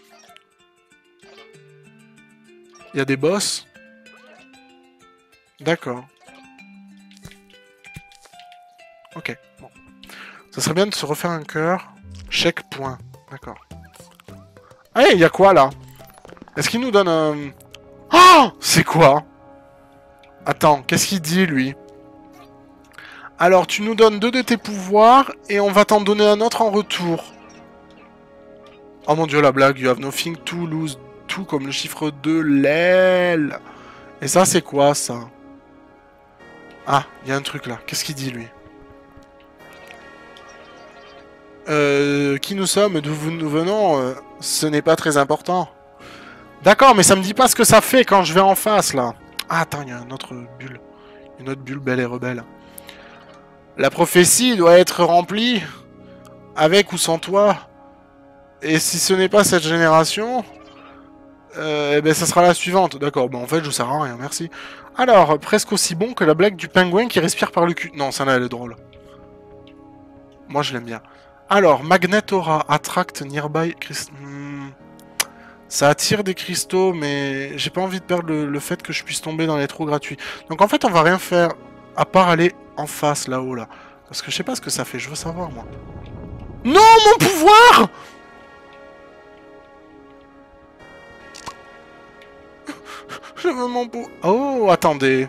Il y a des boss. D'accord. Ok, bon. Ça serait bien de se refaire un cœur. Checkpoint. D'accord. Allez, il y a quoi là? Est-ce qu'il nous donne un... Oh, c'est quoi? Attends, qu'est-ce qu'il dit lui? Alors, tu nous donnes deux de tes pouvoirs et on va t'en donner un autre en retour. Oh mon dieu, la blague. You have nothing to lose. Tout comme le chiffre deux, l'aile. Et ça, c'est quoi ça? Ah, il y a un truc là. Qu'est-ce qu'il dit lui? Euh, qui nous sommes, d'où nous venons, euh, ce n'est pas très important. D'accord, mais ça me dit pas ce que ça fait quand je vais en face, là. Ah, attends, il y a une autre bulle. Une autre bulle belle et rebelle. La prophétie doit être remplie, avec ou sans toi. Et si ce n'est pas cette génération, euh, eh ben, ça sera la suivante. D'accord, bon, en fait, je vous sers à rien, merci. Alors, presque aussi bon que la blague du pingouin qui respire par le cul. Non, ça là, elle est drôle. Moi, je l'aime bien. Alors, Magnet Aura, attract nearby... Hmm. Ça attire des cristaux, mais j'ai pas envie de perdre le, le fait que je puisse tomber dans les trous gratuits. Donc en fait, on va rien faire, à part aller en face, là-haut, là. Parce que je sais pas ce que ça fait, je veux savoir, moi. Non, mon pouvoir! Je veux mon pouvoir... Oh, attendez.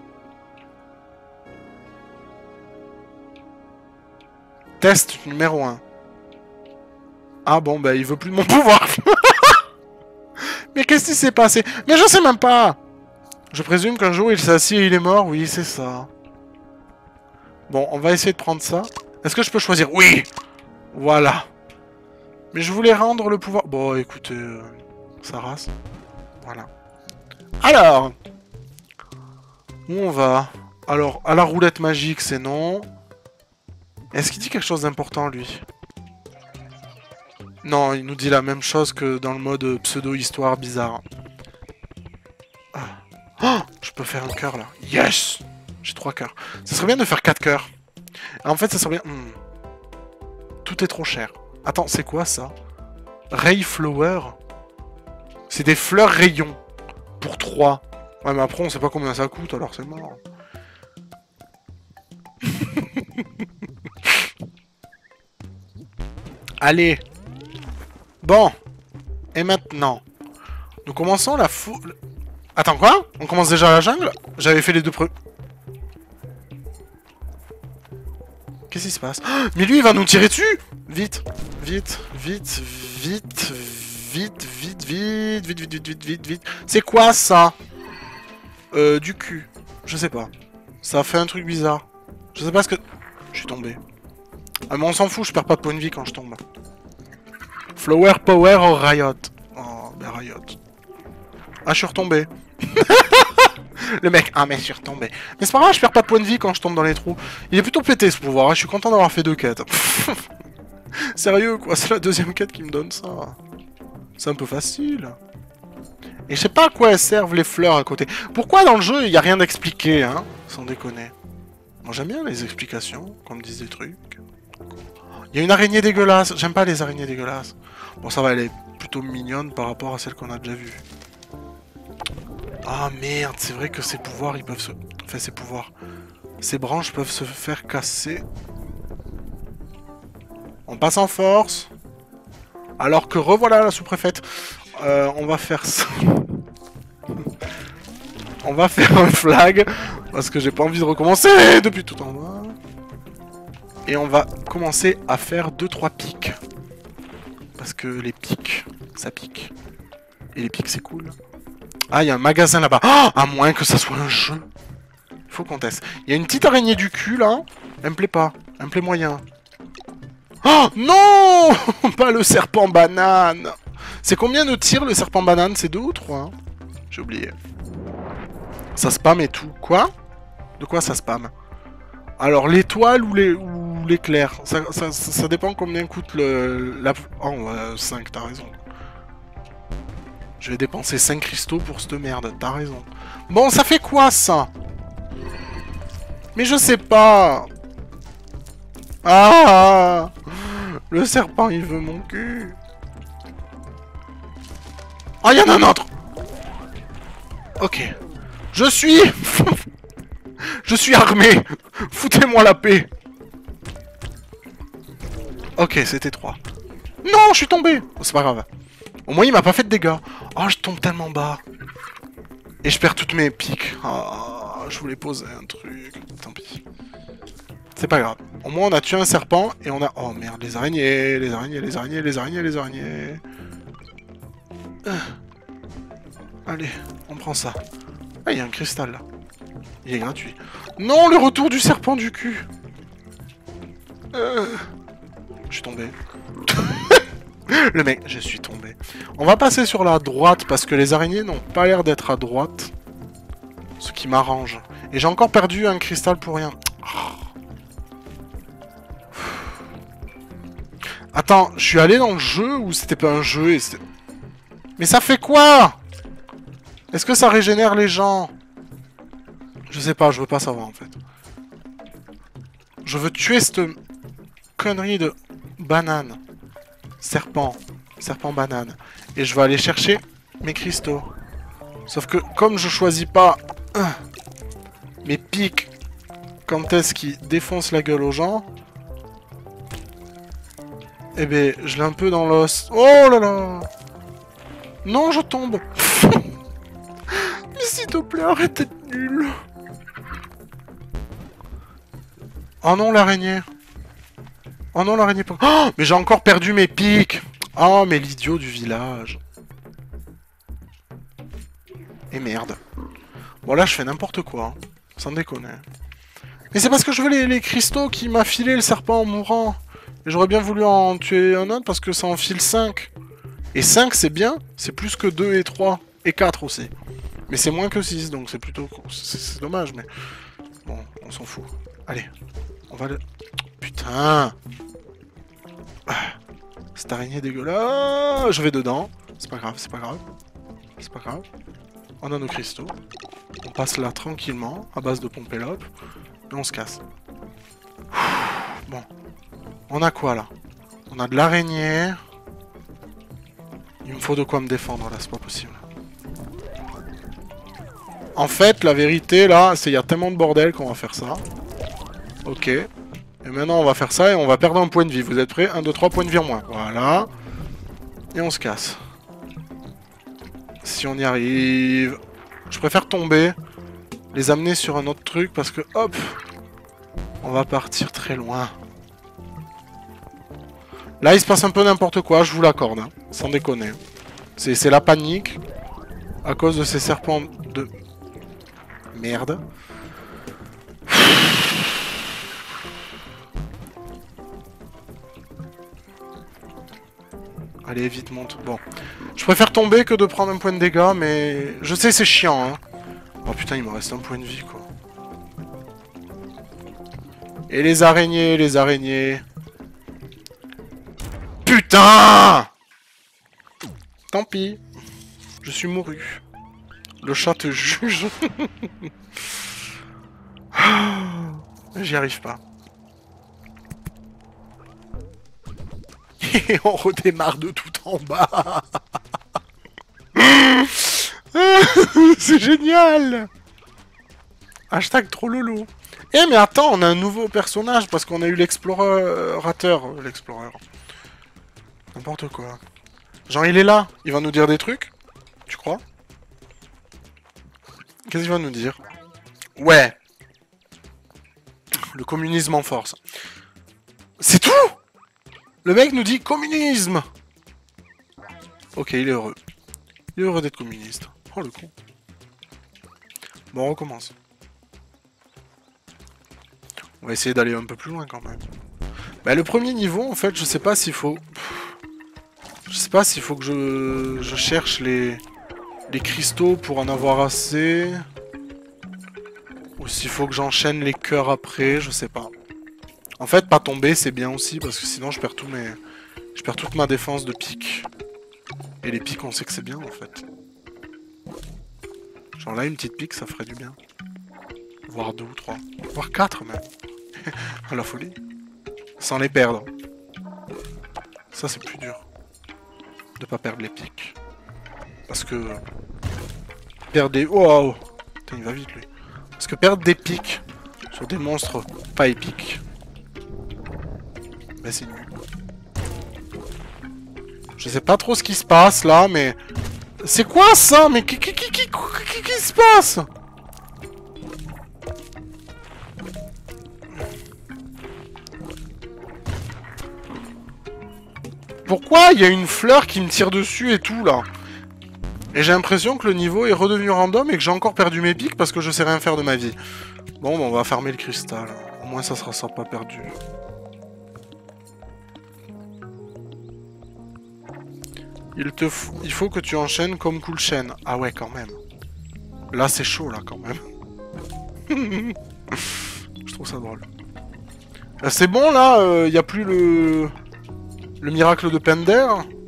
Test numéro un. Ah bon, bah il veut plus de mon pouvoir. Mais qu'est-ce qui s'est passé? Mais je sais même pas. Je présume qu'un jour il s'est assis et il est mort. Oui, c'est ça. Bon, on va essayer de prendre ça. Est-ce que je peux choisir? Oui. Voilà. Mais je voulais rendre le pouvoir... Bon, écoutez... Euh, ça rase. Voilà. Alors... Où on va? Alors, à la roulette magique, c'est non. Est-ce qu'il dit quelque chose d'important, lui? Non, il nous dit la même chose que dans le mode pseudo-histoire bizarre. Ah. Oh, je peux faire un cœur, là. Yes! J'ai trois cœurs. Ça serait bien de faire quatre cœurs. En fait, ça serait bien... Hmm. Tout est trop cher. Attends, c'est quoi, ça? Ray Flower? C'est des fleurs rayons. Pour trois. Ouais, mais après, on sait pas combien ça coûte, alors c'est mort. Allez. Bon. Et maintenant, nous commençons la fou... Attends, quoi? On commence déjà la jungle? J'avais fait les deux premiers... Qu'est-ce qui se passe? Oh, mais lui, il va nous tirer dessus! Vite, vite, vite, vite, vite, vite, vite, vite, vite, vite, vite, vite, vite. C'est quoi, ça? Euh, du cul. Je sais pas. Ça a fait un truc bizarre. Je sais pas ce que... Je suis tombé. Ah, mais on s'en fout, je perds pas de points de vie quand je tombe. Flower, Power ou Riot? Oh, ben Riot. Ah, je suis retombé. Le mec, ah mais je suis retombé. Mais c'est pas grave, je perds pas de points de vie quand je tombe dans les trous. Il est plutôt pété ce pouvoir, hein. Je suis content d'avoir fait deux quêtes. Sérieux quoi, c'est la deuxième quête qui me donne ça. C'est un peu facile. Et je sais pas à quoi elles servent les fleurs à côté. Pourquoi dans le jeu il y a rien d'expliqué, hein? Sans déconner. Moi j'aime bien les explications, qu'on me dise des trucs. Il y a une araignée dégueulasse, j'aime pas les araignées dégueulasses. Bon ça va, elle est plutôt mignonne par rapport à celle qu'on a déjà vue. Ah merde, c'est vrai que ses pouvoirs, ils peuvent se... Enfin, ses pouvoirs. Ses branches peuvent se faire casser. On passe en force. Alors que revoilà la sous-préfète. Euh, on va faire ça. On va faire un flag. Parce que j'ai pas envie de recommencer depuis tout en bas. Et on va commencer à faire deux trois pics. Parce que les pics, ça pique. Et les pics, c'est cool. Ah, il y a un magasin là-bas. Oh, à moins que ça soit un jeu. Il faut qu'on teste. Il y a une petite araignée du cul, là. Elle me plaît pas. Elle me plaît moyen. Oh, non. Pas le serpent banane. C'est combien de tirs, le serpent banane? C'est deux ou trois, hein? J'ai oublié. Ça spam et tout. Quoi? De quoi ça spam? Alors, l'étoile ou les ou l'éclair, ça, ça, ça, ça dépend combien coûte le... La... Oh, euh, cinq, t'as raison. Je vais dépenser cinq cristaux pour cette merde, t'as raison. Bon, ça fait quoi, ça? Mais je sais pas. Ah, le serpent, il veut mon cul. Oh, il y en a un autre. Ok. Je suis... Je suis armé. Foutez-moi la paix. Ok, c'était trois. Non, je suis tombé. Oh, c'est pas grave. Au moins, il m'a pas fait de dégâts. Oh, je tombe tellement bas. Et je perds toutes mes piques. Oh, je voulais poser un truc. Tant pis. C'est pas grave. Au moins, on a tué un serpent et on a... Oh, merde, les araignées, les araignées, les araignées, les araignées, les araignées. Euh. Allez, on prend ça. Ah, il y a un cristal, là. Il est gratuit. Non, le retour du serpent du cul. Euh... Je suis tombé. Le mec, je suis tombé. On va passer sur la droite parce que les araignées n'ont pas l'air d'être à droite. Ce qui m'arrange. Et j'ai encore perdu un cristal pour rien. Attends, je suis allé dans le jeu ou c'était pas un jeu et mais ça fait quoi? Est-ce que ça régénère les gens? Je sais pas, je veux pas savoir en fait. Je veux tuer cette connerie de banane. Serpent. Serpent banane. Et je vais aller chercher mes cristaux. Sauf que comme je choisis pas euh, mes pics quand est-ce qu'ils défoncent la gueule aux gens, eh ben je l'ai un peu dans l'os. Oh là là. Non, je tombe. Mais s'il te plaît, arrête d'être nul. Oh non, l'araignée. Oh non, l'araignée... Oh, mais j'ai encore perdu mes pics. Oh, mais l'idiot du village. Et merde. Bon, là, je fais n'importe quoi. Hein. Sans déconner. Mais c'est parce que je veux les, les cristaux qui m'a filé le serpent en mourant. Et j'aurais bien voulu en tuer un autre parce que ça en file cinq. Et cinq c'est bien, c'est plus que deux et trois. Et quatre aussi. Mais c'est moins que six, donc c'est plutôt... C'est dommage, mais... Bon, on s'en fout. Allez, on va le... Putain. Ah, cette araignée dégueulasse. Je vais dedans. C'est pas grave, c'est pas grave. C'est pas grave. On a nos cristaux. On passe là tranquillement, à base de pompelope. Et on se casse. Bon. On a quoi là? On a de l'araignée. Il me faut de quoi me défendre là, c'est pas possible. En fait, la vérité là, c'est qu'il y a tellement de bordel qu'on va faire ça. Ok. Et maintenant on va faire ça et on va perdre un point de vie. Vous êtes prêts? un, deux, trois points de vie en moins. Voilà. Et on se casse. Si on y arrive... Je préfère tomber. Les amener sur un autre truc parce que hop, on va partir très loin. Là il se passe un peu n'importe quoi, je vous l'accorde, hein, sans déconner. C'est la panique à cause de ces serpents de merde. Allez vite monte. Bon, je préfère tomber que de prendre un point de dégâts, mais je sais c'est chiant, hein. Oh putain, il me reste un point de vie, quoi. Et les araignées, les araignées. Putain! Tant pis. Je suis mouru. Le chat te juge. J'y arrive pas. Et on redémarre de tout en bas. C'est génial. Hashtag trop lolo. Eh mais attends, on a un nouveau personnage parce qu'on a eu l'explorateur. L'explorer. N'importe quoi. Genre il est là, il va nous dire des trucs. Tu crois? Qu'est-ce qu'il va nous dire? Ouais. Le communisme en force. C'est tout? Le mec nous dit communisme. Ok, il est heureux. Il est heureux d'être communiste. Oh le con. Bon, on recommence. On va essayer d'aller un peu plus loin quand même. Bah le premier niveau, en fait, je sais pas s'il faut... Je sais pas s'il faut que je... je cherche les... les cristaux pour en avoir assez... Ou s'il faut que j'enchaîne les cœurs après, je sais pas. En fait, pas tomber, c'est bien aussi, parce que sinon je perds tous mes... Je perds toute ma défense de pique. Et les piques, on sait que c'est bien, en fait. Genre là, une petite pique, ça ferait du bien. Voire deux ou trois. Voire quatre, même. À la folie. Sans les perdre. Ça, c'est plus dur. De pas perdre les piques. Parce que... Perdre des... Wow! Putain, il va vite, lui. Parce que perdre des piques sur des monstres pas épiques... Bah, c'est nul. Je sais pas trop ce qui se passe, là, mais... C'est quoi, ça? Mais qui qui qui qui qui qui se passe? Pourquoi il y a une fleur qui me tire dessus et tout, là? Et j'ai l'impression que le niveau est redevenu random et que j'ai encore perdu mes pics parce que je sais rien faire de ma vie. Bon, bah, on va farmer le cristal. Au moins, ça sera ça pas perdu. Il te f... Il faut que tu enchaînes comme Cool Chain. Ah ouais, quand même. Là, c'est chaud, là, quand même. Je trouve ça drôle. Euh, c'est bon, là, il euh, n'y a plus le... Le miracle de Pender.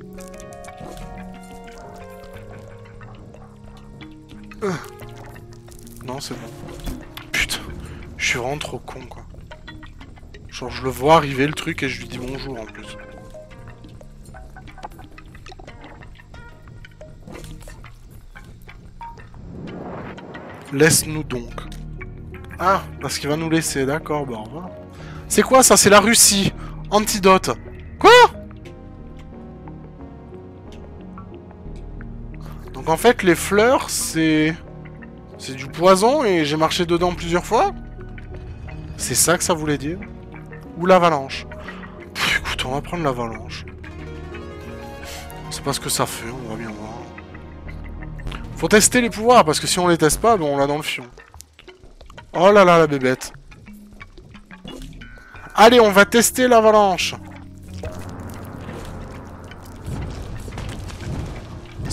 Euh. Non, c'est bon. Putain, je suis vraiment trop con, quoi. Genre, je le vois arriver, le truc, et je lui dis bonjour, en plus. Laisse-nous donc. Ah, parce qu'il va nous laisser, d'accord, bah au revoir. C'est quoi ça? C'est la Russie. Antidote. Quoi? Donc en fait, les fleurs, c'est... C'est du poison et j'ai marché dedans plusieurs fois? C'est ça que ça voulait dire? Ou l'avalanche? Écoute, on va prendre l'avalanche. C'est pas ce que ça fait, on va bien voir. Faut tester les pouvoirs, parce que si on les teste pas, ben on l'a dans le fion. Oh là là, la bébête. Allez, on va tester l'avalanche.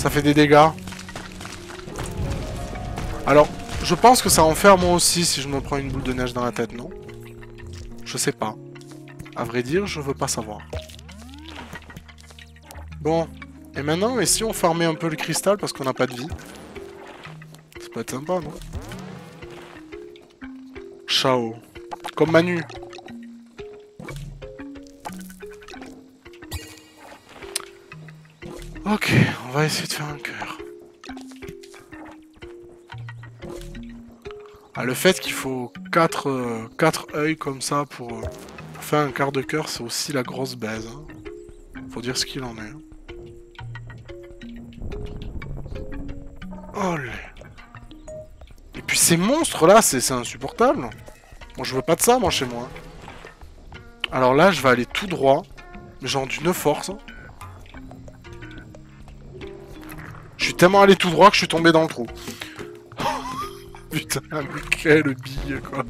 Ça fait des dégâts. Alors, je pense que ça en fait moi aussi si je me prends une boule de neige dans la tête, non? Je sais pas. À vrai dire, je veux pas savoir. Bon. Et maintenant, et si on farmait un peu le cristal parce qu'on n'a pas de vie? Ça peut être sympa, non? Chao. Comme Manu. Ok, on va essayer de faire un cœur. Ah, le fait qu'il faut quatre euh, quatre œils comme ça pour, euh, pour faire un quart de cœur, c'est aussi la grosse baise. Hein. Faut dire ce qu'il en est. Oh là. Et puis ces monstres là, c'est insupportable. Bon, je veux pas de ça, moi, chez moi. Alors là, je vais aller tout droit. Mais genre d'une force. Je suis tellement allé tout droit que je suis tombé dans le trou. Putain, mais quelle bille, quoi.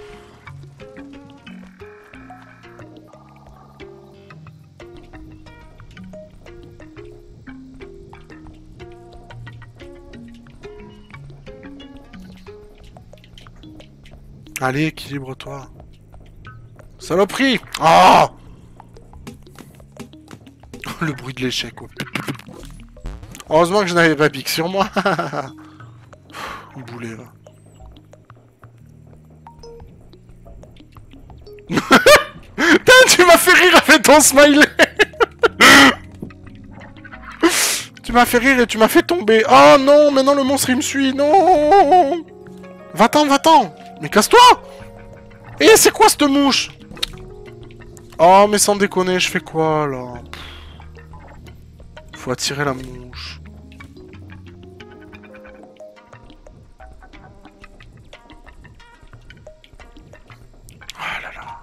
Allez, équilibre-toi. Saloperie! Ah! Le bruit de l'échec, quoi. Heureusement que je n'avais pas pique sur moi. Boulet, va. Tu m'as fait rire avec ton smiley. Tu m'as fait rire et tu m'as fait tomber. Oh non, maintenant le monstre il me suit. Non. Va-t'en, va-t'en. Mais casse-toi. Eh, c'est quoi cette mouche? Oh, mais sans déconner, je fais quoi là? Faut attirer la mouche. Ah là là.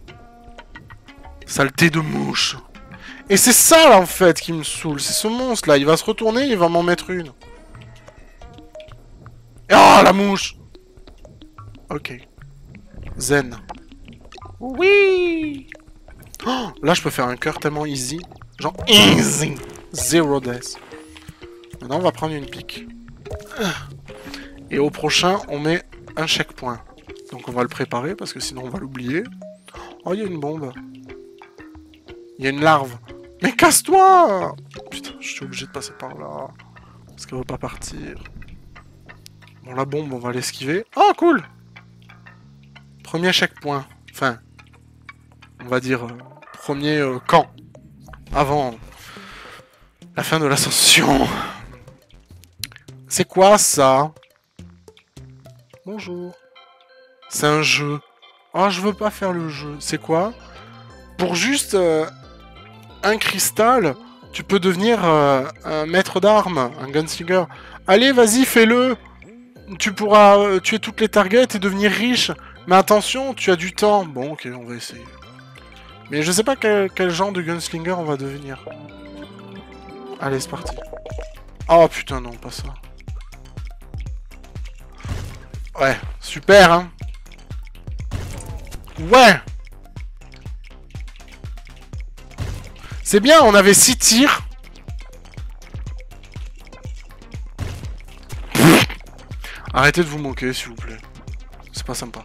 Saleté de mouche. Et c'est ça là en fait qui me saoule. C'est ce monstre là. Il va se retourner, il va m'en mettre une. Oh la mouche. Ok. Zen. Oui. Oh, là je peux faire un cœur tellement easy. Genre easy. Zero death. Maintenant on va prendre une pique. Et au prochain on met un checkpoint. Donc on va le préparer parce que sinon on va l'oublier. Oh il y a une bombe. Il y a une larve. Mais casse-toi! Putain, je suis obligé de passer par là. Parce qu'elle veut pas partir. Bon, la bombe, on va l'esquiver. Oh, cool! Premier checkpoint. Enfin, on va dire euh, premier euh, camp. Avant la fin de l'ascension. C'est quoi, ça? Bonjour. C'est un jeu. Oh, je veux pas faire le jeu. C'est quoi? Pour juste... Euh, un cristal, tu peux devenir euh, un maître d'armes, un gunslinger. Allez, vas-y, fais-le. Tu pourras euh, tuer toutes les targets et devenir riche. Mais attention, tu as du temps. Bon, ok, on va essayer. Mais je sais pas quel, quel genre de gunslinger on va devenir. Allez, c'est parti. Oh putain, non, pas ça. Ouais, super, hein. Ouais. C'est bien, on avait six tirs. Arrêtez de vous moquer, s'il vous plaît. C'est pas sympa.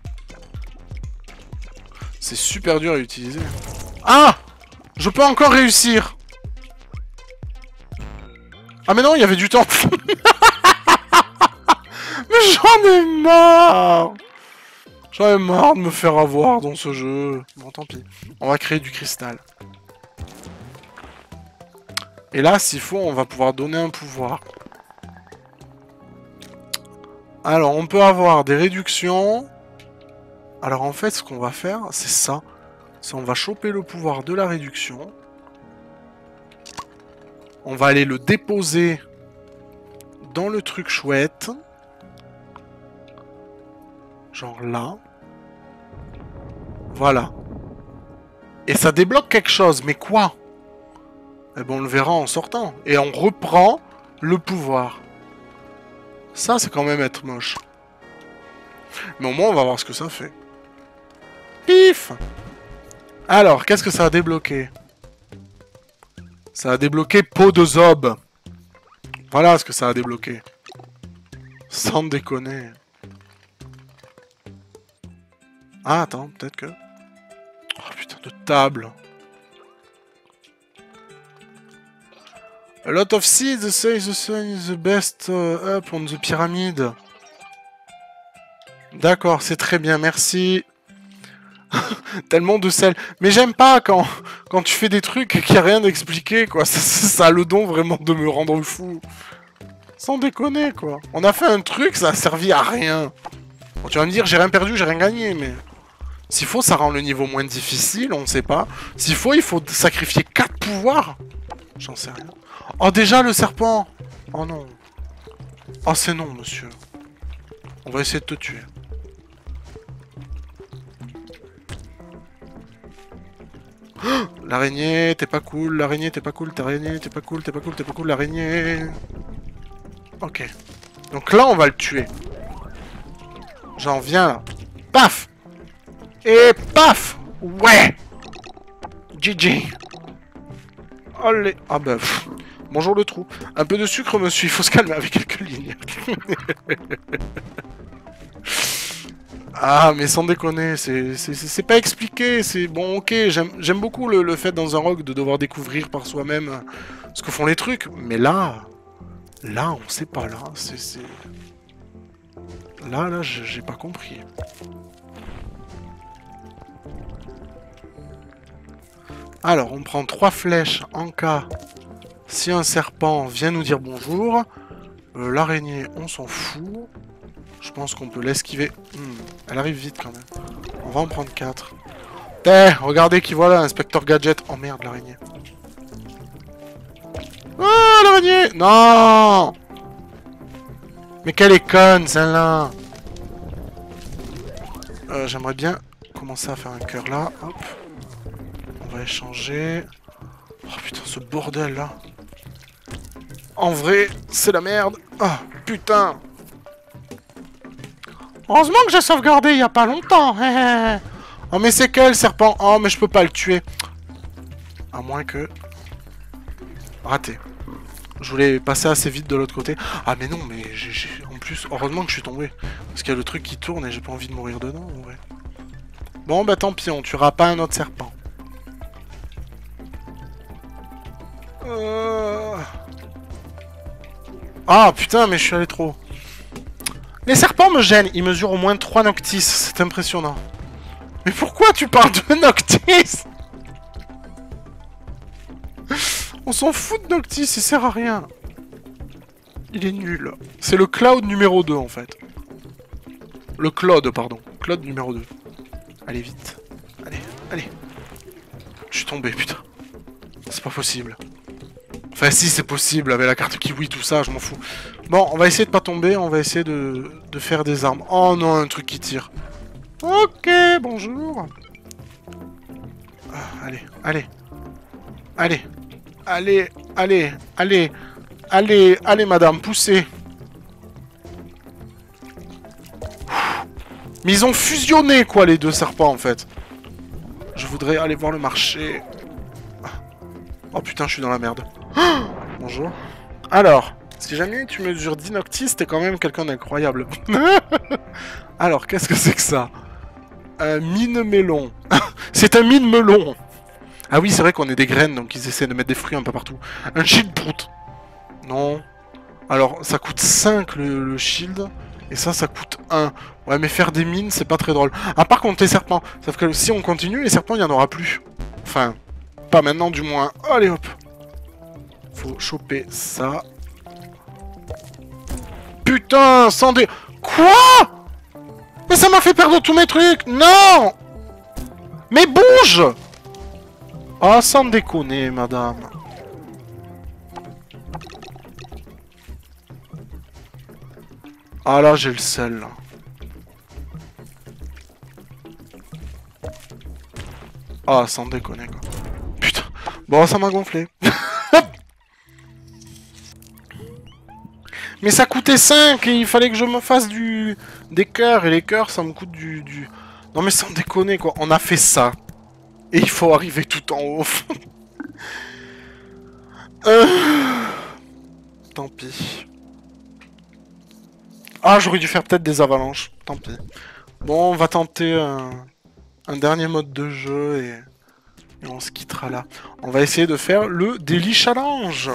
C'est super dur à utiliser. Ah! Je peux encore réussir. Ah mais non, il y avait du temps. Mais j'en ai marre. J'en ai marre de me faire avoir dans ce jeu. Bon, tant pis. On va créer du cristal. Et là, s'il faut, on va pouvoir donner un pouvoir. Alors, on peut avoir des réductions. Alors, en fait, ce qu'on va faire, c'est ça. C'est on va choper le pouvoir de la réduction. On va aller le déposer dans le truc chouette. Genre là. Voilà. Et ça débloque quelque chose. Mais quoi ? Eh ben, on le verra en sortant. Et on reprend le pouvoir. Ça, c'est quand même être moche. Mais au moins, on va voir ce que ça fait. Pif! Alors, qu'est-ce que ça a débloqué? Ça a débloqué peau de zob. Voilà ce que ça a débloqué. Sans déconner. Ah, attends, peut-être que... Oh, putain de table. A lot of seeds say the sun is the best uh, up on the pyramid. D'accord, c'est très bien, merci. Tellement de sel. Mais j'aime pas quand, quand tu fais des trucs qui a rien d'expliqué, quoi. Ça, ça, ça a le don vraiment de me rendre fou. Sans déconner, quoi. On a fait un truc, ça a servi à rien. Bon, tu vas me dire, j'ai rien perdu, j'ai rien gagné, mais... S'il faut, ça rend le niveau moins difficile, on ne sait pas. S'il faut, il faut sacrifier quatre pouvoirs. J'en sais rien. Oh, déjà, le serpent. Oh non. Oh, c'est non, monsieur. On va essayer de te tuer. L'araignée, t'es pas cool, l'araignée, t'es pas cool, l'araignée, t'es pas cool, t'es pas cool, t'es pas cool, l'araignée. Ok. Donc là, on va le tuer. J'en viens là. Paf! Et paf! Ouais! G G. Allez. Ah bah... Pff. Bonjour le trou. Un peu de sucre, monsieur, il faut se calmer avec quelques lignes. Ah, mais sans déconner, c'est pas expliqué, c'est... Bon, ok, j'aime beaucoup le, le fait dans un rogue de devoir découvrir par soi-même ce que font les trucs, mais là... Là, on sait pas, là, c'est... Là, là, j'ai pas compris. Alors, on prend trois flèches en cas... Si un serpent vient nous dire bonjour... Euh, L'araignée, on s'en fout... Je pense qu'on peut l'esquiver. Hmm, elle arrive vite quand même. On va en prendre quatre. Eh, regardez qui voilà, Inspecteur Gadget. Oh merde, l'araignée. Oh, l'araignée! Non! Mais quelle est conne, celle-là! euh, J'aimerais bien commencer à faire un cœur là. Hop. On va échanger. Oh putain, ce bordel là. En vrai, c'est la merde. Ah, oh, putain! Heureusement que j'ai sauvegardé il y a pas longtemps. Oh mais c'est quel serpent? Oh mais je peux pas le tuer. À moins que... Raté. Je voulais passer assez vite de l'autre côté. Ah mais non, mais j'ai... En plus, heureusement que je suis tombé. Parce qu'il y a le truc qui tourne et j'ai pas envie de mourir dedans, en vrai. Bon bah tant pis, on tuera pas un autre serpent. Euh... Ah putain, mais je suis allé trop. Les serpents me gênent, ils mesurent au moins trois Noctis, c'est impressionnant. Mais pourquoi tu parles de Noctis? On s'en fout de Noctis, il sert à rien. Il est nul. C'est le Cloud numéro deux en fait. Le Claude, pardon. Claude numéro deux. Allez vite. Allez, allez. Je suis tombé, putain. C'est pas possible. Enfin si, c'est possible, avec la carte kiwi, tout ça, je m'en fous. Bon, on va essayer de pas tomber, on va essayer de, de faire des armes. Oh non, un truc qui tire. Ok, bonjour. Ah, allez, allez. Allez. Allez, allez, allez. Allez, allez, madame, poussez. Mais ils ont fusionné, quoi, les deux serpents, en fait. Je voudrais aller voir le marché. Oh putain, je suis dans la merde. Oh, bonjour. Alors, si jamais tu mesures dix Noctis, t'es quand même quelqu'un d'incroyable. Alors, qu'est-ce que c'est que ça? Un mine melon. C'est un mine melon. Ah oui, c'est vrai qu'on est des graines, donc ils essaient de mettre des fruits un peu partout. Un shield prout. Non. Alors, ça coûte cinq le, le shield. Et ça, ça coûte un. Ouais, mais faire des mines, c'est pas très drôle. À part contre les serpents. Sauf que si on continue, les serpents, il n'y en aura plus. Enfin, pas maintenant du moins. Allez hop. Faut choper ça. Putain, sans dé... Quoi? Mais ça m'a fait perdre tous mes trucs. Non. Mais bouge. Ah, sans déconner, madame. Ah là, j'ai le sel, là. Ah, sans déconner, quoi. Putain. Bon, ça m'a gonflé. Mais ça coûtait cinq et il fallait que je me fasse du... des cœurs. Et les cœurs, ça me coûte du... du... Non mais sans déconner, quoi. On a fait ça. Et il faut arriver tout en haut. euh... tant pis. Ah, j'aurais dû faire peut-être des avalanches. Tant pis. Bon, on va tenter un, un dernier mode de jeu et... et on se quittera là. On va essayer de faire le Daily Challenge.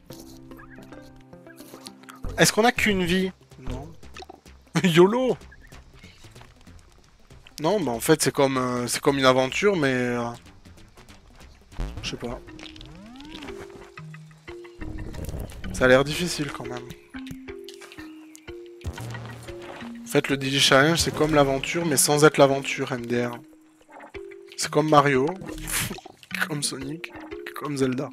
Est-ce qu'on a qu'une vie? Non. YOLO. Non, bah en fait c'est comme euh, c'est comme une aventure, mais euh, je sais pas. Ça a l'air difficile quand même. En fait, le Daily Challenge c'est comme l'aventure, mais sans être l'aventure M D R. C'est comme Mario, comme Sonic, comme Zelda.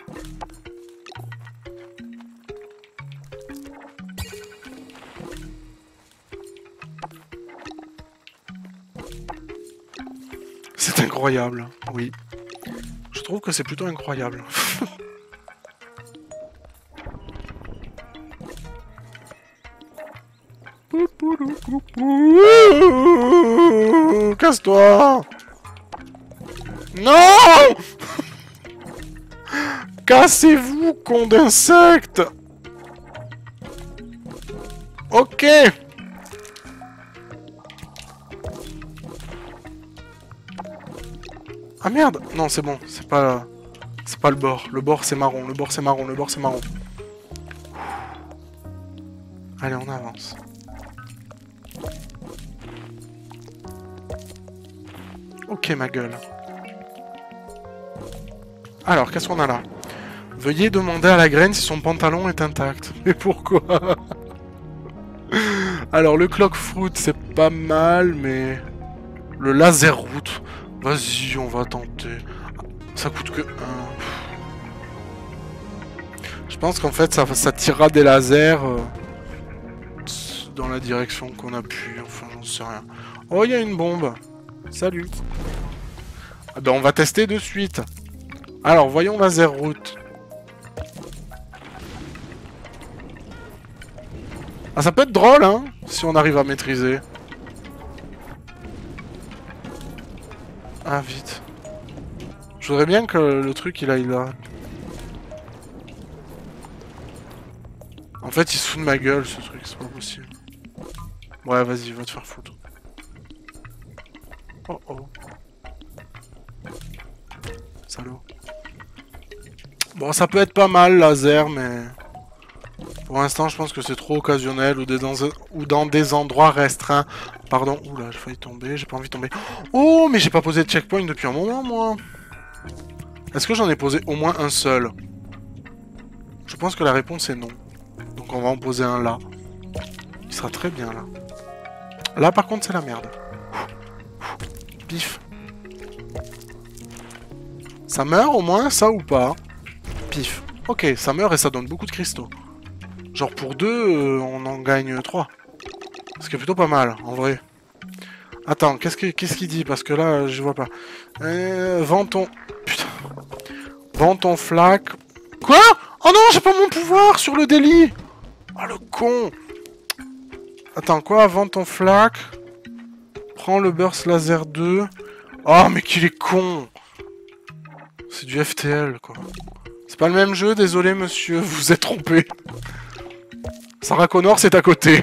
C'est incroyable, oui. Je trouve que c'est plutôt incroyable. Casse-toi! Non! Cassez-vous, con d'insecte! Ok! Ah merde! Non, c'est bon, c'est pas... C'est pas le bord. Le bord, c'est marron. Le bord, c'est marron. Le bord, c'est marron. Allez, on avance. Ok, ma gueule. Alors, qu'est-ce qu'on a là? Veuillez demander à la graine si son pantalon est intact. Mais pourquoi? Alors, le clock fruit, c'est pas mal, mais... Le laser route... Vas-y, on va tenter. Ça coûte que un. Je pense qu'en fait, ça, ça tirera des lasers... Euh, dans la direction qu'on appuie. Enfin, j'en sais rien. Oh, il y a une bombe. Salut. Ah ben, on va tester de suite. Alors, voyons laser route. Ah, ça peut être drôle, hein, si on arrive à maîtriser. Ah, vite. Je voudrais bien que le truc, il aille là. En fait, il se fout de ma gueule, ce truc, c'est pas possible. Ouais, vas-y, va te faire foutre. Oh, oh. Salaud. Bon, ça peut être pas mal, laser, mais... Pour l'instant, je pense que c'est trop occasionnel ou, des dans... ou dans des endroits restreints. Pardon. Oula, j'ai failli tomber, j'ai pas envie de tomber. Oh, mais j'ai pas posé de checkpoint depuis un moment, moi. Est-ce que j'en ai posé au moins un seul? Je pense que la réponse est non. Donc on va en poser un là. Il sera très bien, là. Là, par contre, c'est la merde. Pif. Ça meurt au moins, ça ou pas? Pif. Ok, ça meurt et ça donne beaucoup de cristaux. Genre pour deux, euh, on en gagne trois. Ce qui est plutôt pas mal, en vrai. Attends, qu'est-ce qu'il qu'est-ce qu'il dit? Parce que là, je vois pas. Euh, vends ton... Putain. Vends ton flac. Quoi? Oh non, j'ai pas mon pouvoir sur le délit. Oh, le con. Attends, quoi? Vends ton flac. Prends le burst laser deux. Oh, mais qu'il est con. C'est du F T L, quoi. C'est pas le même jeu, désolé, monsieur. Vous vous êtes trompé. Sarah Connor, c'est à côté.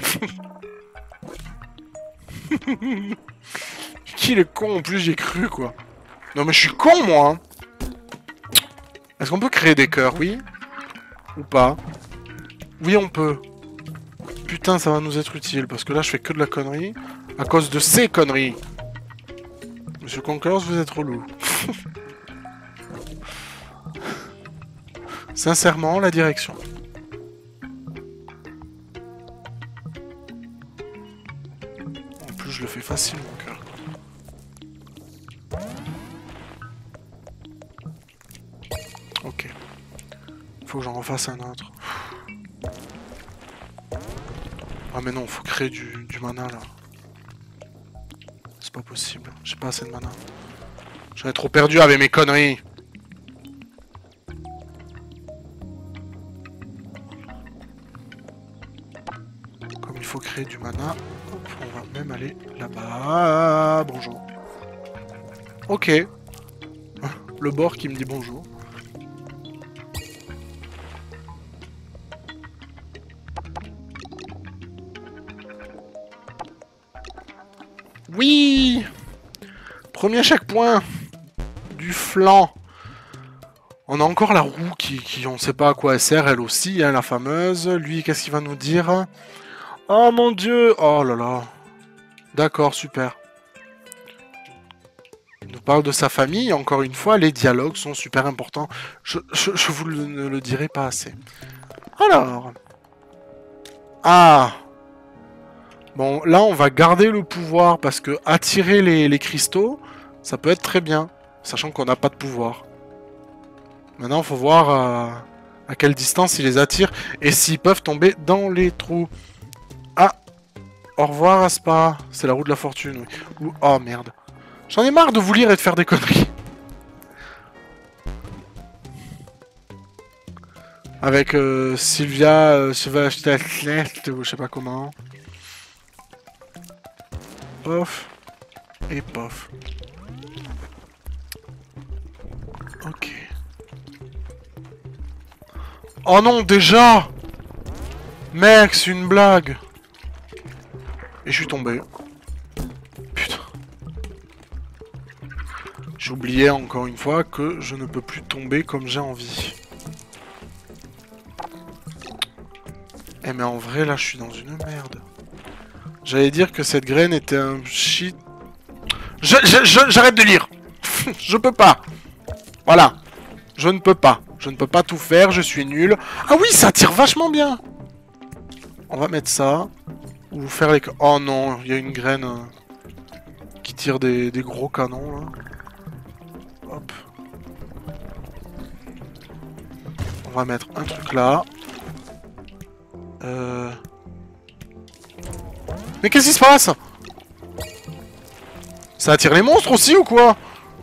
Qu'il est con, en plus, j'ai cru, quoi. Non, mais je suis con, moi. Hein. Est-ce qu'on peut créer des cœurs, oui? Ou pas? Oui, on peut. Putain, ça va nous être utile, parce que là, je fais que de la connerie. À cause de ces conneries. Monsieur Conkers, vous êtes relou. Sincèrement, la direction. En plus, je le fais facilement, cœur. Ok. Faut que j'en refasse un autre. Ah mais non, faut créer du, du mana, là. C'est pas possible. J'ai pas assez de mana. J'en ai trop perdu avec mes conneries. Comme il faut créer du mana, hop, on va même aller là-bas. Bonjour. Ok. Le bord qui me dit bonjour. Oui! Premier checkpoint du flanc. On a encore la roue qui, qui on sait pas à quoi elle sert, elle aussi, hein, la fameuse. Lui, qu'est-ce qu'il va nous dire? Oh mon dieu! Oh là là. D'accord, super. Il nous parle de sa famille, encore une fois, les dialogues sont super importants. Je, je, je vous le, ne le dirai pas assez. Alors... Ah! Bon, là, on va garder le pouvoir, parce que attirer les, les cristaux, ça peut être très bien, sachant qu'on n'a pas de pouvoir. Maintenant, il faut voir euh, à quelle distance ils les attirent, et s'ils peuvent tomber dans les trous. Ah! Au revoir, Aspa. C'est la roue de la fortune, oui. Ou... Oh, merde. J'en ai marre de vous lire et de faire des conneries. Avec euh, Sylvia, euh, Sylvia, ou je sais pas comment. Pof. Et pof. Ok. Oh non, déjà! Mec, c'est une blague. Et je suis tombé. Putain. J'ai oublié encore une fois que je ne peux plus tomber comme j'ai envie. Eh mais en vrai là je suis dans une merde. J'allais dire que cette graine était un shit. Je, je, je, j'arrête de lire. Je peux pas. Voilà. Je ne peux pas. Je ne peux pas tout faire, je suis nul. Ah oui, ça tire vachement bien. On va mettre ça. Ou faire les... Oh non, il y a une graine euh, qui tire des, des gros canons là. Hop. On va mettre un truc là. Euh... Mais qu'est-ce qui se passe? Ça attire les monstres aussi ou quoi?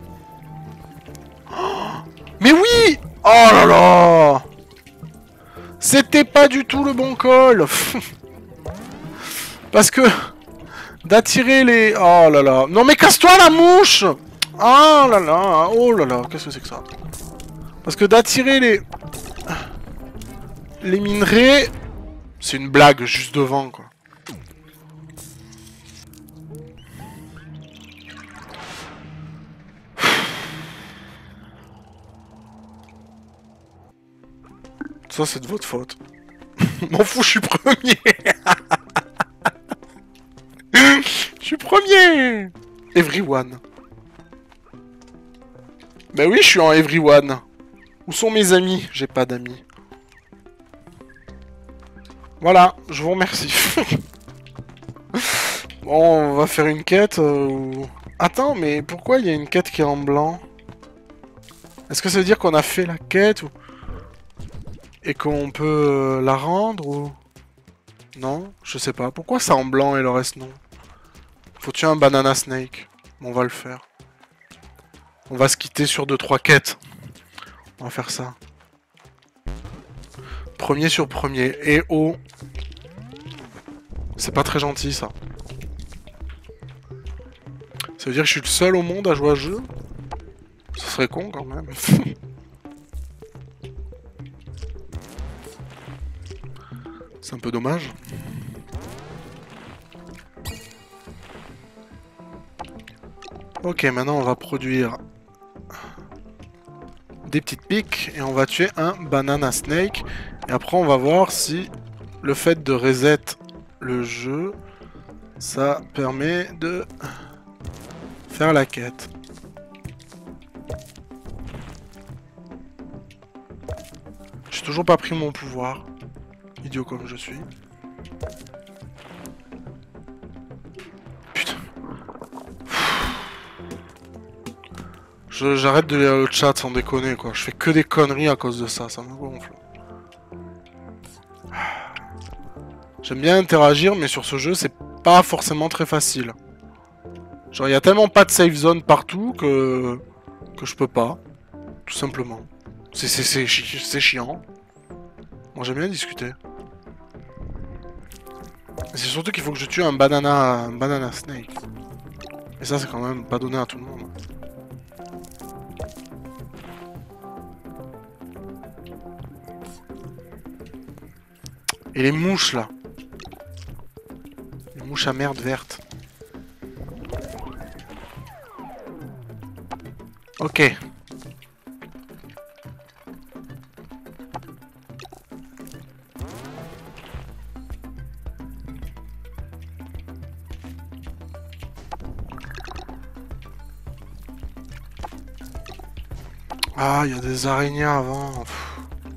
Oh, mais oui! Oh là là! C'était pas du tout le bon call. Parce que... D'attirer les... Oh là là. Non mais casse-toi la mouche! Oh là là. Oh là là. Qu'est-ce que c'est que ça? Parce que d'attirer les... Les minerais... C'est une blague juste devant quoi. Ça c'est de votre faute. M'en fous, je suis premier. Je suis premier. Everyone. Bah oui, je suis en everyone. Où sont mes amis? J'ai pas d'amis. Voilà, je vous remercie. Bon, on va faire une quête. Euh... Attends, mais pourquoi il y a une quête qui est en blanc? Est-ce que ça veut dire qu'on a fait la quête ou... Et qu'on peut euh, la rendre ou... Non, je sais pas. Pourquoi ça en blanc et le reste non? Faut tuer un banana snake. Bon, on va le faire. On va se quitter sur deux trois quêtes. On va faire ça. Premier sur premier. Et oh. C'est pas très gentil ça. Ça veut dire que je suis le seul au monde à jouer à ce jeu? Ce serait con quand même. C'est un peu dommage. Ok, maintenant on va produire des petites piques et on va tuer un banana snake. Et après on va voir si le fait de reset le jeu, ça permet de faire la quête. J'ai toujours pas pris mon pouvoir. Idiot comme je suis. Putain. J'arrête de lire le chat sans déconner quoi. Je fais que des conneries à cause de ça. Ça me gonfle. J'aime bien interagir, mais sur ce jeu, c'est pas forcément très facile. Genre, il y a tellement pas de safe zone partout que... que je peux pas. Tout simplement. C'est chi chiant. Moi, j'aime bien discuter. C'est surtout qu'il faut que je tue un banana, un banana snake. Et ça, c'est quand même pas donné à tout le monde. Et les mouches, là. Les mouches à merde verte. Ok. Ah, il y a des araignées avant. Pff.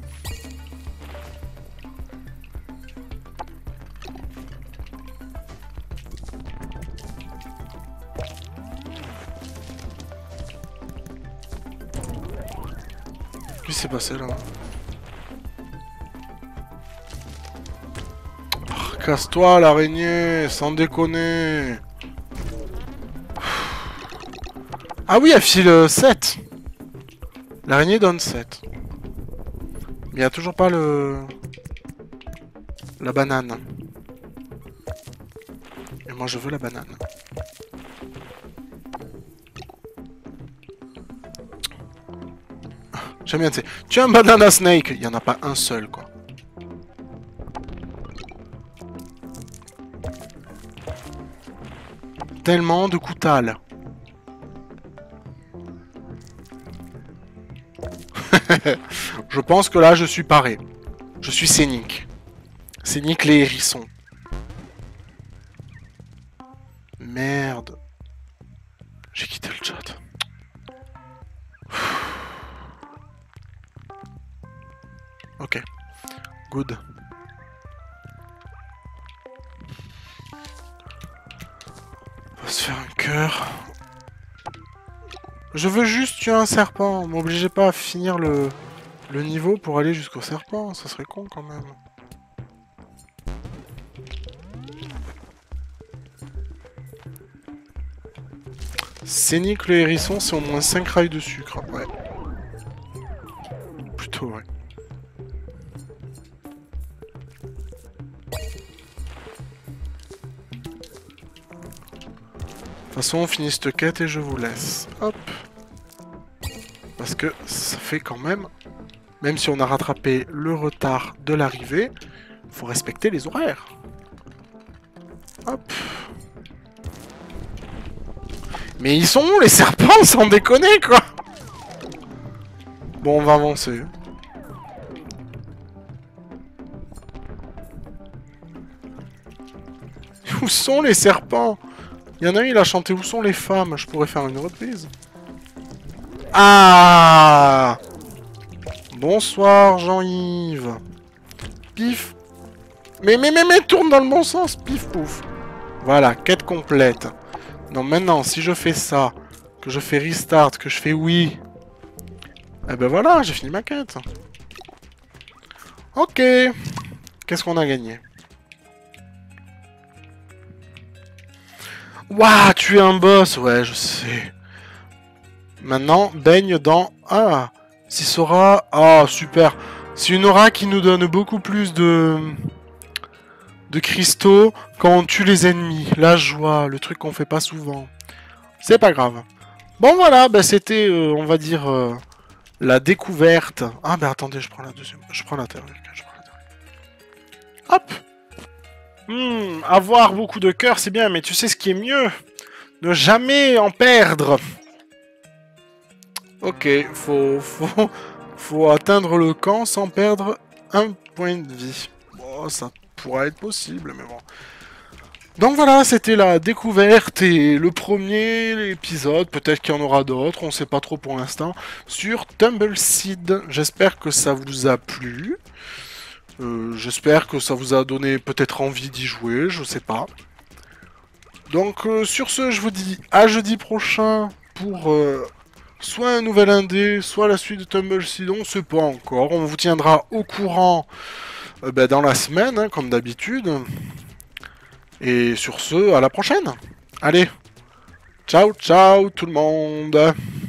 Qu'est-ce qui s'est passé là? Oh, casse-toi l'araignée, sans déconner. Ah oui, elle file sept. L'araignée donne sept. Mais il n'y a toujours pas le... la banane. Et moi je veux la banane. J'aime bien, tu sais. Tu as un banana snake. Il n'y en a pas un seul, quoi. Tellement de coutales. Je pense que là, je suis paré. Je suis Scénic. Scénic les hérissons. Merde. J'ai quitté le chat. Ok. Good. On va se faire un cœur. Je veux juste tuer un serpent. M'obligez pas à finir le, le niveau pour aller jusqu'au serpent. Ça serait con quand même. Scénic le hérisson, c'est au moins cinq rails de sucre. Ouais. Plutôt, ouais. De toute façon, on finit cette quête et je vous laisse. Hop. Parce que ça fait quand même... Même si on a rattrapé le retard de l'arrivée, faut respecter les horaires. Hop. Mais ils sont où les serpents, sans déconner, quoi? Bon, on va avancer. Où sont les serpents? Il y en a un, il a chanté Où sont les femmes? Je pourrais faire une reprise. Ah! Bonsoir, Jean-Yves. Pif. Mais, mais, mais, mais, tourne dans le bon sens. Pif, pouf. Voilà, quête complète. Non, maintenant, si je fais ça, que je fais restart, que je fais oui... Eh ben voilà, j'ai fini ma quête. Ok. Qu'est-ce qu'on a gagné? Waouh, tu es un boss. Ouais, je sais. Maintenant, baigne dans... Ah, si Sora... Ah, super. C'est une aura qui nous donne beaucoup plus de... de cristaux quand on tue les ennemis. La joie, le truc qu'on fait pas souvent. C'est pas grave. Bon, voilà, bah, c'était, euh, on va dire, euh, la découverte. Ah, bah attendez, je prends la deuxième. Je prends l'intérieur. Je prends l'intérieur. Hop. Hmm, avoir beaucoup de cœur, c'est bien, mais tu sais ce qui est mieux? Ne jamais en perdre. Ok, faut, faut, faut atteindre le camp sans perdre un point de vie. Bon, ça pourrait être possible, mais bon. Donc voilà, c'était la découverte et le premier épisode, peut-être qu'il y en aura d'autres, on sait pas trop pour l'instant, sur Tumbleseed. J'espère que ça vous a plu. Euh, J'espère que ça vous a donné peut-être envie d'y jouer, je sais pas. Donc euh, sur ce, je vous dis à jeudi prochain pour euh, soit un nouvel indé, soit la suite de Tumbleseed, on sait pas encore. On vous tiendra au courant euh, bah, dans la semaine, hein, comme d'habitude. Et sur ce, à la prochaine. Allez, ciao ciao tout le monde.